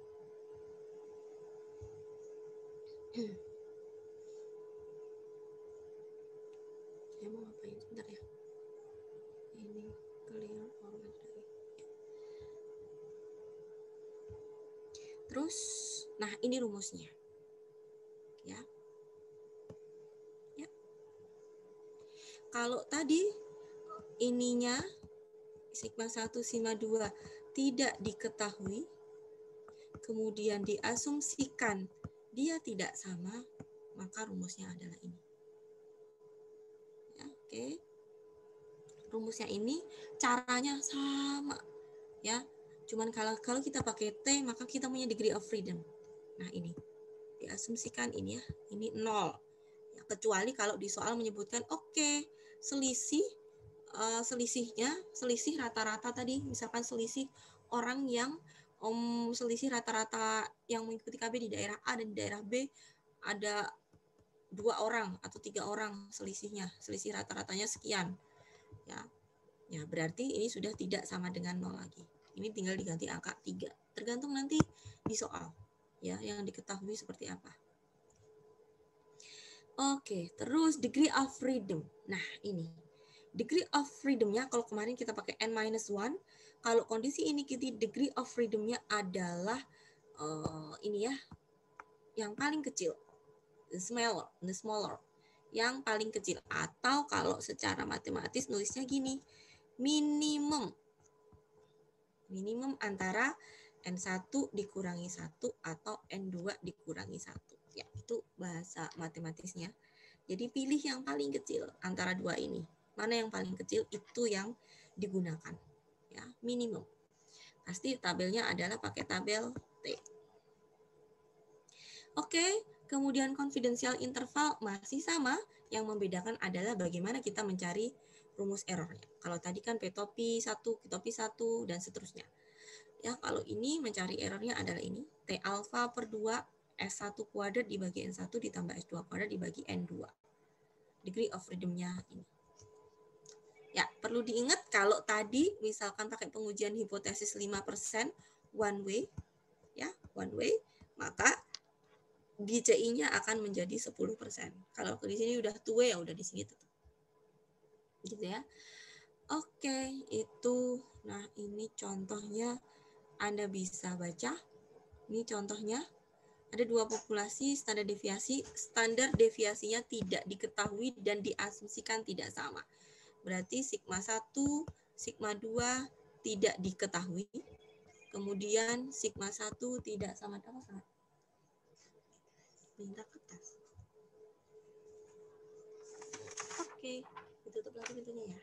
Saya mau ngapain sebentar ya. Ini clear already. Terus, nah ini rumusnya, ya. Ya. Kalau tadi ininya sigma satu sigma dua tidak diketahui, kemudian diasumsikan dia tidak sama, maka rumusnya adalah ini. Ya, oke. rumusnya ini caranya sama ya. Cuman kalau kalau kita pakai T maka kita punya degree of freedom. Nah, ini diasumsikan ini ya, ini nol. Ya, kecuali kalau di soal menyebutkan oke, okay, selisih uh, selisihnya, selisih rata-rata tadi, misalkan selisih orang yang um, selisih rata-rata yang mengikuti K B di daerah A dan di daerah B ada dua orang atau tiga orang selisihnya, selisih rata-ratanya sekian. Ya. Ya, berarti ini sudah tidak sama dengan nol lagi. Ini tinggal diganti angka tiga. Tergantung nanti di soal ya yang diketahui seperti apa. Oke, terus degree of freedom. Nah, ini. Degree of freedom-nya kalau kemarin kita pakai n minus one, kalau kondisi ini kita degree of freedom-nya adalah uh, ini ya, yang paling kecil. The smaller, the smaller. Yang paling kecil, atau kalau secara matematis nulisnya gini, minimum. Minimum antara N satu dikurangi satu atau N dua dikurangi satu. Ya, itu bahasa matematisnya. Jadi pilih yang paling kecil antara dua ini. Mana yang paling kecil itu yang digunakan. Ya, minimum. Pasti tabelnya adalah pakai tabel T. Oke, kemudian confidential interval masih sama. Yang membedakan adalah bagaimana kita mencari rumus errornya. Kalau tadi kan P topi satu, Q topi satu, dan seterusnya. Ya, kalau ini mencari errornya adalah ini. T alfa per dua, S satu kuadrat dibagi N satu ditambah S dua kuadrat dibagi N dua. Degree of freedom-nya ini. Ya, perlu diingat kalau tadi misalkan pakai pengujian hipotesis lima persen one way, ya, one way, maka di C I-nya akan menjadi sepuluh persen. Kalau di sini udah two way, ya udah di sini tetap. Gitu ya. Oke, itu. Nah, ini contohnya Anda bisa baca. Ini contohnya. Ada dua populasi standar deviasi. Standar deviasinya tidak diketahui dan diasumsikan tidak sama. Berarti sigma satu, sigma dua tidak diketahui. Kemudian sigma satu tidak sama. Apa sama? Minta kertas. Oke, ditutup lagi pintunya ya.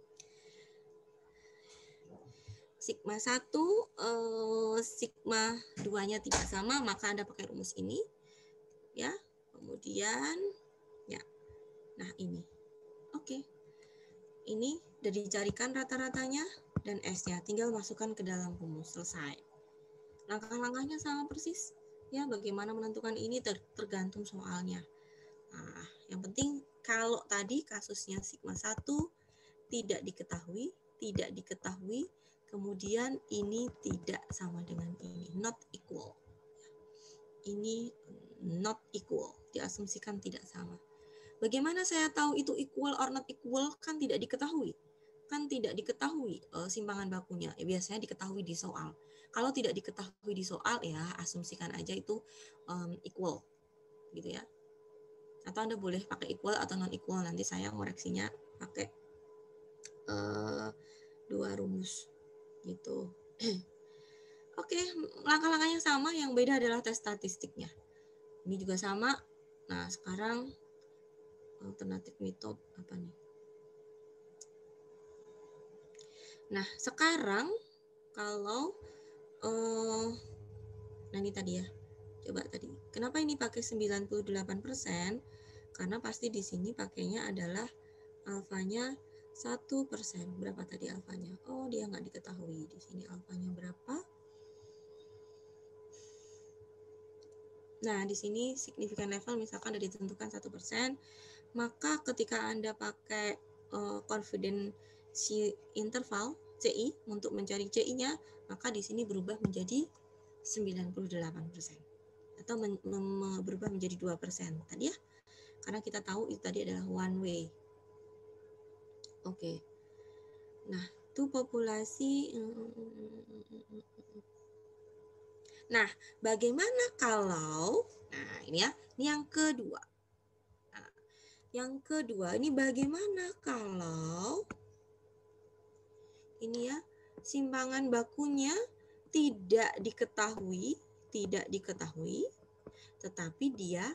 Sigma satu, eh, sigma dua-nya tidak sama, maka Anda pakai rumus ini. Ya, kemudian, ya, nah ini. Oke, ini sudah dicarikan rata-ratanya dan S-nya. Tinggal masukkan ke dalam rumus, selesai. Langkah-langkahnya sama persis. Ya, bagaimana menentukan ini ter tergantung soalnya. Nah, yang penting kalau tadi kasusnya sigma satu tidak diketahui, tidak diketahui, kemudian ini tidak sama dengan ini, not equal. Ini not equal, diasumsikan tidak sama. Bagaimana saya tahu itu equal or not equal? Kan tidak diketahui. Kan tidak diketahui uh, simpangan bakunya. Ya, biasanya diketahui di soal. Kalau tidak diketahui di soal, ya asumsikan aja itu um, equal. Gitu ya. Atau Anda boleh pakai equal atau non equal. Nanti saya ngoreksinya pakai uh, dua rumus. Gitu. Oke, langkah-langkahnya sama. Yang beda adalah tes statistiknya. Ini juga sama. Nah, sekarang alternatif method apa nih? Nah, sekarang kalau uh, nah ini tadi ya. Coba tadi. Kenapa ini pakai sembilan puluh delapan persen? Karena pasti di sini pakainya adalah alfanya satu persen. Berapa tadi alfanya? Oh, dia nggak diketahui. Di sini alfanya berapa? Nah, di sini significant level misalkan sudah ditentukan satu persen. Maka ketika Anda pakai uh, confidence interval C I untuk mencari C I-nya, maka di sini berubah menjadi sembilan puluh delapan persen atau men men berubah menjadi dua persen tadi ya. Karena kita tahu itu tadi adalah one way. Oke. Okay. Nah, itu populasi. Nah, bagaimana kalau nah ini ya, ini yang kedua. Nah, yang kedua ini bagaimana kalau ini ya, simpangan bakunya tidak diketahui, tidak diketahui, tetapi dia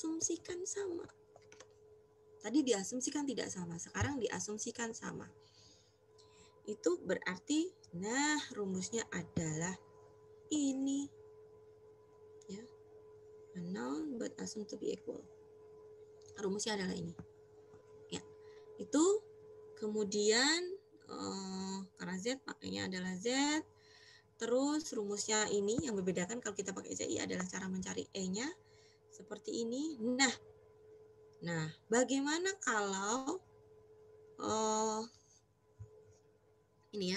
diasumsikan sama. Tadi diasumsikan tidak sama, sekarang diasumsikan sama. itu berarti, nah rumusnya adalah ini. Ya, unknown but assumed to be equal. Rumusnya adalah ini. Ya, itu kemudian eh, karena Z pakainya adalah Z. Terus rumusnya ini yang membedakan kalau kita pakai Z I adalah cara mencari E-nya seperti ini. Nah, nah bagaimana kalau uh, ini ya?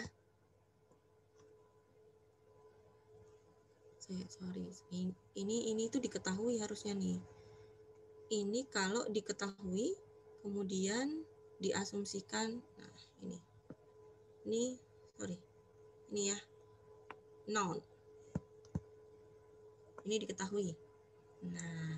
Saya sorry, ini ini itu diketahui harusnya nih. Ini kalau diketahui kemudian diasumsikan. Nah, ini, ini sorry, ini ya. Noun. Ini diketahui. Nah,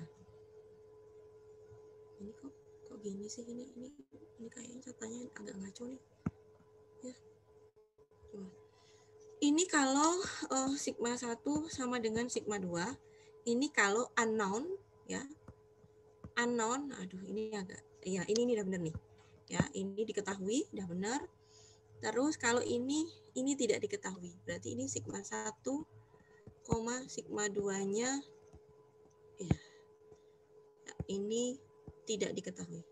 ini kok kok gini sih ini ini ini kayaknya catanya agak ngaco nih. Ya. Coba. Ini kalau uh, sigma satu sama dengan sigma dua. Ini kalau unknown ya. Unknown, aduh ini agak ya ini ini udah benar nih. Ya, ini diketahui udah benar. Terus kalau ini ini tidak diketahui. Berarti ini sigma satu koma sigma dua-nya ya, ini tidak diketahui.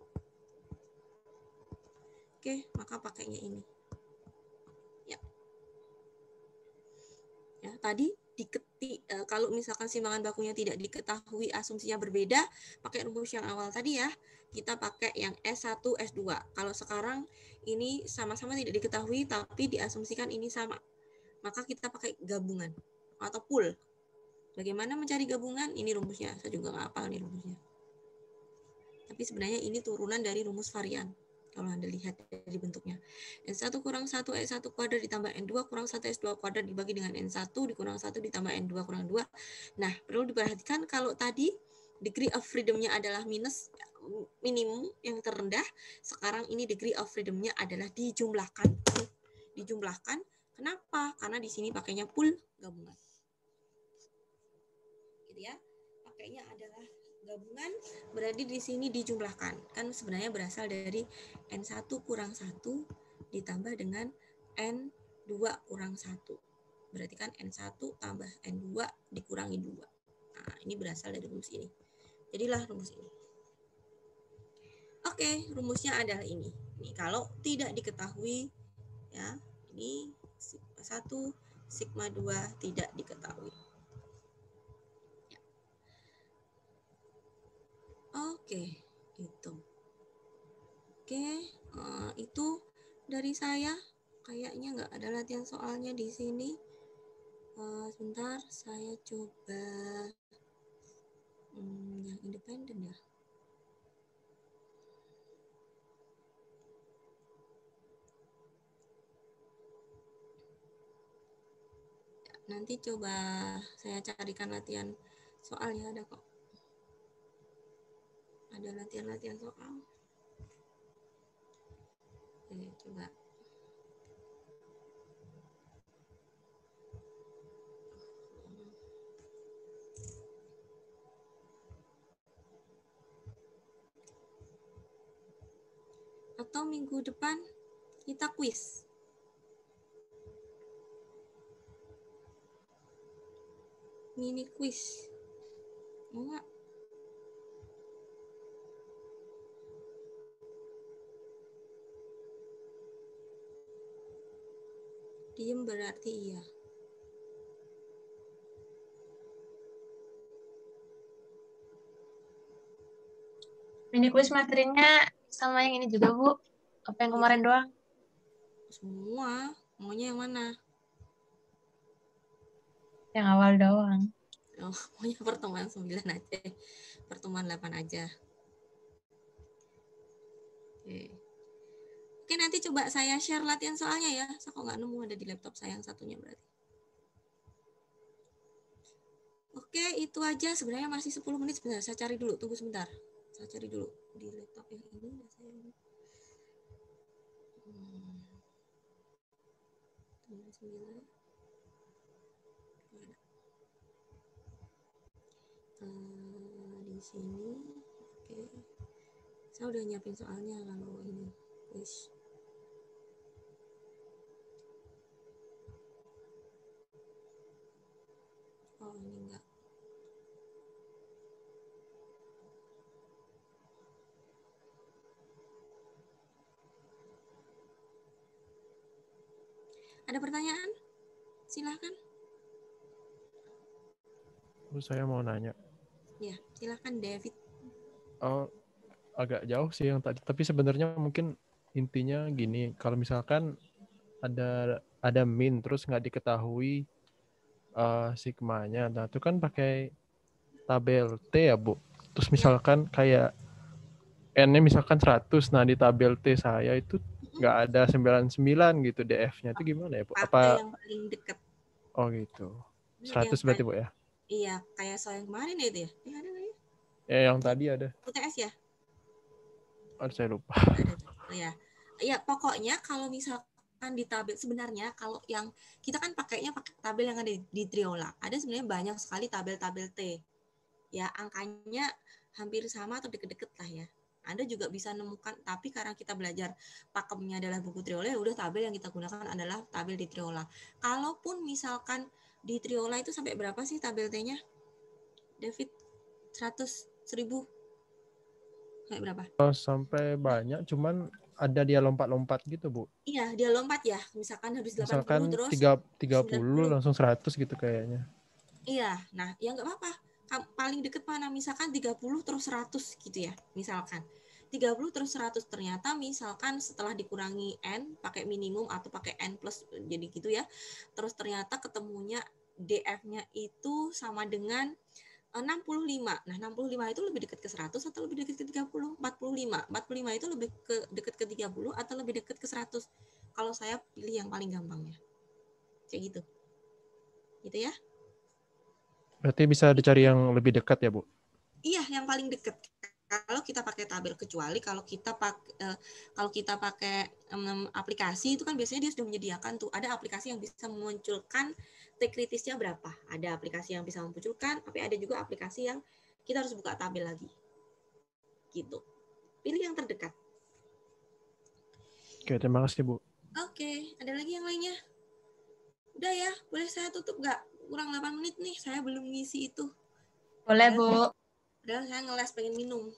Oke, maka pakainya ini. Ya. Ya, tadi diketi, uh, kalau misalkan simbangan bakunya tidak diketahui, asumsinya berbeda, pakai rumus yang awal tadi ya. Kita pakai yang S satu, S dua. Kalau sekarang ini sama-sama tidak diketahui tapi diasumsikan ini sama. Maka kita pakai gabungan atau pool. Bagaimana mencari gabungan? Ini rumusnya. Saya juga nggak hafal nih rumusnya. Tapi sebenarnya ini turunan dari rumus varian. Kalau Anda lihat dari bentuknya. N satu kurang satu S satu kuadrat ditambah N dua kurang satu S dua kuadrat dibagi dengan N satu dikurang satu ditambah N dua kurang dua. Nah, perlu diperhatikan kalau tadi degree of freedom-nya adalah minus minimum yang terendah. Sekarang ini degree of freedom-nya adalah dijumlahkan. Dijumlahkan. Kenapa? Karena di sini pakainya pool gabungan. Gitu ya. Pakainya adalah gabungan, berarti di sini dijumlahkan. Kan sebenarnya berasal dari N satu kurang satu ditambah dengan N dua kurang satu. Berarti kan N satu tambah N dua dikurangi dua. Nah, ini berasal dari rumus ini. Jadilah rumus ini. Oke, rumusnya adalah ini. Ini kalau tidak diketahui, ya, ini sigma satu, sigma dua tidak diketahui. Oke, itu. Oke, uh, itu dari saya. Kayaknya nggak ada latihan soalnya di sini. Uh, sebentar, saya coba hmm, yang independen ya. Nanti coba saya carikan latihan soalnya, ada kok. Ada latihan-latihan soal. Oke, coba. Atau minggu depan kita kuis. Mini kuis. Mau nggak? Diem berarti iya. Mini quiz materinya sama yang ini juga, Bu. Apa yang kemarin doang? Semua. Maunya yang mana? Yang awal doang. Oh, maunya pertemuan sembilan aja. Pertemuan delapan aja. Oke. Oke, nanti coba saya share latihan soalnya ya. Saya kok nggak nemu ada di laptop saya yang satunya berarti. Oke, itu aja. Sebenarnya masih sepuluh menit. Sebentar, saya cari dulu. Tunggu sebentar. Saya cari dulu di laptop yang ini. Saya ini. Hmm. sembilan. Uh, di sini. Oke. Saya udah nyiapin soalnya kalau ini. Wish. ini enggak. Ada pertanyaan? Silahkan. Bu, saya mau nanya. Ya, silahkan David. Oh, agak jauh sih yang tadi. Tapi sebenarnya mungkin intinya gini. Kalau misalkan ada ada min terus nggak diketahui uh, sigmanya. Nah, itu kan pakai tabel T ya, Bu. Terus misalkan kayak N-nya misalkan seratus. Nah, di tabel T saya itu nggak ada sembilan puluh sembilan gitu D F-nya. Itu gimana ya, Bu? Pakai Apa yang paling dekat. Oh, gitu. Yang seratus berarti, Bu ya? Iya, kayak soal yang kemarin ya itu ya? Ya ada nggak ya? Ya, yang tadi ada. U T S ya? Oh, saya lupa. Ada tuh. Oh, ya. Ya, pokoknya kalau misalkan di tabel, sebenarnya kalau yang kita kan pakainya pakai tabel yang ada di, di Triola. Ada sebenarnya banyak sekali tabel-tabel T. Ya, angkanya hampir sama atau deket-deket lah ya. Anda juga bisa nemukan, tapi karena kita belajar pakemnya adalah buku Triola, ya udah tabel yang kita gunakan adalah tabel di Triola. Kalaupun misalkan di Triola itu sampai berapa sih tabel T-nya? David, seratus, seribu? Kayak berapa? Oh, sampai banyak, cuman ada dia lompat-lompat gitu, Bu. Iya, dia lompat ya. Misalkan habis delapan puluh Misalkan terus tiga puluh langsung seratus gitu kayaknya. Iya, nah ya nggak apa-apa. Paling deket mana? Misalkan tiga puluh terus seratus gitu ya. Misalkan tiga puluh terus seratus, ternyata misalkan setelah dikurangi N pakai minimum atau pakai N plus jadi gitu ya. Terus ternyata ketemunya D F-nya itu sama dengan enam puluh lima. Nah, enam puluh lima itu lebih dekat ke seratus atau lebih dekat ke tiga puluh? empat puluh lima. empat puluh lima itu lebih ke dekat ke tiga puluh atau lebih dekat ke seratus? Kalau saya pilih yang paling gampangnya. Kayak gitu. Gitu ya. Berarti bisa dicari yang lebih dekat ya, Bu? Iya, yang paling dekat. Kalau kita pakai tabel, kecuali kalau kita pakai uh, kalau kita pakai um, aplikasi itu kan biasanya dia sudah menyediakan tuh ada aplikasi yang bisa memunculkan T kritisnya berapa. Ada aplikasi yang bisa memunculkan, tapi ada juga aplikasi yang kita harus buka tabel lagi. Gitu. Pilih yang terdekat. Oke, terima kasih, Bu. Oke, ada lagi yang lainnya? Udah ya, boleh saya tutup nggak? Kurang delapan menit nih, saya belum ngisi itu. Boleh, Bu. Padahal saya ngeles pengen minum.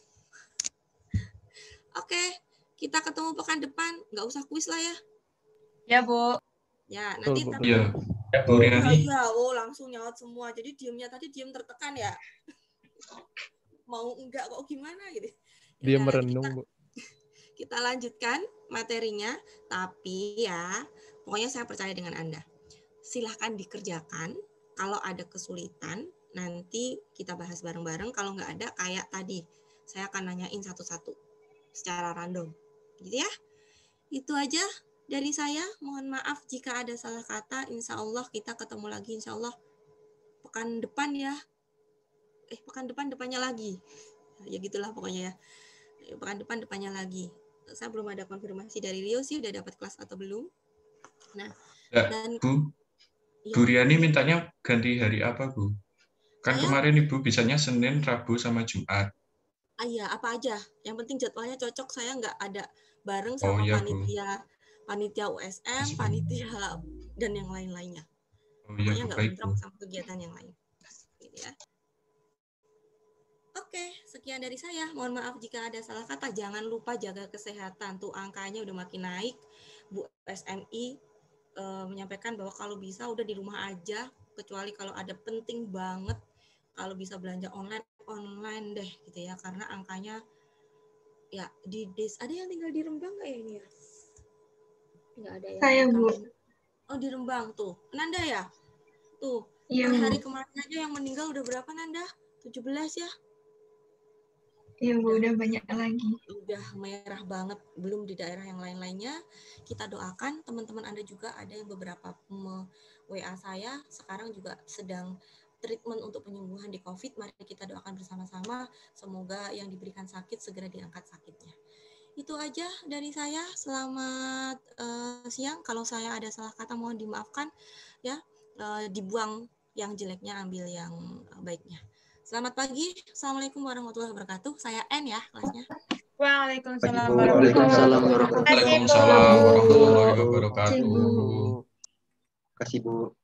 Oke, kita ketemu pekan depan. Nggak usah kuis lah ya. Ya, Bu. Ya, nanti Betul, tapi... Bu. Ya, Bu Riani. Ya, oh, langsung nyaut semua. Jadi diemnya tadi diem tertekan ya. Mau enggak kok gimana gitu. Dia Nah, merenung, kita, Bu. Kita lanjutkan materinya. Tapi ya, pokoknya saya percaya dengan Anda. Silahkan dikerjakan. Kalau ada kesulitan, nanti kita bahas bareng-bareng. Kalau nggak ada, kayak tadi, saya akan nanyain satu-satu secara random. Gitu ya. Itu aja dari saya. Mohon maaf jika ada salah kata. Insya Allah kita ketemu lagi. Insya Allah pekan depan ya. Eh, pekan depan depannya lagi. Ya gitulah pokoknya ya. Pekan depan depannya lagi. Saya belum ada konfirmasi dari Rio sih, udah dapat kelas atau belum. Nah, ya, dan... Bu, ya. Bu Riani mintanya ganti hari apa, Bu? Kan Saya, kemarin Ibu bisanya Senin, Rabu, sama Jumat. Ah iya, apa aja. Yang penting jadwalnya cocok. Saya nggak ada bareng Oh, sama iya, panitia, Bu. panitia U S M, Masih. panitia dan yang lain-lainnya. Oh iya, Pokoknya Bu. nggak Baik, bentrok Bu. sama kegiatan yang lain. Gitu ya. Oke, sekian dari saya. Mohon maaf jika ada salah kata. Jangan lupa jaga kesehatan. Tuh angkanya udah makin naik. Bu S M I e, menyampaikan bahwa kalau bisa udah di rumah aja. Kecuali kalau ada penting banget. Kalau bisa belanja online, online deh gitu ya. Karena angkanya ya di des. Ada yang tinggal di Rembang nggak ya ini ya? Nggak ada ya. Saya, Bu. Oh, di Rembang tuh. Nanda ya? Tuh. Iya, per Bu. hari kemarin aja yang meninggal udah berapa Nanda? tujuh belas ya? Iya, Bu, udah banyak lagi. Udah merah banget, belum di daerah yang lain-lainnya. Kita doakan teman-teman Anda juga, ada yang beberapa W A saya sekarang juga sedang treatment untuk penyembuhan di COVID. Mari kita doakan bersama-sama, semoga yang diberikan sakit segera diangkat sakitnya. Itu aja dari saya. Selamat uh, siang. Kalau saya ada salah kata mohon dimaafkan ya. Uh, dibuang yang jeleknya, ambil yang baiknya. Selamat pagi. Assalamualaikum warahmatullahi wabarakatuh. Saya N ya kelasnya. Waalaikumsalam Waalaikumsalam warahmatullahi wabarakatuh. Waalaikumsalam warahmatullahi wabarakatuh. Terima kasih, Bu.